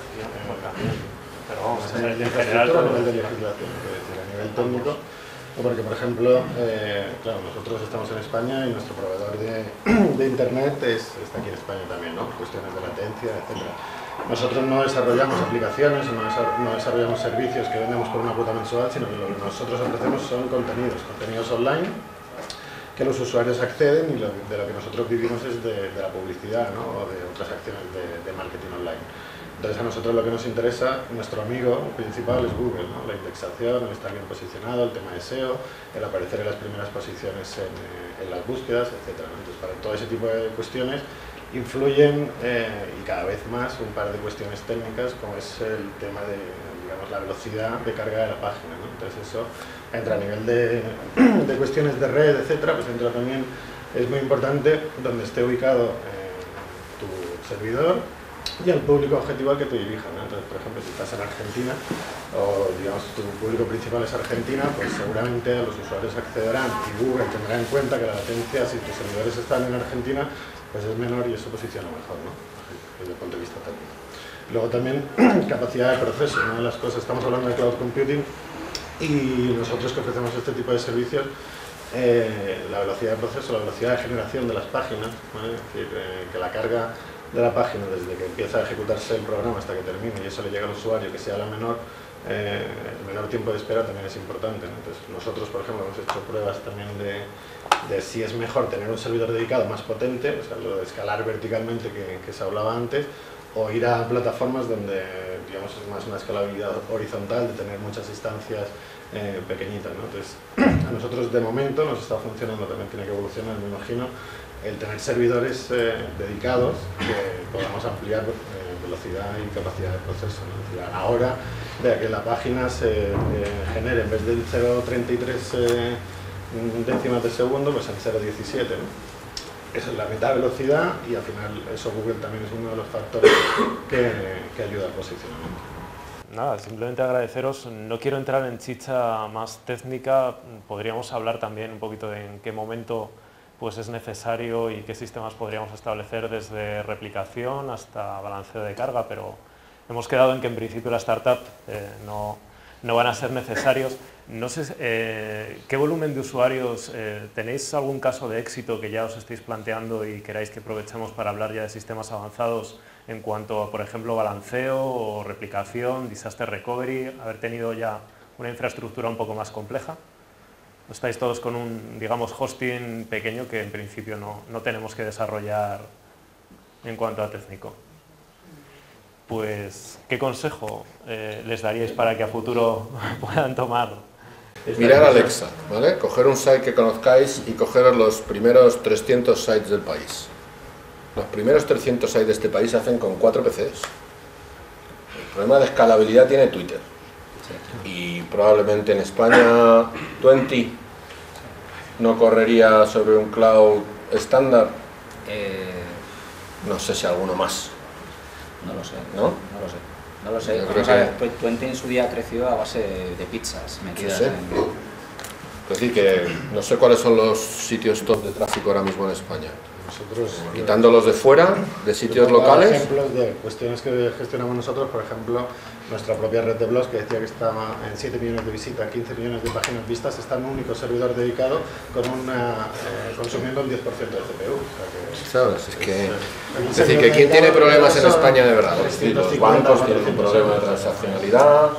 pero vamos, a nivel de infraestructura, a nivel de legislación, es decir, a nivel técnico. Porque, por ejemplo, eh, claro, nosotros estamos en España y nuestro proveedor de, de Internet es, está aquí en España también, ¿no? Cuestiones de latencia, etcétera. Nosotros no desarrollamos aplicaciones, no, no desarrollamos servicios que vendemos por una cuota mensual, sino que lo que nosotros ofrecemos son contenidos, contenidos online, que los usuarios acceden y lo, de lo que nosotros vivimos es de, de la publicidad, ¿no? O de otras acciones de, de marketing online. Entonces a nosotros lo que nos interesa, nuestro amigo principal es Google, ¿no? La indexación, el estar bien posicionado, el tema de S E O, el aparecer en las primeras posiciones en, en las búsquedas, etcétera. Entonces para todo ese tipo de cuestiones influyen eh, y cada vez más un par de cuestiones técnicas como es el tema de, digamos, la velocidad de carga de la página, ¿no? Entonces eso entra a nivel de, de cuestiones de red, etcétera, pues entra también, es muy importante donde esté ubicado eh, tu servidor y al público objetivo al que te dirijas, ¿no? Entonces, por ejemplo, si estás en Argentina o digamos tu público principal es Argentina, pues seguramente los usuarios accederán y Google tendrá en cuenta que la latencia, si tus servidores están en Argentina, pues es menor y eso posiciona mejor, ¿no? Desde el punto de vista técnico. Luego también capacidad de proceso, ¿no? Las cosas, estamos hablando de cloud computing y nosotros que ofrecemos este tipo de servicios, eh, la velocidad de proceso, la velocidad de generación de las páginas, ¿vale? Es decir, eh, que la carga de la página desde que empieza a ejecutarse el programa hasta que termine y eso le llega al usuario que sea la menor, eh, el menor tiempo de espera también es importante, ¿no? Entonces nosotros, por ejemplo, hemos hecho pruebas también de, de si es mejor tener un servidor dedicado más potente, o sea, lo de escalar verticalmente que, que se hablaba antes, o ir a plataformas donde, digamos, es más una escalabilidad horizontal, de tener muchas instancias eh, pequeñitas, ¿no? Entonces, a nosotros de momento nos está funcionando, también tiene que evolucionar, me imagino, el tener servidores eh, dedicados que podamos ampliar eh, velocidad y capacidad de proceso, ¿no? Es decir, a la hora de que la página se eh, genere en vez del cero coma treinta y tres eh, décimas de segundo, pues en cero coma diecisiete, ¿no? Esa es la mitad de velocidad y al final eso Google también es uno de los factores que, que ayuda al posicionamiento. Nada, simplemente agradeceros. No quiero entrar en chicha más técnica, podríamos hablar también un poquito de en qué momento pues es necesario y qué sistemas podríamos establecer desde replicación hasta balanceo de carga, pero hemos quedado en que en principio las startups eh, no, no van a ser necesarios. No sé eh, qué volumen de usuarios, eh, ¿tenéis algún caso de éxito que ya os estéis planteando y queráis que aprovechemos para hablar ya de sistemas avanzados en cuanto a, por ejemplo, balanceo o replicación, disaster recovery, haber tenido ya una infraestructura un poco más compleja. Estáis todos con un, digamos, hosting pequeño que en principio no, no tenemos que desarrollar en cuanto a técnico. Pues, ¿qué consejo eh, les daríais para que a futuro puedan tomar? Mirar Alexa, ¿vale? Coger un site que conozcáis y coger los primeros trescientos sites del país. Los primeros trescientos sites de este país se hacen con cuatro P Cs. El problema de escalabilidad tiene Twitter. Y probablemente en España veinte no correría sobre un cloud estándar. Eh... No sé si alguno más. No lo sé. ¿No? No lo sé. No lo sé. Yo Vamos creo a ver, que... Twenty en su día creció a base de, de pizzas metidas Sí, sí. en... Es decir, que no sé cuáles son los sitios top de tráfico ahora mismo en España. Nosotros, quitando los de fuera, de sitios Yo pongo locales. ejemplos de cuestiones que gestionamos nosotros, por ejemplo, nuestra propia red de blogs que decía que estaba en siete millones de visitas, quince millones de páginas vistas, está en un único servidor dedicado con una, eh, consumiendo un diez por ciento de C P U. O sea que, ¿Sabes? Es que, eh, es decir, que ¿quién tiene problemas en España de verdad? Es decir, los bancos tienen un problema de transaccionalidad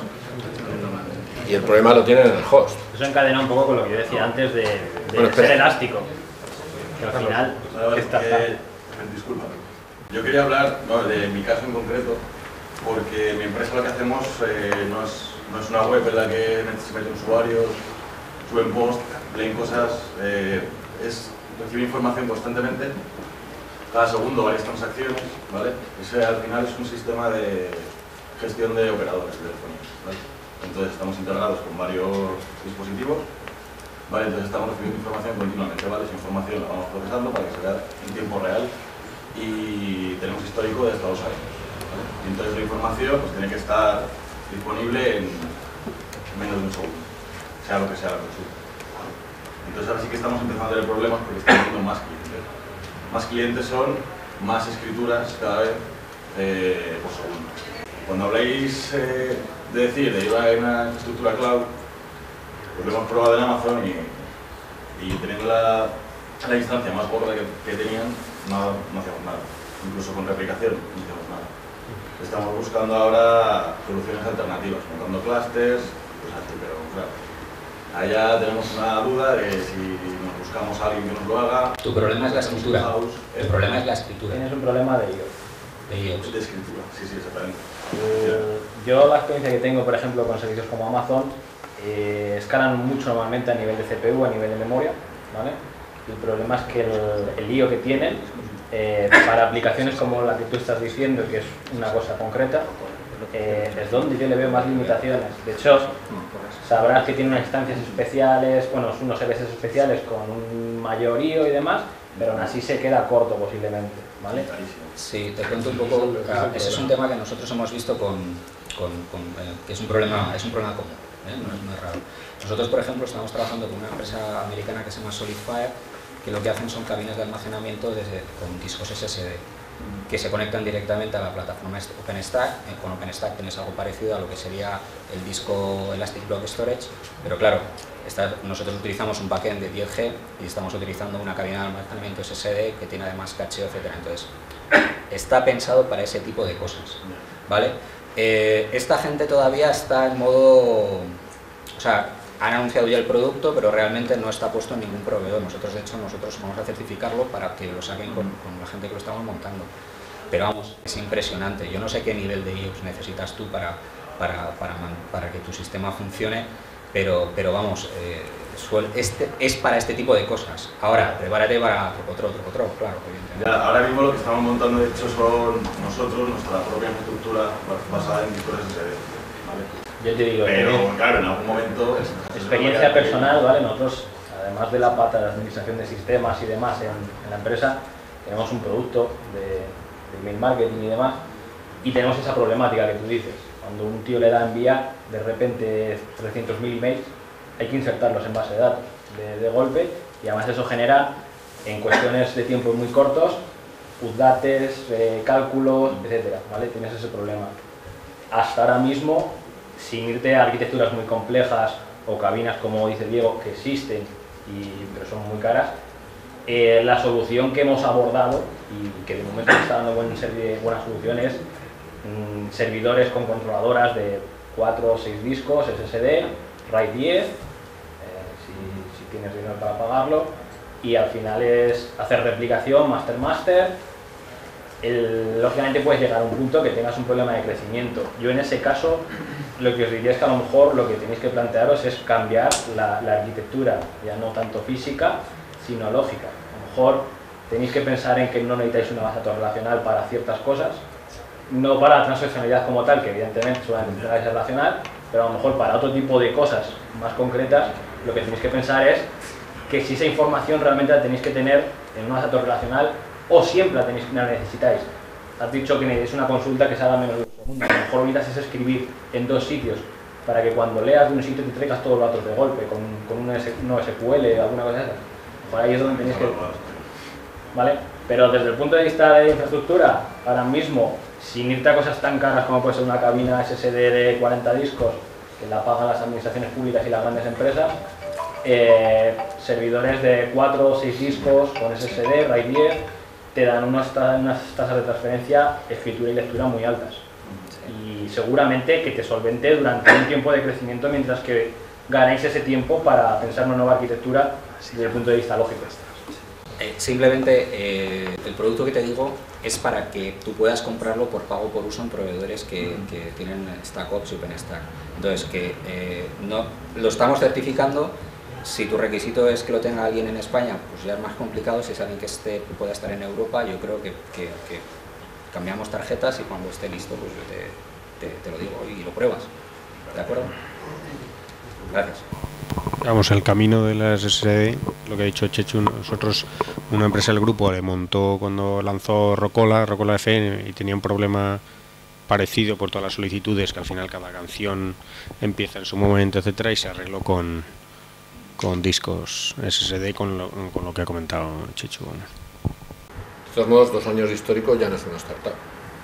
y el problema lo tienen en el host. Eso encadena un poco con lo que yo decía antes de, de Bueno, ser espera. elástico. Que al final... Está, que, disculpa. Yo quería hablar no, de mi caso en concreto, porque mi empresa lo que hacemos eh, no, es, no es una web en la que se meten usuarios, suben posts, leen cosas, eh, es recibir información constantemente, cada segundo varias transacciones, ¿vale? Ese al final es un sistema de gestión de operadores telefónicos, ¿vale? Entonces estamos integrados con varios dispositivos. Vale, entonces estamos recibiendo información continuamente, ¿vale? Esa información la vamos procesando para que se vea en tiempo real y tenemos histórico de hasta dos años, ¿vale? Y entonces la información pues, tiene que estar disponible en menos de un segundo, sea lo que sea la consulta. ¿Vale? Entonces ahora sí que estamos empezando a tener problemas porque estamos teniendo más clientes. Más clientes son más escrituras cada vez eh, por segundo. Cuando habléis eh, de decir, de ir a una infraestructura cloud, pues lo hemos probado en Amazon y, y teniendo la, la instancia más gorda que, que tenían, no, no hacíamos nada. Incluso con replicación no hacíamos nada. Estamos buscando ahora soluciones alternativas, montando clusters, pues así, pero claro. Allá tenemos una duda de si nos buscamos a alguien que nos lo haga. Tu problema es la escritura. El problema es la escritura. Tienes un problema de I O. De I O. De escritura, sí, sí, exactamente. Eh, yo la experiencia que tengo, por ejemplo, con servicios como Amazon, eh, escalan mucho normalmente a nivel de C P U, a nivel de memoria, ¿vale? El problema es que el, el I O que tienen, eh, para aplicaciones como la que tú estás diciendo, que es una cosa concreta, eh, es donde yo le veo más limitaciones. De hecho, sabrás que tiene unas instancias especiales, bueno, unos servicios especiales con un mayor I O y demás, pero aún así se queda corto posiblemente, ¿vale? Sí, te cuento un poco. Claro, ese es un tema que nosotros hemos visto con, con, con eh, que es un problema, es un problema común, ¿eh? No es muy raro. Nosotros, por ejemplo, estamos trabajando con una empresa americana que se llama Solidfire, que lo que hacen son cabinas de almacenamiento desde, con discos S S D, que se conectan directamente a la plataforma OpenStack. Eh, con OpenStack tienes algo parecido a lo que sería el disco Elastic Block Storage, pero claro, esta, nosotros utilizamos un backend de diez G y estamos utilizando una cabina de almacenamiento S S D que tiene además cacheo, etcétera. Entonces, está pensado para ese tipo de cosas, ¿vale? Eh, esta gente todavía está en modo... O sea, han anunciado ya el producto, pero realmente no está puesto en ningún proveedor. Nosotros, de hecho, nosotros vamos a certificarlo para que lo saquen con, con la gente que lo estamos montando. Pero vamos, es impresionante. Yo no sé qué nivel de I O P S necesitas tú para, para, para, para que tu sistema funcione, pero, pero vamos, eh, este, es para este tipo de cosas. Ahora, prepárate para otro, otro, otro, claro, evidentemente. Ya, ahora mismo lo que estamos montando, de hecho, son nosotros, nuestra propia infraestructura basada en discos S S D, ¿vale? Yo te digo, pero eh, claro, en algún momento... experiencia personal, ¿vale? Nosotros, además de la pata de administración de sistemas y demás en, en la empresa, tenemos un producto de, de email marketing y demás, y tenemos esa problemática que tú dices. Cuando un tío le da a enviar de repente trescientos mil emails, hay que insertarlos en base de datos de, de golpe, y además eso genera, en cuestiones de tiempo muy cortos, updates, eh, cálculos, etcétera, ¿vale? Tienes ese problema. Hasta ahora mismo, sin irte a arquitecturas muy complejas o cabinas, como dice Diego, que existen, y, pero son muy caras, eh, la solución que hemos abordado y que de momento está dando buen buena solución es mmm, servidores con controladoras de cuatro o seis discos S S D RAID diez, eh, si, si tienes dinero para pagarlo, y al final es hacer replicación, master master. El, lógicamente puedes llegar a un punto que tengas un problema de crecimiento. Yo en ese caso lo que os diría es que a lo mejor lo que tenéis que plantearos es cambiar la, la arquitectura, ya no tanto física, sino lógica. A lo mejor tenéis que pensar en que no necesitáis una base de datos relacional para ciertas cosas, no para la transaccionalidad como tal, que evidentemente solamente una base relacional, pero a lo mejor para otro tipo de cosas más concretas, lo que tenéis que pensar es que si esa información realmente la tenéis que tener en una base de datos relacional o siempre la, tenéis, la necesitáis. Has dicho que necesitáis una consulta que se haga menos de un segundo, a lo mejor lo que necesitas es escribir en dos sitios para que cuando leas de un sitio te traigas todos los datos de golpe, con, con un no S Q L o alguna cosa de esas. Por ahí es donde tenéis que... ¿Vale? Pero desde el punto de vista de infraestructura, ahora mismo, sin irte a cosas tan caras como puede ser una cabina S S D de cuarenta discos, que la pagan las administraciones públicas y las grandes empresas, eh, servidores de cuatro o seis discos con S S D, RAID diez, te dan unas, unas tasas de transferencia, escritura y lectura muy altas. Y seguramente que te solvente durante un tiempo de crecimiento mientras que ganéis ese tiempo para pensar una nueva arquitectura desde el punto de vista lógico. Eh, simplemente eh, el producto que te digo es para que tú puedas comprarlo por pago por uso en proveedores que, que tienen StackOps y OpenStack. Entonces, que eh, no, lo estamos certificando. Si tu requisito es que lo tenga alguien en España, pues ya es más complicado. Si es alguien que, esté, que pueda estar en Europa, yo creo que, que, que cambiamos tarjetas y cuando esté listo pues yo te, te, te lo digo y lo pruebas. ¿De acuerdo? Gracias. Vamos, el camino de las S S D, lo que ha dicho Chechu, nosotros, una empresa del grupo le montó cuando lanzó Rocola, Rocola F N, y tenía un problema parecido por todas las solicitudes, que al final cada canción empieza en su momento, etcétera, y se arregló con, con discos S S D, con lo, con lo que ha comentado Chechu. De todos modos, dos años de histórico ya no es una startup.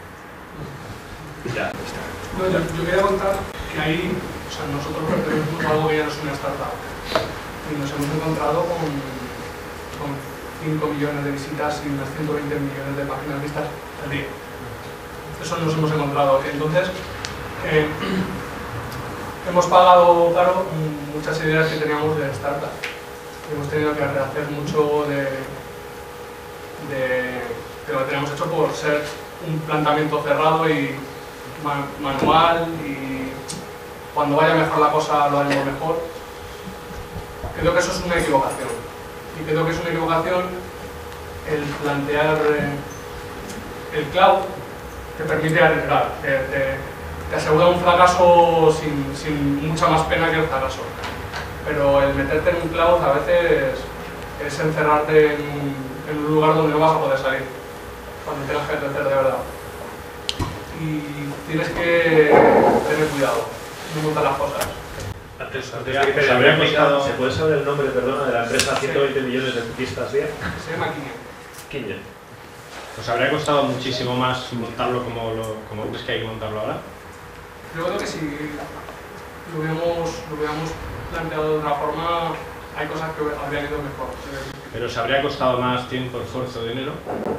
Ya está. No, yo, yo quería contar que ahí, o sea, nosotros pertenecemos a algo que ya no es una startup y nos hemos encontrado con, con cinco millones de visitas y unas ciento veinte millones de páginas vistas al día. Eso nos hemos encontrado. Entonces, eh, hemos pagado, claro, muchas ideas que teníamos de startup. Hemos tenido que rehacer mucho de, de, de lo que teníamos hecho por ser un planteamiento cerrado y manual, y cuando vaya mejor la cosa lo haremos mejor. Creo que eso es una equivocación y creo que es una equivocación el plantear eh, el cloud te permite arriesgar, te, te, te asegura un fracaso sin, sin mucha más pena que el fracaso, pero el meterte en un cloud a veces es encerrarte en un, en un lugar donde no vas a poder salir cuando tengas que crecer de verdad. Y tienes que tener cuidado, no montar las cosas. Antes, antes de que se, habría costado, ¿se puede saber el nombre, perdona, de la empresa ciento veinte millones de pistas día? Se llama Kinect. Kinect. ¿Os habría costado muchísimo más montarlo como, lo, como crees que hay que montarlo ahora? Yo creo que si lo hubiéramos, lo hubiéramos planteado de otra forma, hay cosas que habrían ido mejor. ¿Pero os habría costado más tiempo, esfuerzo, dinero?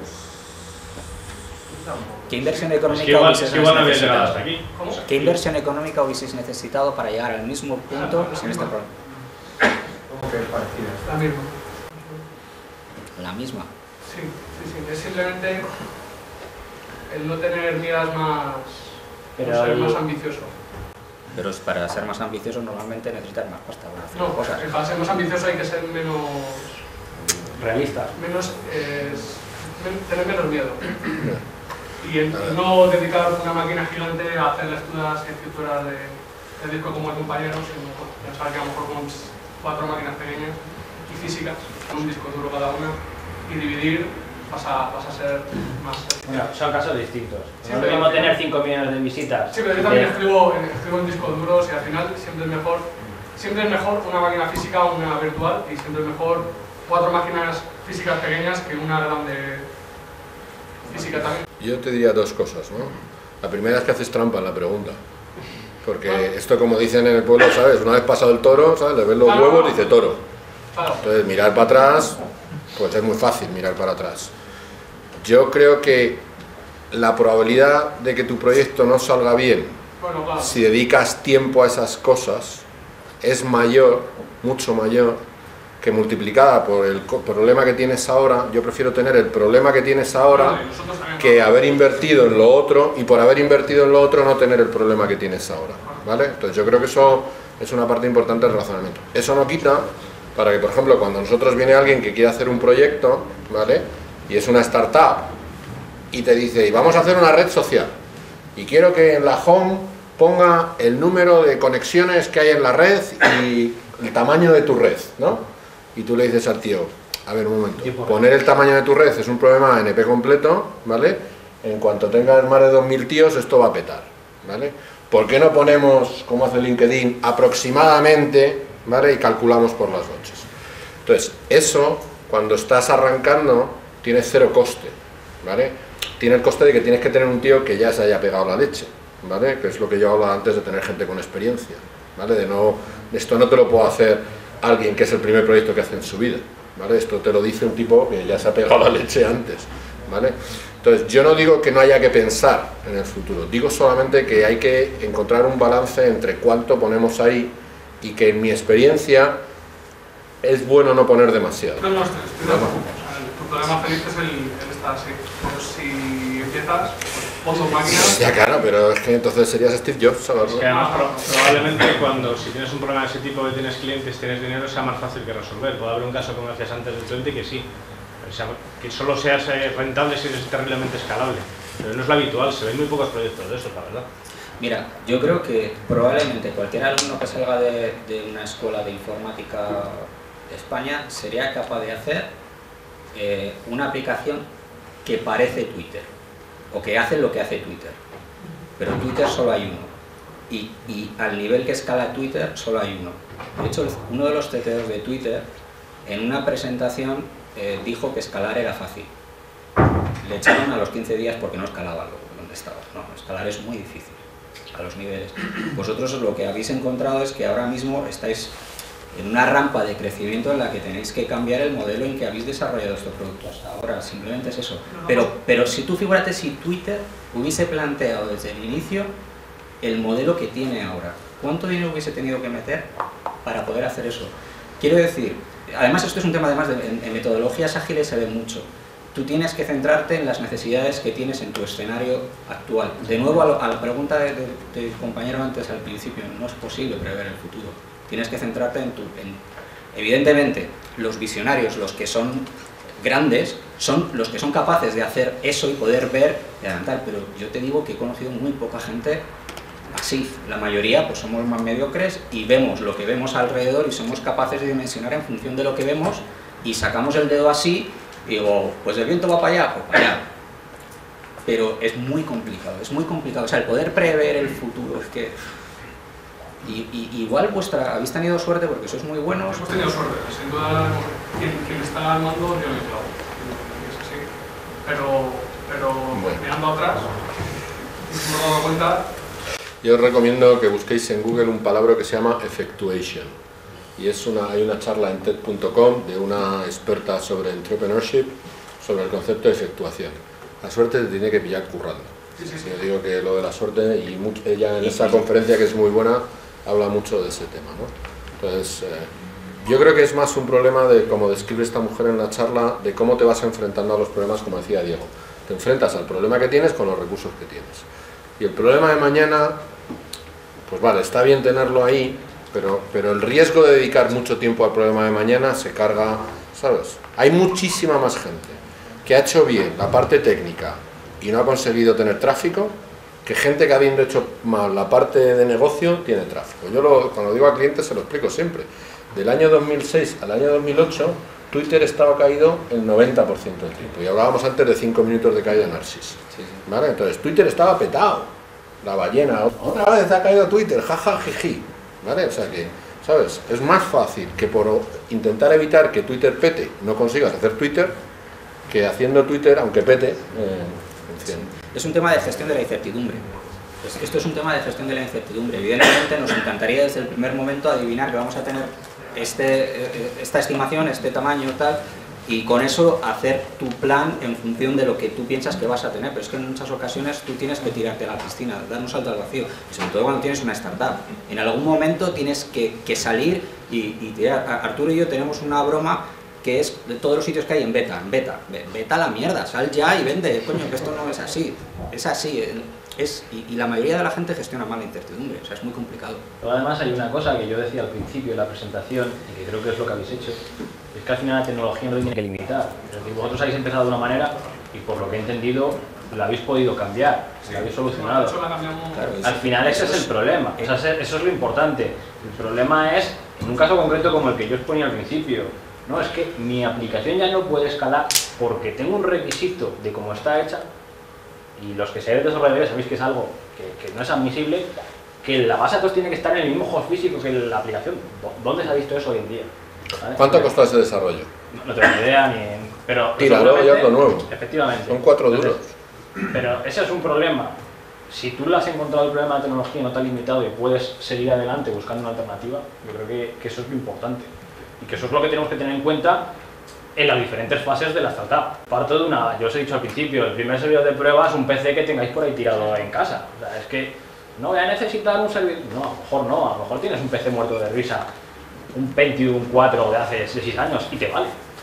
¿Qué inversión económica es que igual, hubieses es que igual necesitado? hasta aquí. ¿Cómo? ¿Qué inversión económica hubieses necesitado para llegar al mismo punto sin este problema? ¿Cómo que es parecida? La misma. La misma. Sí, sí, sí. Es simplemente el no tener miras más, Pero no ser el- más ambicioso. Pero es- para ser más ambicioso normalmente necesitas más pasta para hacer No, cosas. para ser más ambicioso hay que ser menos... Realista. Menos... eh, men- tener menos miedo. Y, el- y no dedicar una máquina gigante a hacer lecturas y escrituras de, de disco como el compañero, sino pues, pensar que a lo mejor con cuatro máquinas pequeñas y físicas, con un disco duro cada una, y dividir vas a, vas a ser más... Bueno, son casos distintos. Sí, No pero- podemos tener cinco millones de visitas. Sí, pero yo también de- escribo, escribo en discos duros y al final siempre es mejor, siempre es mejor una máquina física o una virtual, y siempre es mejor cuatro máquinas físicas pequeñas que una grande física también. Yo te diría dos cosas, ¿no? La primera es que haces trampa en la pregunta. Porque esto, como dicen en el pueblo, ¿sabes? Una vez pasado el toro, ¿sabes? Le ves los Claro. huevos, dice toro. Claro. Entonces, mirar para atrás, pues es muy fácil mirar para atrás. Yo creo que la probabilidad de que tu proyecto no salga bien, Bueno, claro. si dedicas tiempo a esas cosas, es mayor, mucho mayor, que multiplicada por el problema que tienes ahora, yo prefiero tener el problema que tienes ahora que haber invertido en lo otro, y por haber invertido en lo otro no tener el problema que tienes ahora, ¿vale? Entonces yo creo que eso es una parte importante del razonamiento. Eso no quita para que, por ejemplo, cuando nosotros viene alguien que quiere hacer un proyecto, ¿vale? Y es una startup, y te dice, y vamos a hacer una red social, y quiero que en la home ponga el número de conexiones que hay en la red y el tamaño de tu red, ¿no? Y tú le dices al tío, a ver un momento, poner el tamaño de tu red es un problema N P completo, ¿vale? En cuanto tengas más de dos mil tíos, esto va a petar, ¿vale? ¿Por qué no ponemos, como hace LinkedIn, aproximadamente, ¿vale? Y calculamos por las noches? Entonces, eso, cuando estás arrancando, tiene cero coste, ¿vale? Tiene el coste de que tienes que tener un tío que ya se haya pegado la leche, ¿vale? Que es lo que yo hablaba antes de tener gente con experiencia, ¿vale? De no, esto no te lo puedo hacer alguien que es el primer proyecto que hace en su vida, ¿vale? Esto te lo dice un tipo que ya se ha pegado la leche antes, ¿vale? Entonces, yo no digo que no haya que pensar en el futuro, digo solamente que hay que encontrar un balance entre cuánto ponemos ahí, y que en mi experiencia es bueno no poner demasiado. No, no, estoy de acuerdo. O sea, tu problema feliz es el, el estar así. Pero si empiezas, pues pon máquinas. Ya, claro, pero es que entonces serías Steve Jobs, ¿sabes? Es que además, pro probablemente cuando, si tienes un problema de ese tipo, que tienes clientes, tienes dinero, sea más fácil que resolver. Puede haber un caso, como decías antes, del Twenty, que sí, o sea, que solo seas rentable si eres terriblemente escalable. Pero no es lo habitual, se ven muy pocos proyectos de eso, la verdad. Mira, yo creo que probablemente cualquier alumno que salga de, de una escuela de informática de España sería capaz de hacer eh, una aplicación que parece Twitter, o que hace lo que hace Twitter, pero Twitter solo hay uno, y, y al nivel que escala Twitter solo hay uno. De hecho, uno de los C T Os de Twitter en una presentación eh, dijo que escalar era fácil. Le echaron a los quince días porque no escalaba donde estaba. No, escalar es muy difícil a los niveles. Vosotros lo que habéis encontrado es que ahora mismo estáis en una rampa de crecimiento en la que tenéis que cambiar el modelo en que habéis desarrollado este producto hasta ahora, simplemente es eso. Pero, pero si tú figúrate si Twitter hubiese planteado desde el inicio el modelo que tiene ahora, ¿cuánto dinero hubiese tenido que meter para poder hacer eso? Quiero decir, además esto es un tema además de, en, en metodologías ágiles se ve mucho. Tú tienes que centrarte en las necesidades que tienes en tu escenario actual. De nuevo, a, lo, a la pregunta del de, de, de compañero antes al principio, no es posible prever el futuro. Tienes que centrarte en tu... En, evidentemente, los visionarios, los que son grandes, son los que son capaces de hacer eso y poder ver y adelantar. Pero yo te digo que he conocido muy poca gente así. La mayoría pues somos más mediocres y vemos lo que vemos alrededor y somos capaces de dimensionar en función de lo que vemos y sacamos el dedo así. Digo, pues el viento va para allá, pues para allá. Pero es muy complicado, es muy complicado. O sea, el poder prever el futuro es que... Y, y, igual vuestra... habéis tenido suerte porque sois muy buenos. Hemos tenido suerte, sin duda. Quien, quien está al mando dio el clavo. Es así. Pero, pero bueno, mirando atrás, nos hemos dado cuenta... Yo os recomiendo que busquéis en Google un palabra que se llama effectuation. Y es una, hay una charla en TED punto com de una experta sobre entrepreneurship, sobre el concepto de efectuación. La suerte te tiene que pillar currando. Sí, sí, sí. Yo digo que lo de la suerte, y mucho, ella en esa conferencia que es muy buena, habla mucho de ese tema, ¿no? Entonces, eh, yo creo que es más un problema de, como describe esta mujer en la charla, de cómo te vas enfrentando a los problemas, como decía Diego. Te enfrentas al problema que tienes con los recursos que tienes. Y el problema de mañana, pues vale, está bien tenerlo ahí, Pero, pero el riesgo de dedicar mucho tiempo al problema de mañana se carga, ¿sabes? Hay muchísima más gente que ha hecho bien la parte técnica y no ha conseguido tener tráfico, que gente que habiendo hecho mal la parte de negocio tiene tráfico. Yo lo, cuando digo a clientes se lo explico siempre. Del año dos mil seis al año dos mil ocho, Twitter estaba caído el noventa por ciento del tiempo. Y hablábamos antes de cinco minutos de caída en Narcis. ¿Vale? Entonces Twitter estaba petado. La ballena, otra vez ha caído Twitter, jaja, jiji. ¿Vale? O sea que, ¿sabes? Es más fácil que por intentar evitar que Twitter pete, no consigas hacer Twitter, que haciendo Twitter, aunque pete, eh, funcione. Es un tema de gestión de la incertidumbre. Pues esto es un tema de gestión de la incertidumbre. Evidentemente nos encantaría desde el primer momento adivinar que vamos a tener este, esta estimación, este tamaño, tal, y con eso hacer tu plan en función de lo que tú piensas que vas a tener, pero es que en muchas ocasiones tú tienes que tirarte a la piscina, dar un salto al vacío, sobre todo cuando tienes una startup. En algún momento tienes que, que salir y, y tirar. Arturo y yo tenemos una broma que es de todos los sitios que hay en beta, en beta, beta a la mierda, sal ya y vende, coño, que esto no es así, es así, es, y, y la mayoría de la gente gestiona mal la incertidumbre, o sea, es muy complicado. Pero además hay una cosa que yo decía al principio de la presentación, y que creo que es lo que habéis hecho, es que al final la tecnología no tiene que limitar, es decir, vosotros habéis empezado de una manera, y por lo que he entendido, la habéis podido cambiar, la habéis solucionado. Claro, al final ese es el problema, o sea, eso es lo importante, el problema es, en un caso concreto como el que yo os ponía al principio, no, es que mi aplicación ya no puede escalar porque tengo un requisito de cómo está hecha y los que seáis desarrolladores sabéis que es algo que, que no es admisible, que la base de datos tiene que estar en el mismo host físico que la aplicación. ¿Dónde se ha visto eso hoy en día? ¿Vale? ¿Cuánto ha costado ese desarrollo? No, no tengo ni idea, ni... pero... Tíralo y hazlo nuevo. Efectivamente. Son cuatro duros. Pero ese es un problema. Si tú le has encontrado el problema de tecnología y no te ha limitado y puedes seguir adelante buscando una alternativa, yo creo que, que eso es lo importante. Y que eso es lo que tenemos que tener en cuenta en las diferentes fases de la startup. Parto de una, yo os he dicho al principio, el primer servidor de pruebas es un P C que tengáis por ahí tirado en casa. O sea, es que no voy a necesitar un servidor, no, a lo mejor no, a lo mejor tienes un P C muerto de risa, un Pentium cuatro de hace seis años y te vale.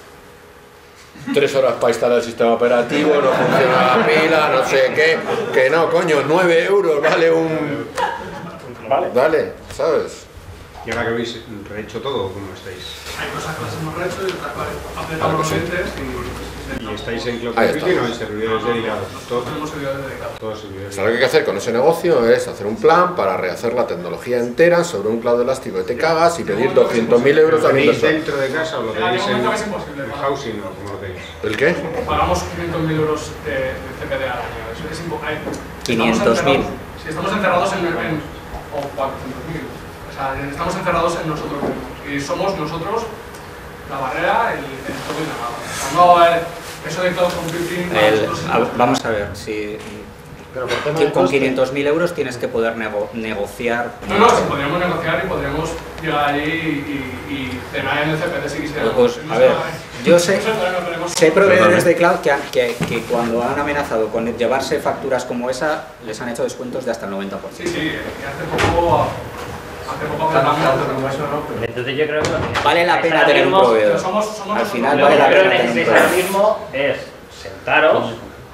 Tres horas para instalar el sistema operativo, no funciona la pila, no sé qué, que no, coño, nueve euros vale un... Vale. Dale, ¿sabes? ¿Y ahora que habéis rehecho todo, cómo estáis? Hay cosas que las hemos rehecho y otras que apretamos los lentes y... ¿Y estáis en Cloud Ahí Computing está. o en servidores dedicados? Todos tenemos servidores dedicados. Todos servidores O sea, lo que hay que hacer con ese negocio es hacer un plan para rehacer la tecnología entera sobre un cloud elástico que te cagas y pedir doscientos mil euros ¿Lo al tenéis inversor. dentro de casa o lo En tenéis algún en momento es imposible. el housing o cómo lo tenéis? ¿El qué? Pagamos quinientos mil euros de, de C P D al año. Eso es imposible. quinientos mil. Si estamos encerrados en... en o cuatrocientos mil. O sea, estamos encerrados en nosotros mismos. Y somos nosotros la barrera, el, el todo y nada. O sea, no va a haber eso de cloud computing... El, a, vamos a ver, si Pero por tema que de con coste- quinientos mil euros tienes que poder nego, negociar... No, no, si podríamos negociar y podríamos llegar allí y, y, y cenar en el C P D si quisiéramos. Pues, No a sé, ver, no yo sé, sé, todavía no tenemos- sé proveedores de cloud que, han- que, que cuando han amenazado con llevarse facturas como esa, les han hecho descuentos de hasta el noventa por ciento. Sí, sí, que hace poco... Hace poco hablamos de eso, ¿no? Entonces yo creo que lo que Vale la necesitáis pena ahora tener un mismo- proveedor. Somos- somos Al final Lo vale que la creo que pena tener un necesitáis ahora proveedor. mismo es sentaros,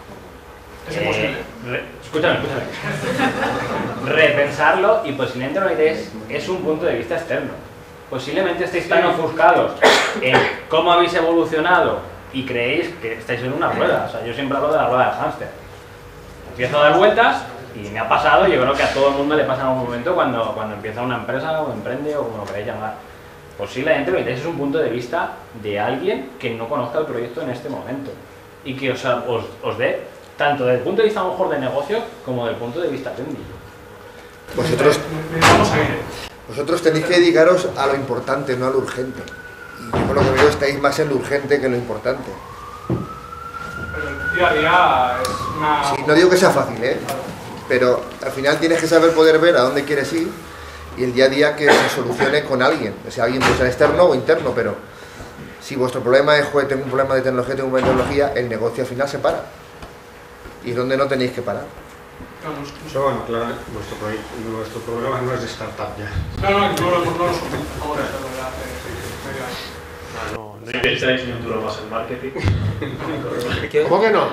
Es eh, imposible. re- escúchame, escúchame, repensarlo y posiblemente no necesitéis, es un punto de vista externo. Posiblemente estéis tan ofuscados en cómo habéis evolucionado y creéis que estáis en una rueda. O sea, yo siempre hablo de la rueda del hámster. Empiezo a dar vueltas y me ha pasado, yo creo que a todo el mundo le pasa en algún momento cuando, cuando empieza una empresa o emprende o como lo queráis llamar. Posiblemente lo que necesitáis es un punto de vista de alguien que no conozca el proyecto en este momento y que os, os, os dé tanto desde el punto de vista a lo mejor de negocio como desde el punto de vista técnico. Vosotros, Necesitamos aire. vosotros tenéis que dedicaros a lo importante, no a lo urgente. Y yo por lo que veo estáis más en lo urgente que en lo importante. Pero el día a día es una... Sí, no digo que sea fácil, ¿eh? Pero al final tienes que saber poder ver a dónde quieres ir y el día a día que se solucione con alguien. O sea, alguien puede ser externo o interno, pero si vuestro problema es, joder, tengo un problema de tecnología, tengo un problema de tecnología, el negocio al final se para. Y es donde no tenéis que parar. Pero bueno, claro, vuestro, proyecto, vuestro problema no es de startup ya. No, no, no, no, no lo somos. Vamos a hacerlo ya hace medio año. Ah, no, no intentáis ni un duro más en marketing. ¿Cómo que no?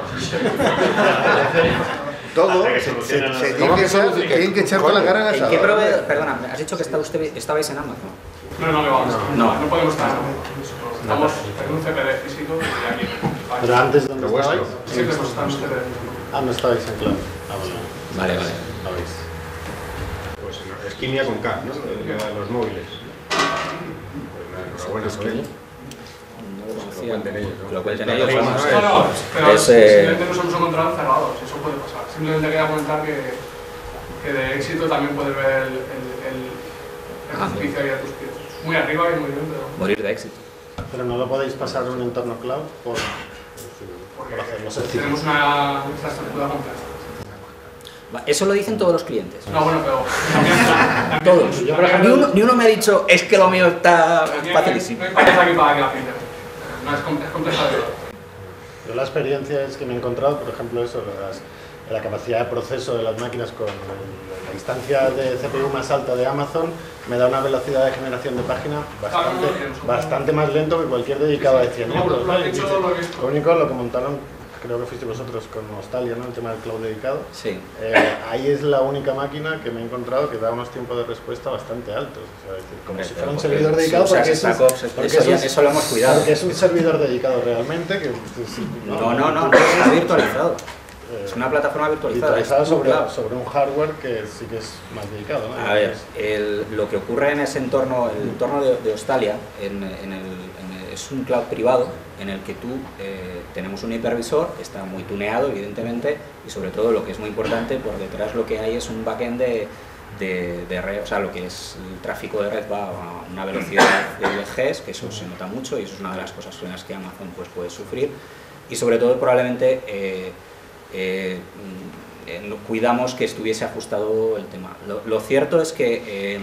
Todo Hasta que se, solucionen se- se las- tiene que echar- tienen que echar con la cara en el ¿En qué asador. proveedor? Perdona, has dicho que está usted, estabais en Amazon. No, no, que vamos. No. No podemos estar. Estamos en un C P D físico y aquí. Pero antes, ¿dónde Lo vuestro. estabais? Sí, que hemos estado en un C P D. Ah, no estabais en cloud. Ah, bueno. Vale, vale. Habéis. Pues no, Esquimia con K, ¿no? De, de los móviles. Pues nada, enhorabuena por ello. Sí, lo cuenten ellos. Lo vamos. No, no, pero Es, eh, simplemente nos hemos encontrado encerrados, eso puede pasar. Simplemente quería comentar que, que de éxito también puedes ver el, el, el, el Ah, precipicio ahí a tus pies. Muy arriba y muy bien, pero... Morir de éxito. Pero no lo podéis pasar a un entorno cloud por, Porque por hacerlo sencillo. tenemos una infraestructura compleja. Va, Eso lo dicen todos los clientes. No, bueno, pero también... Todos. Yo, por ejemplo, Ni uno, ni uno me ha dicho, es que lo mío está también facilísimo. No hay patas aquí para que la gente. no es, com es compleja de verdad. Yo la experiencia es que me he encontrado, por ejemplo, eso, las, la capacidad de proceso de las máquinas con el, la instancia de C P U más alta de Amazon me da una velocidad de generación de página bastante, bastante más lento que cualquier dedicado de cien euros. ¿no? Lo único, lo que montaron, creo que fuiste vosotros con Austalia, ¿no? El tema del cloud dedicado. Sí. Eh, ahí es la única máquina que me he encontrado que da unos tiempos de respuesta bastante altos. O sea, es decir, como si fuera un servidor dedicado, sí, porque, o sea, es, porque eso, porque eso, es, ya, eso lo hemos cuidado. Porque es un servidor dedicado realmente. Que, no, no, no, no, no está virtualizado. Es una plataforma virtualizada. Virtualizada sobre, sobre un hardware que sí que es más dedicado, ¿no? A ver, el, lo que ocurre en ese entorno, el entorno de, de Austalia, en, en el, en el, es un cloud privado en el que tú, eh, tenemos un hipervisor, está muy tuneado evidentemente, y sobre todo lo que es muy importante, por detrás lo que hay es un backend de, de, de red, o sea, lo que es el tráfico de red va a una velocidad de diez Gs, que eso se nota mucho y eso es una de las cosas en las que Amazon pues, puede sufrir, y sobre todo probablemente eh, Eh, eh, cuidamos que estuviese ajustado el tema. Lo, lo cierto es que eh,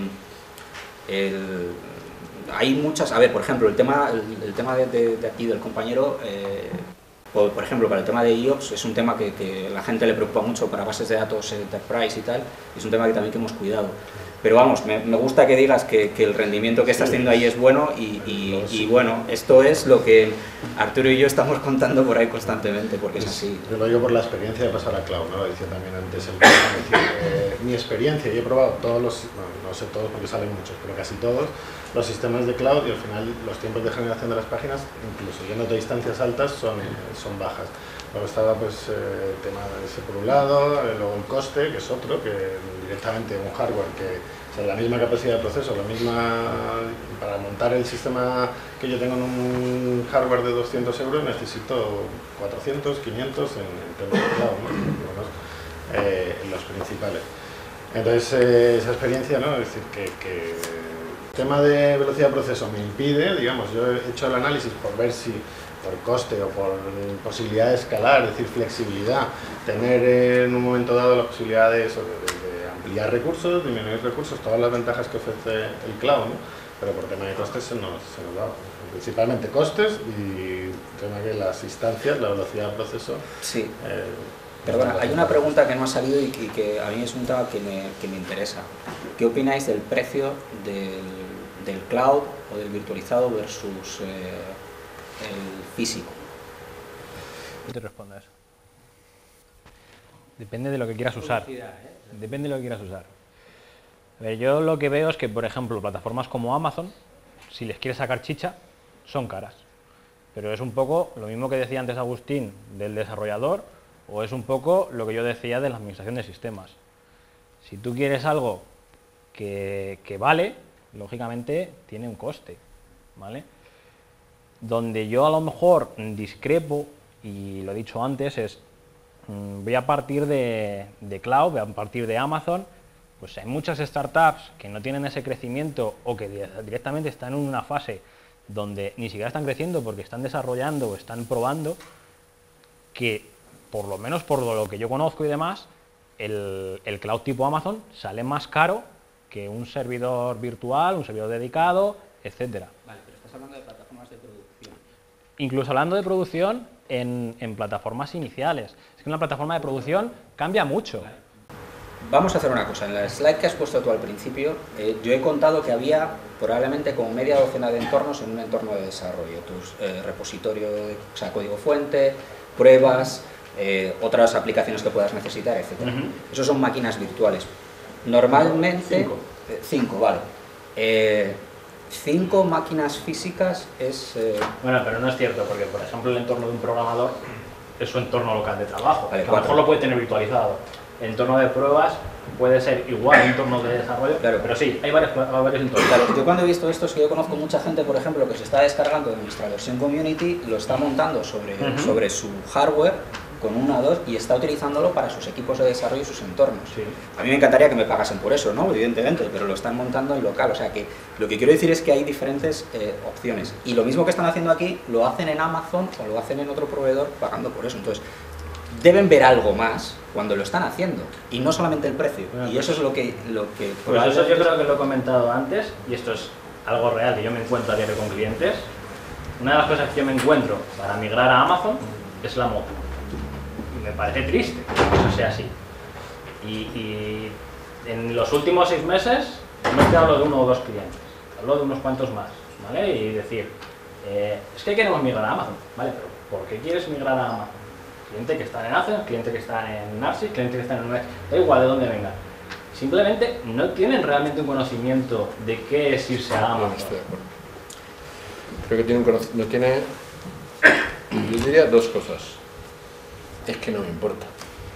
el, hay muchas, a ver, por ejemplo, el tema, el, el tema de, de, de aquí del compañero, eh, por, por ejemplo, para el tema de I O P S es un tema que, que la gente le preocupa mucho para bases de datos Enterprise y tal, y es un tema que también que hemos cuidado. Pero vamos, me, me gusta que digas que, que el rendimiento que estás teniendo ahí es bueno y, y, y bueno, esto es lo que Arturo y yo estamos contando por ahí constantemente, porque es así. Yo lo digo por la experiencia de pasar a cloud, ¿no? Lo decía también antes el decir, eh, mi experiencia, yo he probado todos los, bueno, no sé todos porque salen muchos, pero casi todos los sistemas de cloud y al final los tiempos de generación de las páginas, incluso yendo a distancias altas, son, son bajas. Luego estaba pues eh, el tema de ese por un lado, eh, luego el coste, que es otro, que directamente un hardware que o sea, la misma capacidad de proceso, la misma para montar el sistema que yo tengo en un hardware de doscientos euros necesito cuatrocientos, quinientos en, en temas de cloud, ¿no? Bueno, eh, en los principales. Entonces eh, esa experiencia, ¿no? Es decir, que, que el tema de velocidad de proceso me impide, digamos, yo he hecho el análisis por ver si por coste o por posibilidad de escalar, es decir, flexibilidad, tener en un momento dado la posibilidad de, eso, de, de ampliar recursos, disminuir recursos, todas las ventajas que ofrece el cloud, ¿no? Pero por tema de costes se nos, se nos da, principalmente costes y tema que las instancias, la velocidad de proceso. Sí. Eh, Perdona, hay una pregunta que no ha salido y que, y que a mí es un tema que me, que me interesa. ¿Qué opináis del precio del, del cloud o del virtualizado versus eh, el físico? ¿Qué te respondo a eso? Depende de lo que quieras usar. Depende de lo que quieras usar. A ver, yo lo que veo es que, por ejemplo, plataformas como Amazon, si les quieres sacar chicha, son caras. Pero es un poco lo mismo que decía antes Agustín del desarrollador, o es un poco lo que yo decía de la administración de sistemas. Si tú quieres algo que, que vale, lógicamente tiene un coste, ¿vale? Donde yo a lo mejor discrepo, y lo he dicho antes, es mmm, voy a partir de, de cloud, voy a partir de Amazon, pues hay muchas startups que no tienen ese crecimiento o que directamente están en una fase donde ni siquiera están creciendo porque están desarrollando o están probando, que por lo menos por lo que yo conozco y demás, el, el cloud tipo Amazon sale más caro que un servidor virtual, un servidor dedicado, etcétera. Vale, pero estás hablando de plataformas de producción. Incluso hablando de producción en, en plataformas iniciales. Es que una plataforma de producción cambia mucho. Vale. Vamos a hacer una cosa. En la slide que has puesto tú al principio, eh, yo he contado que había probablemente como media docena de entornos en un entorno de desarrollo. Tus eh, repositorio, de, o sea, código fuente, pruebas, eh, otras aplicaciones que puedas necesitar, etcétera. Uh-huh. Esos son máquinas virtuales. Normalmente... Cinco. Eh, cinco, vale. Eh, cinco máquinas físicas es... Eh... Bueno, pero no es cierto, porque por ejemplo el entorno de un programador es su entorno local de trabajo. Vale, a lo mejor lo puede tener virtualizado. El entorno de pruebas puede ser igual un entorno de desarrollo, claro, pero sí, hay varios, varios entornos. Claro, yo cuando he visto esto es que yo conozco mucha gente, por ejemplo, que se está descargando de nuestra versión community, lo está montando sobre, uh-huh. sobre su hardware con una dos y está utilizándolo para sus equipos de desarrollo y sus entornos. Sí. A mí me encantaría que me pagasen por eso, ¿no? Evidentemente, pero lo están montando en local. O sea que lo que quiero decir es que hay diferentes eh, opciones. Y lo mismo que están haciendo aquí, lo hacen en Amazon o lo hacen en otro proveedor pagando por eso. Entonces, deben ver algo más cuando lo están haciendo y no solamente el precio. Bueno, y eso es lo que... Lo que pues eso yo creo que lo he comentado antes y esto es algo real que yo me encuentro a diario con clientes. una de las cosas que yo me encuentro para migrar a Amazon es la moda. Y me parece triste que eso sea así. Y, y en los últimos seis meses no te hablo de uno o dos clientes, te hablo de unos cuantos más, ¿vale? Y decir, eh, es que queremos migrar a Amazon, ¿vale? Pero ¿por qué quieres migrar a Amazon? Cliente que está en Access, cliente que está en Narcis, cliente que está en Nuex, da igual de dónde venga. Simplemente no tienen realmente un conocimiento de qué es irse a Amazon. No estoy de acuerdo. Creo que tiene un conocimiento, no tiene, yo diría dos cosas. Es que no me importa.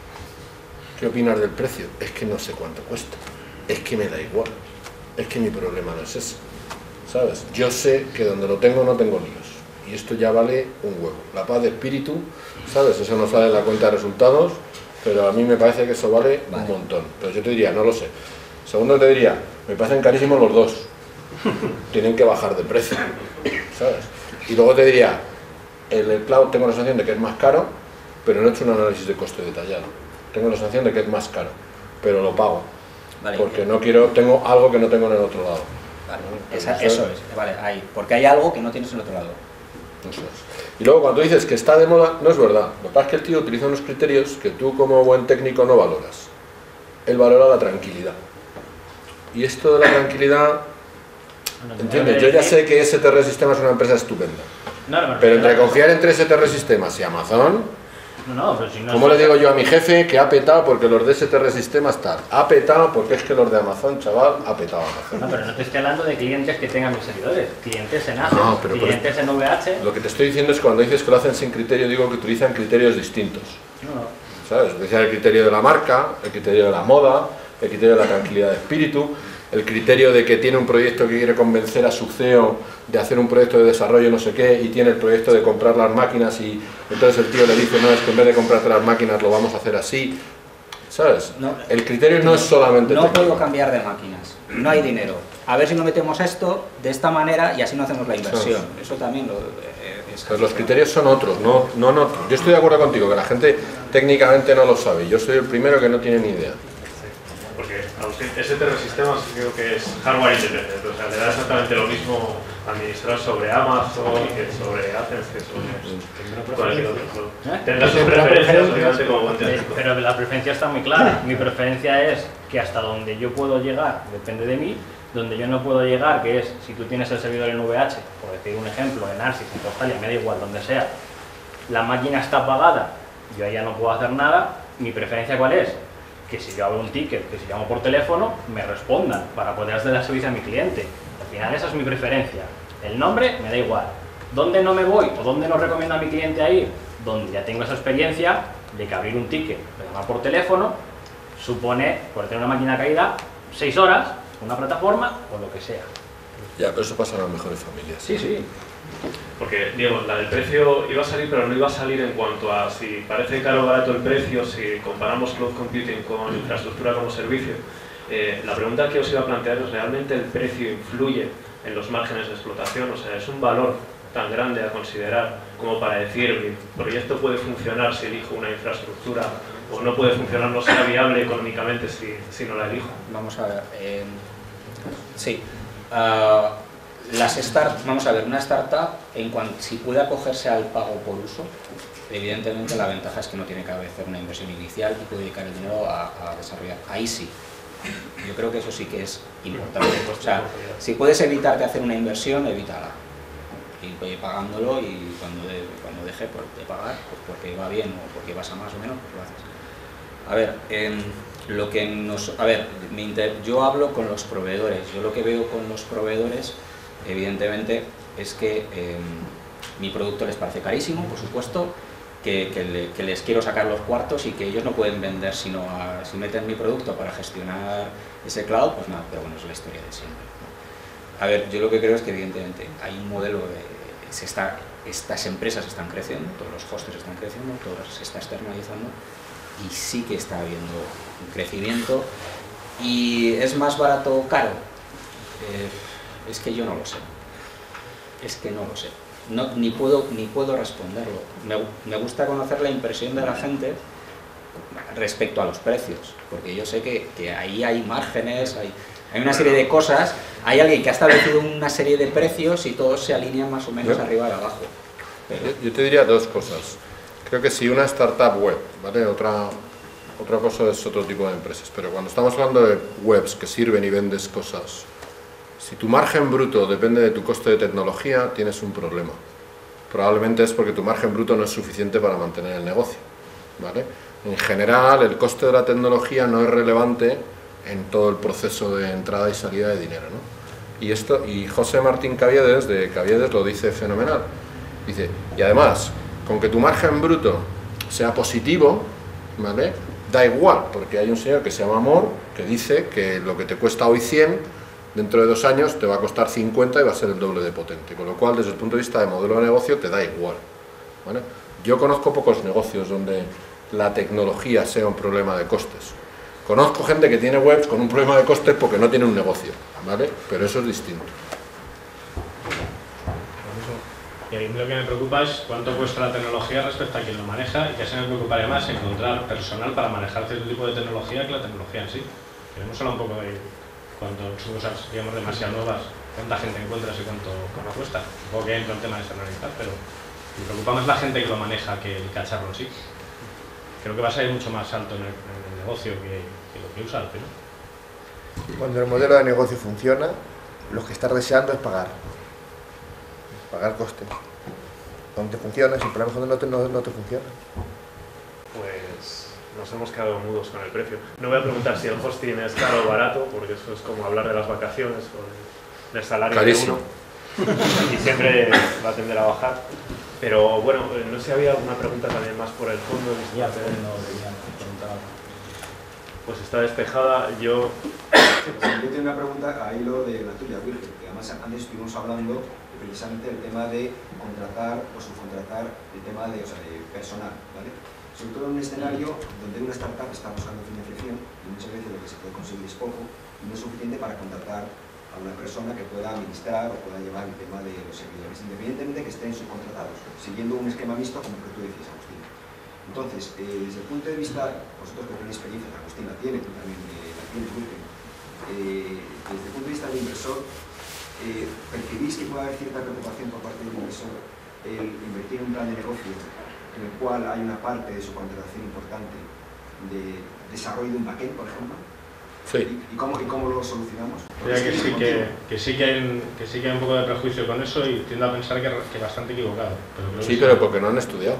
¿Qué opinas del precio? Es que no sé cuánto cuesta. Es que me da igual. Es que mi problema no es ese. ¿Sabes? Yo sé que donde lo tengo no tengo líos. Y esto ya vale un huevo. La paz de espíritu, ¿sabes? Eso no sale en la cuenta de resultados, pero a mí me parece que eso vale, vale. un montón. Pero yo te diría, no lo sé. Segundo te diría, me parecen carísimos los dos. Tienen que bajar de precio, ¿sabes? Y luego te diría, el, el cloud tengo la sensación de que es más caro, pero no he hecho un análisis de coste detallado. Tengo la sensación de que es más caro, pero lo pago. Vale, porque no quiero, tengo algo que no tengo en el otro lado. Vale, esa, eso es, vale, ahí. Porque hay algo que no tienes en el otro lado. Eso es. Y luego cuando dices que está de moda, no es verdad. Lo que pasa es que el tío utiliza unos criterios que tú como buen técnico no valoras. Él valora la tranquilidad. Y esto de la tranquilidad, ¿entiendes? Yo ya sé que S T R Systems es una empresa estupenda. No, no, pero entre confiar entre S T R Systems y Amazon... No, no, pero si no ¿Cómo le digo yo a mi jefe que ha petado porque los de S T R Systems tal? Ha petado porque es que los de Amazon, chaval, ha petado Amazon. No, pero no te estoy hablando de clientes que tengan mis servidores, clientes en Access, no, clientes en V H. Lo que te estoy diciendo es cuando dices que lo hacen sin criterio, digo que utilizan criterios distintos. No, no. ¿Sabes? Utilizan el criterio de la marca, el criterio de la moda, el criterio de la tranquilidad de espíritu, el criterio de que tiene un proyecto que quiere convencer a su C E O de hacer un proyecto de desarrollo no sé qué y tiene el proyecto de comprar las máquinas y entonces el tío le dice, no, es que en vez de comprarte las máquinas lo vamos a hacer así, ¿sabes? No, el criterio no, no es solamente no técnico. Puedo cambiar de máquinas, no hay dinero, a ver si no metemos esto de esta manera y así no hacemos la inversión, sí. Eso también lo... Eh, es pues los criterios son otros, no, no, no, yo estoy de acuerdo contigo que la gente técnicamente no lo sabe, yo soy el primero que no tiene ni idea. Porque S T R Systems creo que es hardware independiente, o sea, le da exactamente lo mismo administrar sobre Amazon que sobre Access, que sobre cualquier otro. Tendrá sus preferencias, obviamente, como buen técnico. Pero la preferencia está muy clara. Mi preferencia es que hasta donde yo puedo llegar depende de mí, donde yo no puedo llegar, que es si tú tienes el servidor en V H, por decir un ejemplo, en Narcis, en Postalia, me da igual, donde sea, la máquina está apagada, yo ahí ya no puedo hacer nada, mi preferencia ¿cuál es? Que si yo abro un ticket, que si llamo por teléfono, me respondan para poder dar servicio a mi cliente. Al final esa es mi preferencia. El nombre me da igual. ¿Dónde no me voy o dónde no recomiendo a mi cliente a ir? Donde ya tengo esa experiencia de que abrir un ticket o llamar por teléfono supone, por tener una máquina caída, seis horas, una plataforma o lo que sea. Ya, pero eso pasa en las mejores familias. Sí, sí. Porque, Diego, la del precio iba a salir, pero no iba a salir en cuanto a si parece caro o barato el precio, si comparamos cloud computing con infraestructura como servicio. Eh, la pregunta que os iba a plantear es, ¿realmente el precio influye en los márgenes de explotación? O sea, ¿es un valor tan grande a considerar como para decir, mi proyecto puede funcionar si elijo una infraestructura o no puede funcionar, no será viable económicamente si, si no la elijo? Vamos a ver. Eh, sí. Uh, Las start, vamos a ver, una startup, en cuanto, si puede acogerse al pago por uso, evidentemente la ventaja es que no tiene que hacer una inversión inicial y puede dedicar el dinero a, a desarrollar. Ahí sí. Yo creo que eso sí que es importante. O sea, si puedes evitarte hacer una inversión, evítala. Y voy pagándolo y cuando, de, cuando deje por, de pagar, pues porque va bien o porque vas a más o menos, pues lo haces. A ver, eh, lo que nos, a ver, me inter, yo hablo con los proveedores. Yo lo que veo con los proveedores, evidentemente, es que eh, mi producto les parece carísimo, por supuesto, que, que, le, que les quiero sacar los cuartos y que ellos no pueden vender sino a, si meten mi producto para gestionar ese cloud, pues nada, pero bueno, es la historia de siempre, ¿no? A ver, yo lo que creo es que evidentemente hay un modelo de, se está, estas empresas están creciendo, todos los hosters están creciendo, todo se está externalizando y sí que está habiendo un crecimiento. ¿Y es más barato o caro? Eh, es que yo no lo sé, es que no lo sé. No, ni, puedo, ni puedo responderlo. Me, me gusta conocer la impresión de la gente respecto a los precios, porque yo sé que, que ahí hay márgenes, hay, Hay una serie de cosas, hay alguien que ha establecido una serie de precios y todos se alinean más o menos ¿Yo? arriba y abajo. Pero... Yo, yo te diría dos cosas. Creo que si una startup web, ¿vale? Otra, otra cosa es otro tipo de empresas, pero cuando estamos hablando de webs que sirven y vendes cosas, si tu margen bruto depende de tu coste de tecnología, tienes un problema. Probablemente es porque tu margen bruto no es suficiente para mantener el negocio, ¿vale? En general, el coste de la tecnología no es relevante en todo el proceso de entrada y salida de dinero, ¿no? Y, esto, y José Martín Caviedes, de Caviedes, lo dice fenomenal. Dice, y además, con que tu margen bruto sea positivo, ¿vale? Da igual, porque hay un señor que se llama Amor, que dice que lo que te cuesta hoy cien, dentro de dos años te va a costar cincuenta y va a ser el doble de potente. Con lo cual, desde el punto de vista de modelo de negocio, te da igual, ¿vale? Yo conozco pocos negocios donde la tecnología sea un problema de costes. Conozco gente que tiene webs con un problema de costes porque no tiene un negocio, ¿vale? Pero eso es distinto. Y a mí lo que me preocupa es cuánto cuesta la tecnología respecto a quien lo maneja, y que se me preocuparía más encontrar personal para manejar cierto tipo de tecnología que la tecnología en sí. Queremos hablar un poco de cuando son cosas, digamos, demasiado nuevas, cuánta gente encuentras y cuánto, cuánto cuesta. Supongo que entra el tema de externalizar, pero me preocupa más la gente que lo maneja que el cacharro en sí. Creo que va a salir mucho más alto en el, en el negocio que, que lo que usa al final. Cuando el modelo de negocio funciona, lo que estás deseando es pagar. Pagar costes. Cuando te funciona, si el problema es cuando no te, no, no te funciona. Pues nos hemos quedado mudos con el precio. No voy a preguntar si el hosting es caro o barato, porque eso es como hablar de las vacaciones o del salario Carísimo. de uno. Y siempre va a tender a bajar. Pero bueno, no sé si había alguna pregunta también más por el fondo. Ya, pero no quería preguntar. Pues está despejada. Yo... Sí, pues yo tengo una pregunta a hilo de la tuya, Wilker, que además antes estuvimos hablando precisamente del tema de contratar o subcontratar el tema de, o sea, de personal, ¿vale? Sobre todo en un escenario donde una startup está buscando financiación y muchas veces lo que se puede conseguir es poco y no es suficiente para contratar a una persona que pueda administrar o pueda llevar el tema de los servidores, independientemente que estén subcontratados, siguiendo un esquema mixto como el que tú decías, Agustín. Entonces, eh, desde el punto de vista, vosotros que tenéis experiencia, Agustín la tiene, tú también eh, la tienes, Wilker, eh, desde el punto de vista del inversor, eh, ¿percibís que puede haber cierta preocupación por parte del inversor el invertir en un plan de negocio en el cual hay una parte de su contratación importante de desarrollo de un backend, por ejemplo? Sí. ¿Y cómo, y cómo lo solucionamos? Creo que sí que, que, sí que, hay un, que sí que hay un poco de prejuicio con eso y tiendo a pensar que, que bastante equivocado. Pero creo Sí, que pero porque no han estudiado.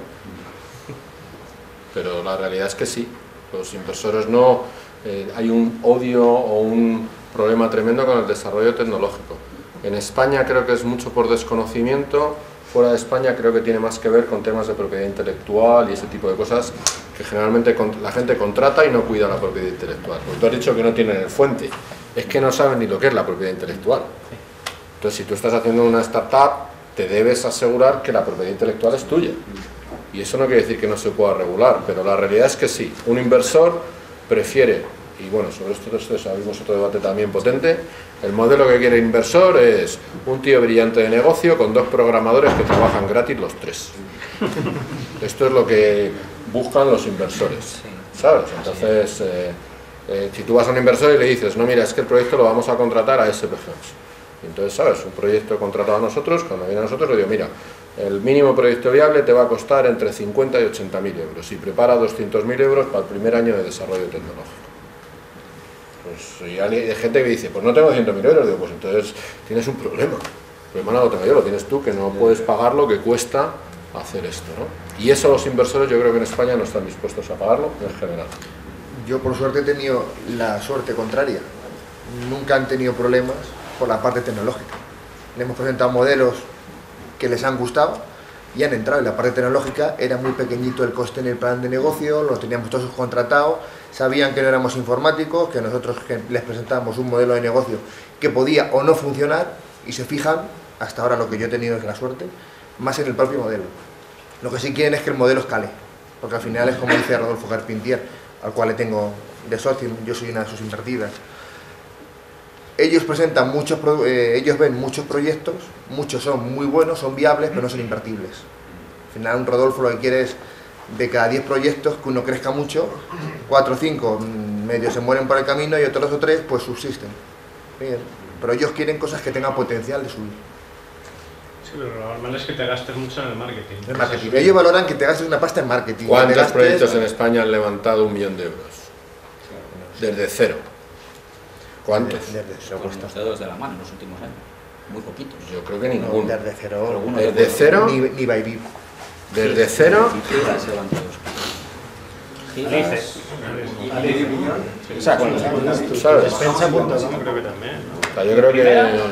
Pero la realidad es que sí. Los inversores no... Eh, hay un odio o un problema tremendo con el desarrollo tecnológico. En España creo que es mucho por desconocimiento. Fuera de España creo que tiene más que ver con temas de propiedad intelectual y ese tipo de cosas que generalmente la gente contrata y no cuida la propiedad intelectual. Porque tú has dicho que no tienen el fuente. Es que no saben ni lo que es la propiedad intelectual. Entonces, si tú estás haciendo una startup, te debes asegurar que la propiedad intelectual es tuya. Y eso no quiere decir que no se pueda regular, pero la realidad es que sí. Un inversor prefiere, y bueno, sobre esto, esto abrimos otro debate también potente, el modelo que quiere el inversor es un tío brillante de negocio con dos programadores que trabajan gratis los tres. Esto es lo que buscan los inversores, ¿sabes? Entonces, eh, eh, si tú vas a un inversor y le dices, no, mira, es que el proyecto lo vamos a contratar a S P Firms. Y entonces, ¿sabes? Un proyecto contratado a nosotros, cuando viene a nosotros le digo, mira, el mínimo proyecto viable te va a costar entre cincuenta y ochenta mil euros y prepara doscientos mil euros para el primer año de desarrollo tecnológico. Pues y hay gente que dice, pues no tengo ciento mil euros, digo, pues entonces tienes un problema. El problema no lo tengo yo, lo tienes tú, que no puedes pagar lo que cuesta hacer esto, ¿no? Y eso los inversores yo creo que en España no están dispuestos a pagarlo en general. Yo por suerte he tenido la suerte contraria. Nunca han tenido problemas por la parte tecnológica. Le hemos presentado modelos que les han gustado y han entrado. Y la parte tecnológica era muy pequeñito el coste en el plan de negocio, lo teníamos todos subcontratados, sabían que no éramos informáticos, que nosotros les presentábamos un modelo de negocio que podía o no funcionar y se fijan, hasta ahora lo que yo he tenido es la suerte, más en el propio modelo. Lo que sí quieren es que el modelo escale, porque al final es como dice Rodolfo Carpentier, al cual le tengo de socio, yo soy una de sus invertidas. Ellos presentan muchos, eh, ellos ven muchos proyectos, muchos son muy buenos, son viables, pero no son invertibles. Al final un Rodolfo lo que quiere es, de cada diez proyectos, que uno crezca mucho, cuatro o cinco medio se mueren por el camino y otros dos o tres pues subsisten. Bien. Pero ellos quieren cosas que tengan potencial de subir. Sí, pero lo normal es que te gastes mucho en el marketing. El marketing. Ellos valoran que te gastes una pasta en marketing. ¿Cuántos gastes... proyectos en España han levantado un millón de euros? Desde cero. ¿Cuántos? Desde cero. Con los dedos de la mano en los últimos años. Muy poquitos. Yo creo que ninguno. No, desde cero. Desde cero. Ni, ni Baby. Desde cero. Gigas. O sea, con ¿sabes? Despensa punto com creo que también, ¿no? O sea, yo creo que...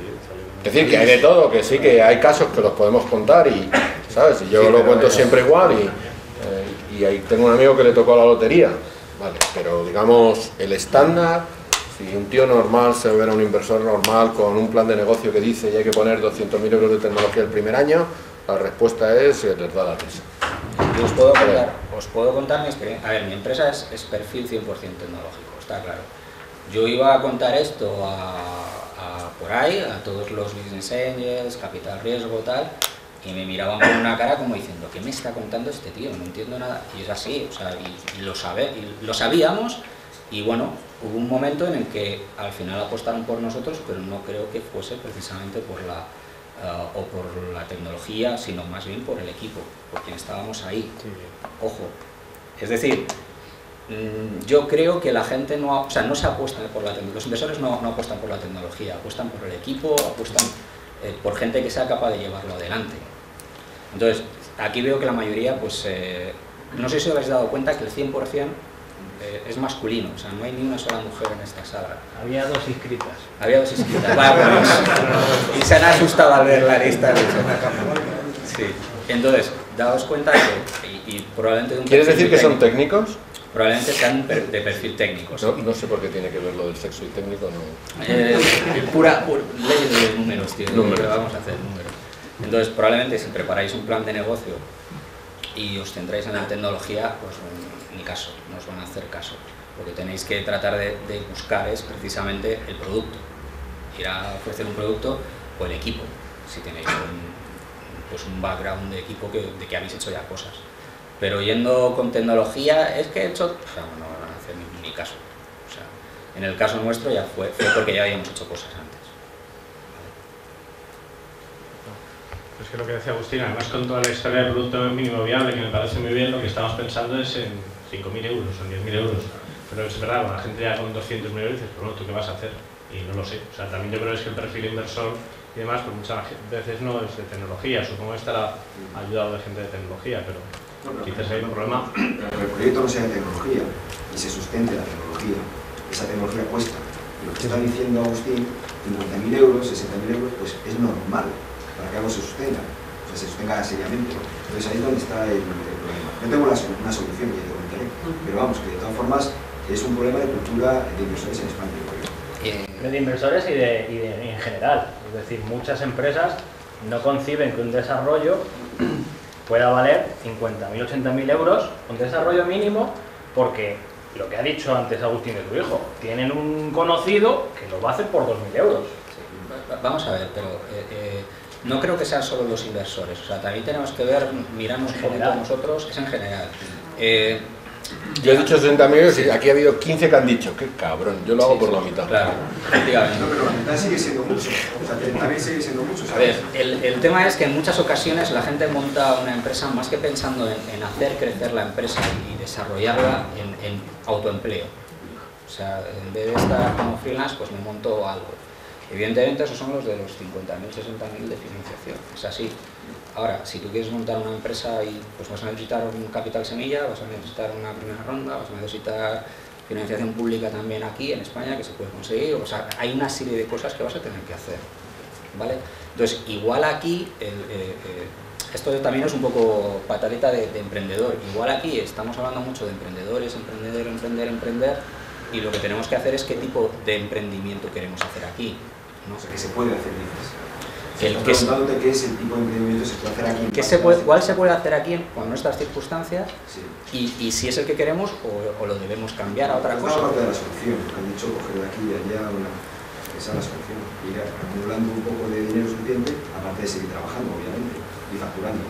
Es decir, que hay de todo, que sí, que hay casos que los podemos contar y, ¿sabes? Y yo Sí, lo cuento es... siempre igual y, eh, y ahí tengo un amigo que le tocó la lotería, vale, pero digamos, el estándar, si un tío normal se ve a un inversor normal con un plan de negocio que dice y hay que poner doscientos mil euros de tecnología el primer año, la respuesta es que les da la risa. Yo os puedo contar, os puedo contar mi experiencia. A ver, mi empresa es, es perfil cien por cien tecnológico, está claro. Yo iba a contar esto a, a por ahí, a todos los business angels, capital riesgo, tal, y me miraban con una cara como diciendo, ¿qué me está contando este tío? No entiendo nada. Y es así, o sea, y, y, lo, sabe, y lo sabíamos, y bueno, hubo un momento en el que al final apostaron por nosotros, pero no creo que fuese precisamente por la... Uh, o por la tecnología, sino más bien por el equipo, por quien estábamos ahí. Sí. Ojo, es decir, mmm, yo creo que la gente no, o sea, no se apuesta por la tecnología, los inversores no, no apuestan por la tecnología, apuestan por el equipo, apuestan eh, por gente que sea capaz de llevarlo adelante. Entonces, aquí veo que la mayoría, pues, eh, no sé si os habéis dado cuenta que el cien por cien eh, es masculino, o sea, no hay ni una sola mujer en esta sala. Había dos inscritas. Había dos inscritas, vaya, pues, y se han asustado al ver la lista. Sí. Entonces, daos cuenta que, y, y probablemente... De un ¿Quieres decir que técnico, son técnicos? Probablemente sean de perfil técnico. No, no sé por qué tiene que ver lo del sexo y técnico, no. Eh, pura, pura ley de números, tío. Números. Vamos a hacer números. Entonces, probablemente si preparáis un plan de negocio y os centráis en la tecnología, pues ni caso, no os van a hacer caso. Lo que tenéis que tratar de, de buscar es precisamente el producto. Ir a ofrecer un producto o el equipo, si tenéis un, pues un background de equipo que, de que habéis hecho ya cosas. Pero yendo con tecnología, es que he hecho... O sea, no van a hacer ni, ni caso. O sea, en el caso nuestro ya fue, fue porque ya habíamos hecho cosas antes. Es que lo que decía Agustín, además con toda la historia del producto mínimo viable, que me parece muy bien, lo que estamos pensando es en cinco mil euros o en diez mil euros. Pero es verdad, la gente ya con doscientos mil euros dices, pero bueno, ¿tú qué vas a hacer? Y no lo sé. O sea, también yo creo que es que el perfil inversor y demás, pues muchas veces no es de tecnología. Supongo que estará ayudado de gente de tecnología, pero, no, pero quizás hay un problema. Pero el proyecto no sea de tecnología y se sustente la tecnología. Esa tecnología cuesta. Y lo que está diciendo Agustín, cincuenta mil euros, sesenta mil euros, pues es normal para que algo se sostenga. O sea, se sostenga seriamente. Entonces ahí es donde está el, el problema. No tengo la, una solución, ya te comentaré. Pero vamos, que de todas formas es un problema de cultura de inversores en España. De inversores y, de, y de, en general. Es decir, muchas empresas no conciben que un desarrollo pueda valer cincuenta mil, ochenta mil euros, un desarrollo mínimo, porque lo que ha dicho antes Agustín de tu hijo, tienen un conocido que lo va a hacer por dos mil euros. Sí. Vamos a ver, pero eh, eh, no creo que sean solo los inversores, o sea, también tenemos que ver, mirarnos un poquito nosotros, es en general. Eh, Yo he dicho sesenta mil euros y aquí ha habido quince que han dicho, qué cabrón, yo lo hago sí, por sí, la mitad. Claro, efectivamente. No, pero la mitad sigue siendo mucho, o sea, también sigue siendo mucho. ¿sabes? A ver, el, el tema es que en muchas ocasiones la gente monta una empresa más que pensando en, en hacer crecer la empresa y desarrollarla en, en autoempleo. O sea, en vez de estar como freelance, pues me monto algo. Evidentemente esos son los de los cincuenta mil, sesenta mil de financiación, es así. Ahora, si tú quieres montar una empresa y pues vas a necesitar un capital semilla, vas a necesitar una primera ronda, vas a necesitar financiación pública también aquí en España que se puede conseguir, o sea, hay una serie de cosas que vas a tener que hacer, ¿vale? Entonces, igual aquí, el, eh, eh, esto también es un poco pataleta de, de emprendedor, igual aquí estamos hablando mucho de emprendedores, emprender, emprender, emprender, y lo que tenemos que hacer es qué tipo de emprendimiento queremos hacer aquí, ¿no? O sea, que se puede hacer, dices. El que preguntándote qué es el tipo de emprendimiento que se puede hacer aquí. ¿Qué se puede, ¿Cuál se puede hacer aquí con nuestras circunstancias? Sí. Y, y si es el que queremos o, o lo debemos cambiar a otra es cosa. Es parte de la solución, han dicho coger de aquí y allá, una, esa es la solución. Ir acumulando un poco de dinero suficiente, aparte de seguir trabajando, obviamente, y facturando.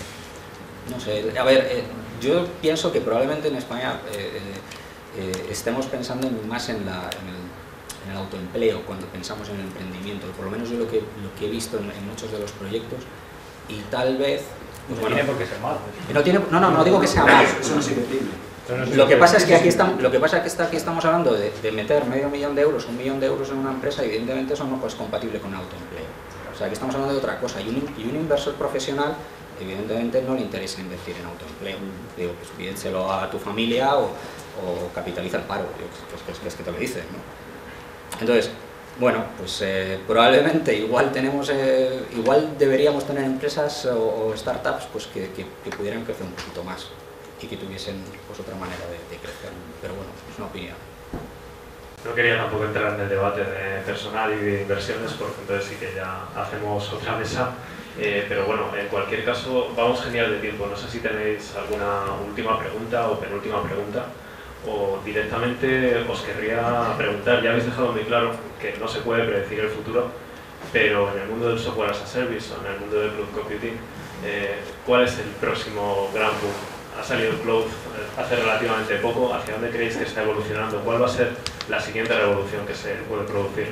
No sé, a ver, eh, yo pienso que probablemente en España eh, eh, estemos pensando más en, la, en, el, en el autoempleo cuando pensamos en el emprendimiento, por lo menos yo lo que, lo que he visto en, en muchos de los proyectos, y tal vez... No bueno, tiene por qué ser malo. No, tiene, no, no, no digo que sea malo. Eso no es invertible. Lo que pasa es que aquí estamos, lo que pasa es que está, aquí estamos hablando de, de meter medio millón de euros, un millón de euros en una empresa, y evidentemente eso no es compatible con autoempleo. O sea, aquí estamos hablando de otra cosa, y un, y un inversor profesional evidentemente no le interesa invertir en autoempleo. Digo, pues pídenselo a tu familia o, o capitaliza el paro, que es, que es que te lo dicen, ¿no? Entonces, bueno, pues eh, probablemente igual tenemos, eh, igual deberíamos tener empresas o, o startups pues que, que, que pudieran crecer un poquito más y que tuviesen pues otra manera de, de crecer, pero bueno, es una opinión. No quería tampoco entrar en el debate de personal y de inversiones, porque entonces sí que ya hacemos otra mesa, eh, pero bueno, en cualquier caso vamos genial de tiempo. No sé si tenéis alguna última pregunta o penúltima pregunta, o directamente os querría preguntar. Ya habéis dejado muy claro que no se puede predecir el futuro, pero en el mundo del software as a service o en el mundo del cloud computing, eh, ¿cuál es el próximo gran boom? Ha salido el cloud hace relativamente poco. ¿Hacia dónde creéis que está evolucionando? ¿Cuál va a ser la siguiente revolución que se puede producir?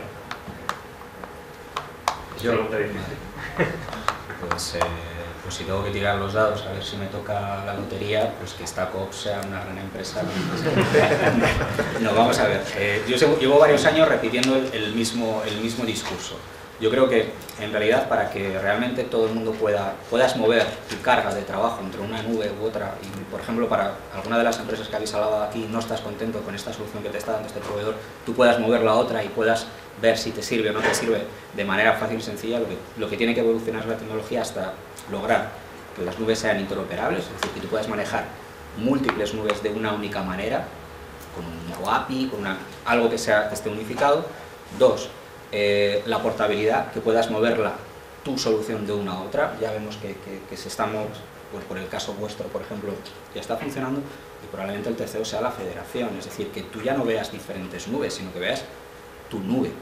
Es una pregunta difícil. Pues, eh, pues si tengo que tirar los dados a ver si me toca la lotería, pues que esta C O P sea una gran empresa. No, vamos a ver. Eh, yo llevo varios años repitiendo el, el, mismo, el mismo discurso. Yo creo que, en realidad, para que realmente todo el mundo pueda puedas mover tu carga de trabajo entre una nube u otra, y por ejemplo, para alguna de las empresas que habéis hablado aquí, no estás contento con esta solución que te está dando este proveedor, tú puedas moverla a otra y puedas ver si te sirve o no te sirve de manera fácil y sencilla. Lo que, lo que tiene que evolucionar es la tecnología hasta lograr que las nubes sean interoperables, es decir, que tú puedas manejar múltiples nubes de una única manera, con un nuevo A P I, con una, algo que, sea, que esté unificado. Dos, Eh, la portabilidad, que puedas moverla tu solución de una a otra. Ya vemos que, que, que se estamos, pues por el caso vuestro, por ejemplo, ya está funcionando, y probablemente el tercero sea la federación, es decir, que tú ya no veas diferentes nubes, sino que veas tu nube,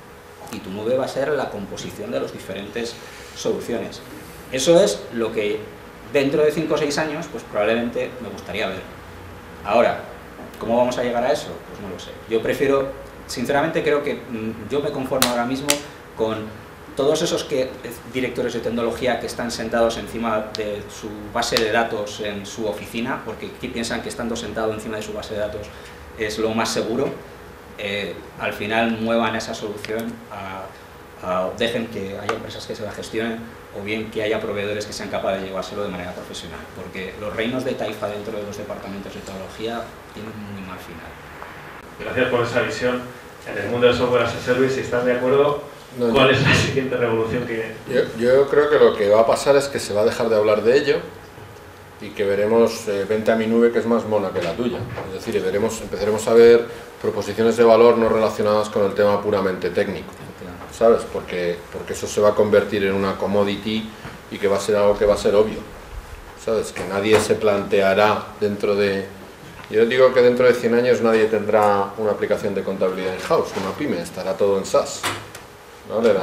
y tu nube va a ser la composición de las diferentes soluciones. Eso es lo que dentro de cinco o seis años, pues probablemente me gustaría ver. Ahora, ¿cómo vamos a llegar a eso? Pues no lo sé. Yo prefiero... Sinceramente creo que mmm, yo me conformo ahora mismo con todos esos que, directores de tecnología que están sentados encima de su base de datos en su oficina, porque aquí piensan que estando sentado encima de su base de datos es lo más seguro, eh, al final muevan esa solución, a, a, dejen que haya empresas que se la gestionen, o bien que haya proveedores que sean capaces de llevárselo de manera profesional, porque los reinos de taifa dentro de los departamentos de tecnología tienen muy mal final. Gracias por esa visión. En el mundo del software as a service, si están de acuerdo, no, ¿cuál no. es la siguiente revolución que...? Yo, yo creo que lo que va a pasar es que se va a dejar de hablar de ello y que veremos eh, vente a mi nube que es más mona que la tuya. Es decir, veremos, empezaremos a ver proposiciones de valor no relacionadas con el tema puramente técnico, ¿sabes? Porque, porque eso se va a convertir en una commodity y que va a ser algo que va a ser obvio, ¿sabes? Que nadie se planteará dentro de... Yo digo que dentro de cien años nadie tendrá una aplicación de contabilidad in-house, una pyme, estará todo en SaaS. ¿Vale? La,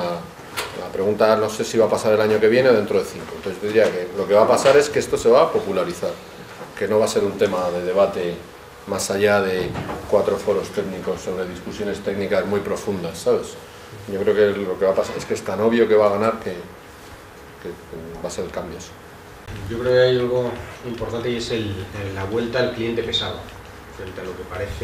la pregunta no sé si va a pasar el año que viene o dentro de cinco. Entonces yo diría que lo que va a pasar es que esto se va a popularizar, que no va a ser un tema de debate más allá de cuatro foros técnicos sobre discusiones técnicas muy profundas, ¿sabes? Yo creo que lo que va a pasar es que es tan obvio que va a ganar que, que va a ser el cambio eso. Yo creo que hay algo importante y es el, la vuelta al cliente pesado, frente a lo que parece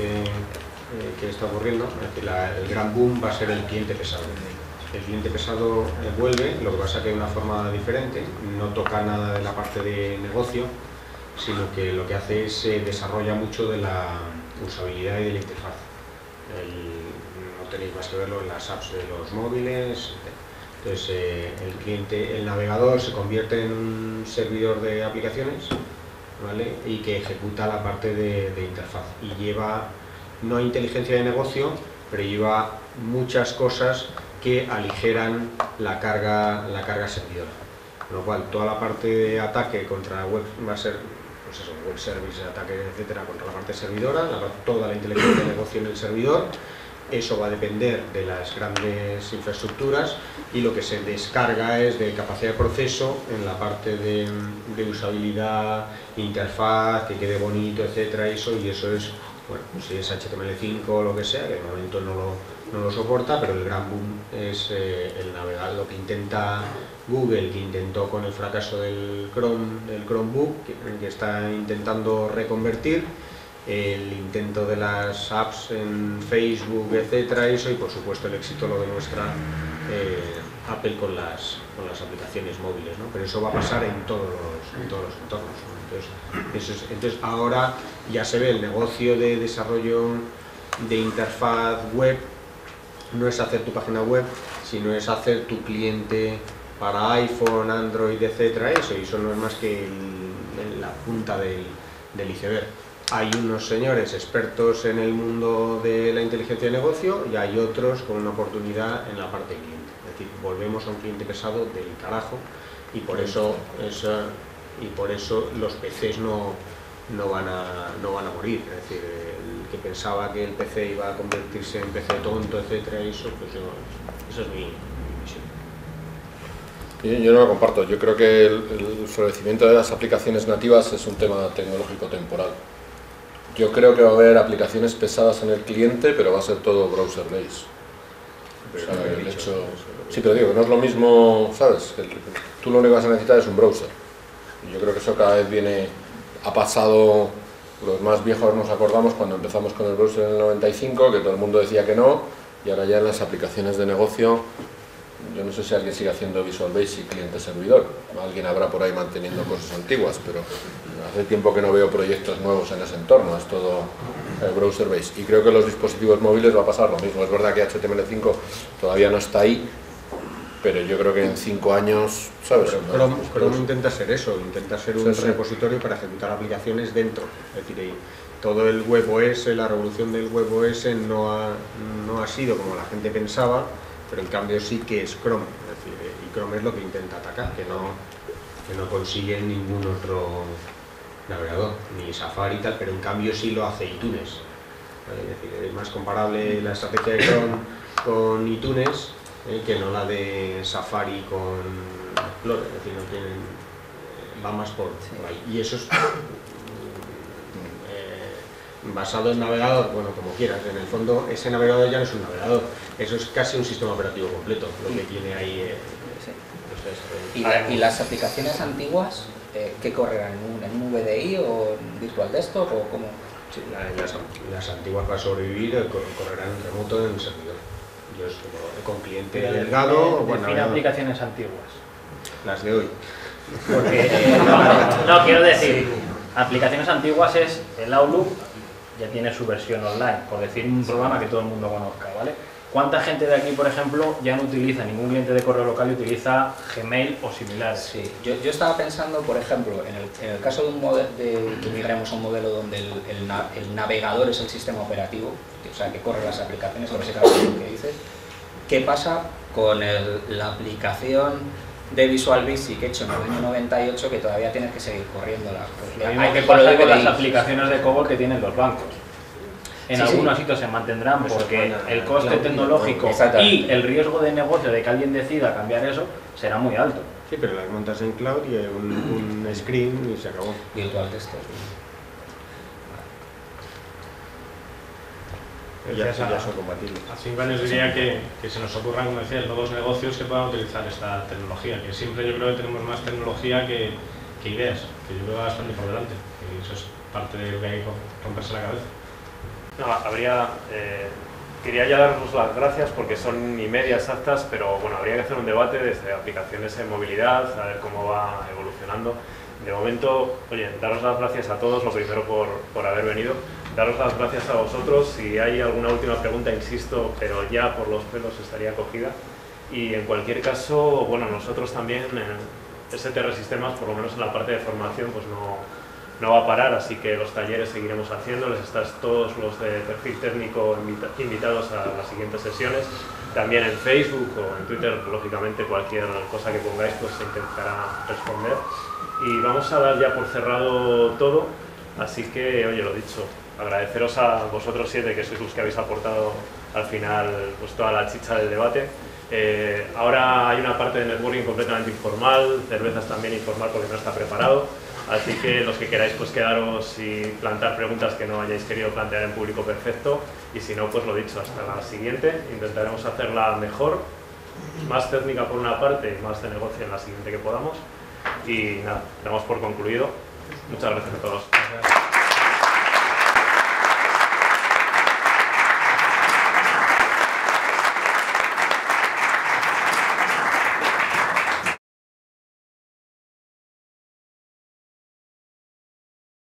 eh, que está ocurriendo, es que la, el gran boom va a ser el cliente pesado. El cliente pesado eh, vuelve, lo que pasa que de una forma diferente, no toca nada de la parte de negocio, sino que lo que hace es eh, desarrolla mucho de la usabilidad y de la interfaz. El, no tenéis más que verlo en las apps de los móviles. Entonces eh, el cliente, el navegador se convierte en un servidor de aplicaciones, ¿vale? Y que ejecuta la parte de, de interfaz y lleva, no inteligencia de negocio, pero lleva muchas cosas que aligeran la carga, la carga servidora. Con lo cual toda la parte de ataque contra web va a ser, pues eso, web service, ataque, etcétera, contra la parte servidora, la, toda la inteligencia de negocio en el servidor. Eso va a depender de las grandes infraestructuras y lo que se descarga es de capacidad de proceso en la parte de, de usabilidad, interfaz, que quede bonito, etcétera, eso, y eso es bueno, pues si es H T M L cinco o lo que sea, que de momento no lo, no lo soporta, pero el gran boom es eh, el navegador, lo que intenta Google, que intentó con el fracaso del Chrome, del Chromebook, que, que está intentando reconvertir, el intento de las apps en Facebook, etcétera, eso, y por supuesto el éxito lo demuestra eh, Apple con las, con las aplicaciones móviles, ¿no? Pero eso va a pasar en todos los, en todos los entornos, ¿no? Entonces, eso es, entonces ahora ya se ve el negocio de desarrollo de interfaz web, no es hacer tu página web, sino es hacer tu cliente para iPhone, Android, etcétera, eso, y eso no es más que el, la punta del, del iceberg. Hay unos señores expertos en el mundo de la inteligencia de negocio y hay otros con una oportunidad en la parte de cliente. Es decir, volvemos a un cliente pesado del carajo y por eso, es, y por eso los P Cs no, no, van a, no van a morir. Es decir, el que pensaba que el P C iba a convertirse en P C tonto, etcétera, eso, pues yo, eso es mi, mi visión. Yo no lo comparto. Yo creo que el, el florecimiento de las aplicaciones nativas es un tema tecnológico temporal. Yo creo que va a haber aplicaciones pesadas en el cliente, pero va a ser todo browser-based. O sea, el hecho... Sí, pero digo, no es lo mismo, ¿sabes? El, tú lo único que vas a necesitar es un browser. Y yo creo que eso cada vez viene... Ha pasado... Los más viejos nos acordamos cuando empezamos con el browser en el noventa y cinco, que todo el mundo decía que no, y ahora ya en las aplicaciones de negocio... Yo no sé si alguien sigue haciendo Visual Basic cliente-servidor. Alguien habrá por ahí manteniendo cosas antiguas, pero hace tiempo que no veo proyectos nuevos en ese entorno. Es todo eh, browser-based. Y creo que en los dispositivos móviles va a pasar lo mismo. Es verdad que H T M L cinco todavía no está ahí, pero yo creo que en cinco años, ¿sabes? Pero Chrome, Chrome intenta ser eso, intenta ser un sí, sí. repositorio para ejecutar aplicaciones dentro. Es decir, todo el WebOS, la revolución del WebOS no ha, no ha sido como la gente pensaba, pero en cambio sí que es Chrome, es decir, y Chrome es lo que intenta atacar, que no, que no consigue ningún otro navegador, ni Safari y tal, pero en cambio sí lo hace iTunes. Es decir, es más comparable la estrategia de Chrome con iTunes eh, que no la de Safari con Explorer, es decir, no tienen, va más por, por ahí. Y eso es basado en navegador, bueno, como quieras, en el fondo ese navegador ya no es un navegador, eso es casi un sistema operativo completo, lo que tiene ahí. Eh, sí. Entonces, eh, ¿Y, la, ¿Y las aplicaciones antiguas, eh, qué correrán? ¿En un, en un V D I o en Virtual Desktop o cómo? Sí, la, las, las antiguas para sobrevivir eh, correrán en remoto en el servidor. Yo es como, con cliente Pero delgado o define aplicaciones antiguas. Las de hoy. Porque, eh, no, no, quiero decir, aplicaciones antiguas es el Outlook, ya tiene su versión online, por decir un programa que todo el mundo conozca, ¿vale? ¿Cuánta gente de aquí, por ejemplo, ya no utiliza ningún cliente de correo local y utiliza Gmail o similares? Sí, yo, yo estaba pensando, por ejemplo, en el, en el caso de un modelo de que migremos a un modelo donde el, el, na, el navegador es el sistema operativo, que, o sea, que corre las aplicaciones, que básicamente es lo que dices. ¿Qué pasa con el, la aplicación de Visual Basic hecho en el año noventa y ocho que todavía tienes que seguir corriéndola? Pues lo mismo que pasa con las aplicaciones de COBOL que tienen los bancos. En sí, algunos sí. sitios se mantendrán Eso porque es el coste tecnológico y el riesgo de negocio de que alguien decida cambiar eso será muy alto. Sí, pero las montas en cloud y un, un screen y se acabó. Virtual Desktop. Ya, ya, ya son compatibles. A cinco años diría que, que se nos ocurran, como decías, nuevos negocios que puedan utilizar esta tecnología, que siempre yo creo que tenemos más tecnología que, que ideas, que yo creo bastante por delante, y eso es parte de lo que hay que romperse la cabeza. No, habría, eh, quería ya daros las gracias porque son ni media exactas, pero bueno, habría que hacer un debate desde aplicaciones en movilidad, a ver cómo va evolucionando. De momento, oye, daros las gracias a todos, lo primero por, por haber venido, daros las gracias a vosotros. Si hay alguna última pregunta, insisto, pero ya por los pelos estaría cogida. Y en cualquier caso, bueno, nosotros también, en S T R Sistemas, por lo menos en la parte de formación, pues no, no va a parar, así que los talleres seguiremos haciéndoles, estáis todos los de perfil técnico invita invitados a las siguientes sesiones, también en Facebook o en Twitter, lógicamente cualquier cosa que pongáis pues se intentará responder. Y vamos a dar ya por cerrado todo, así que, oye, lo dicho, agradeceros a vosotros siete, que sois los que habéis aportado al final pues toda la chicha del debate. Eh, ahora hay una parte de networking completamente informal, cervezas también informal porque no está preparado. Así que los que queráis pues quedaros y plantar preguntas que no hayáis querido plantear en público, perfecto, y si no, pues lo dicho, hasta la siguiente. Intentaremos hacerla mejor, más técnica por una parte y más de negocio en la siguiente que podamos. Y nada, damos por concluido. Muchas gracias a todos.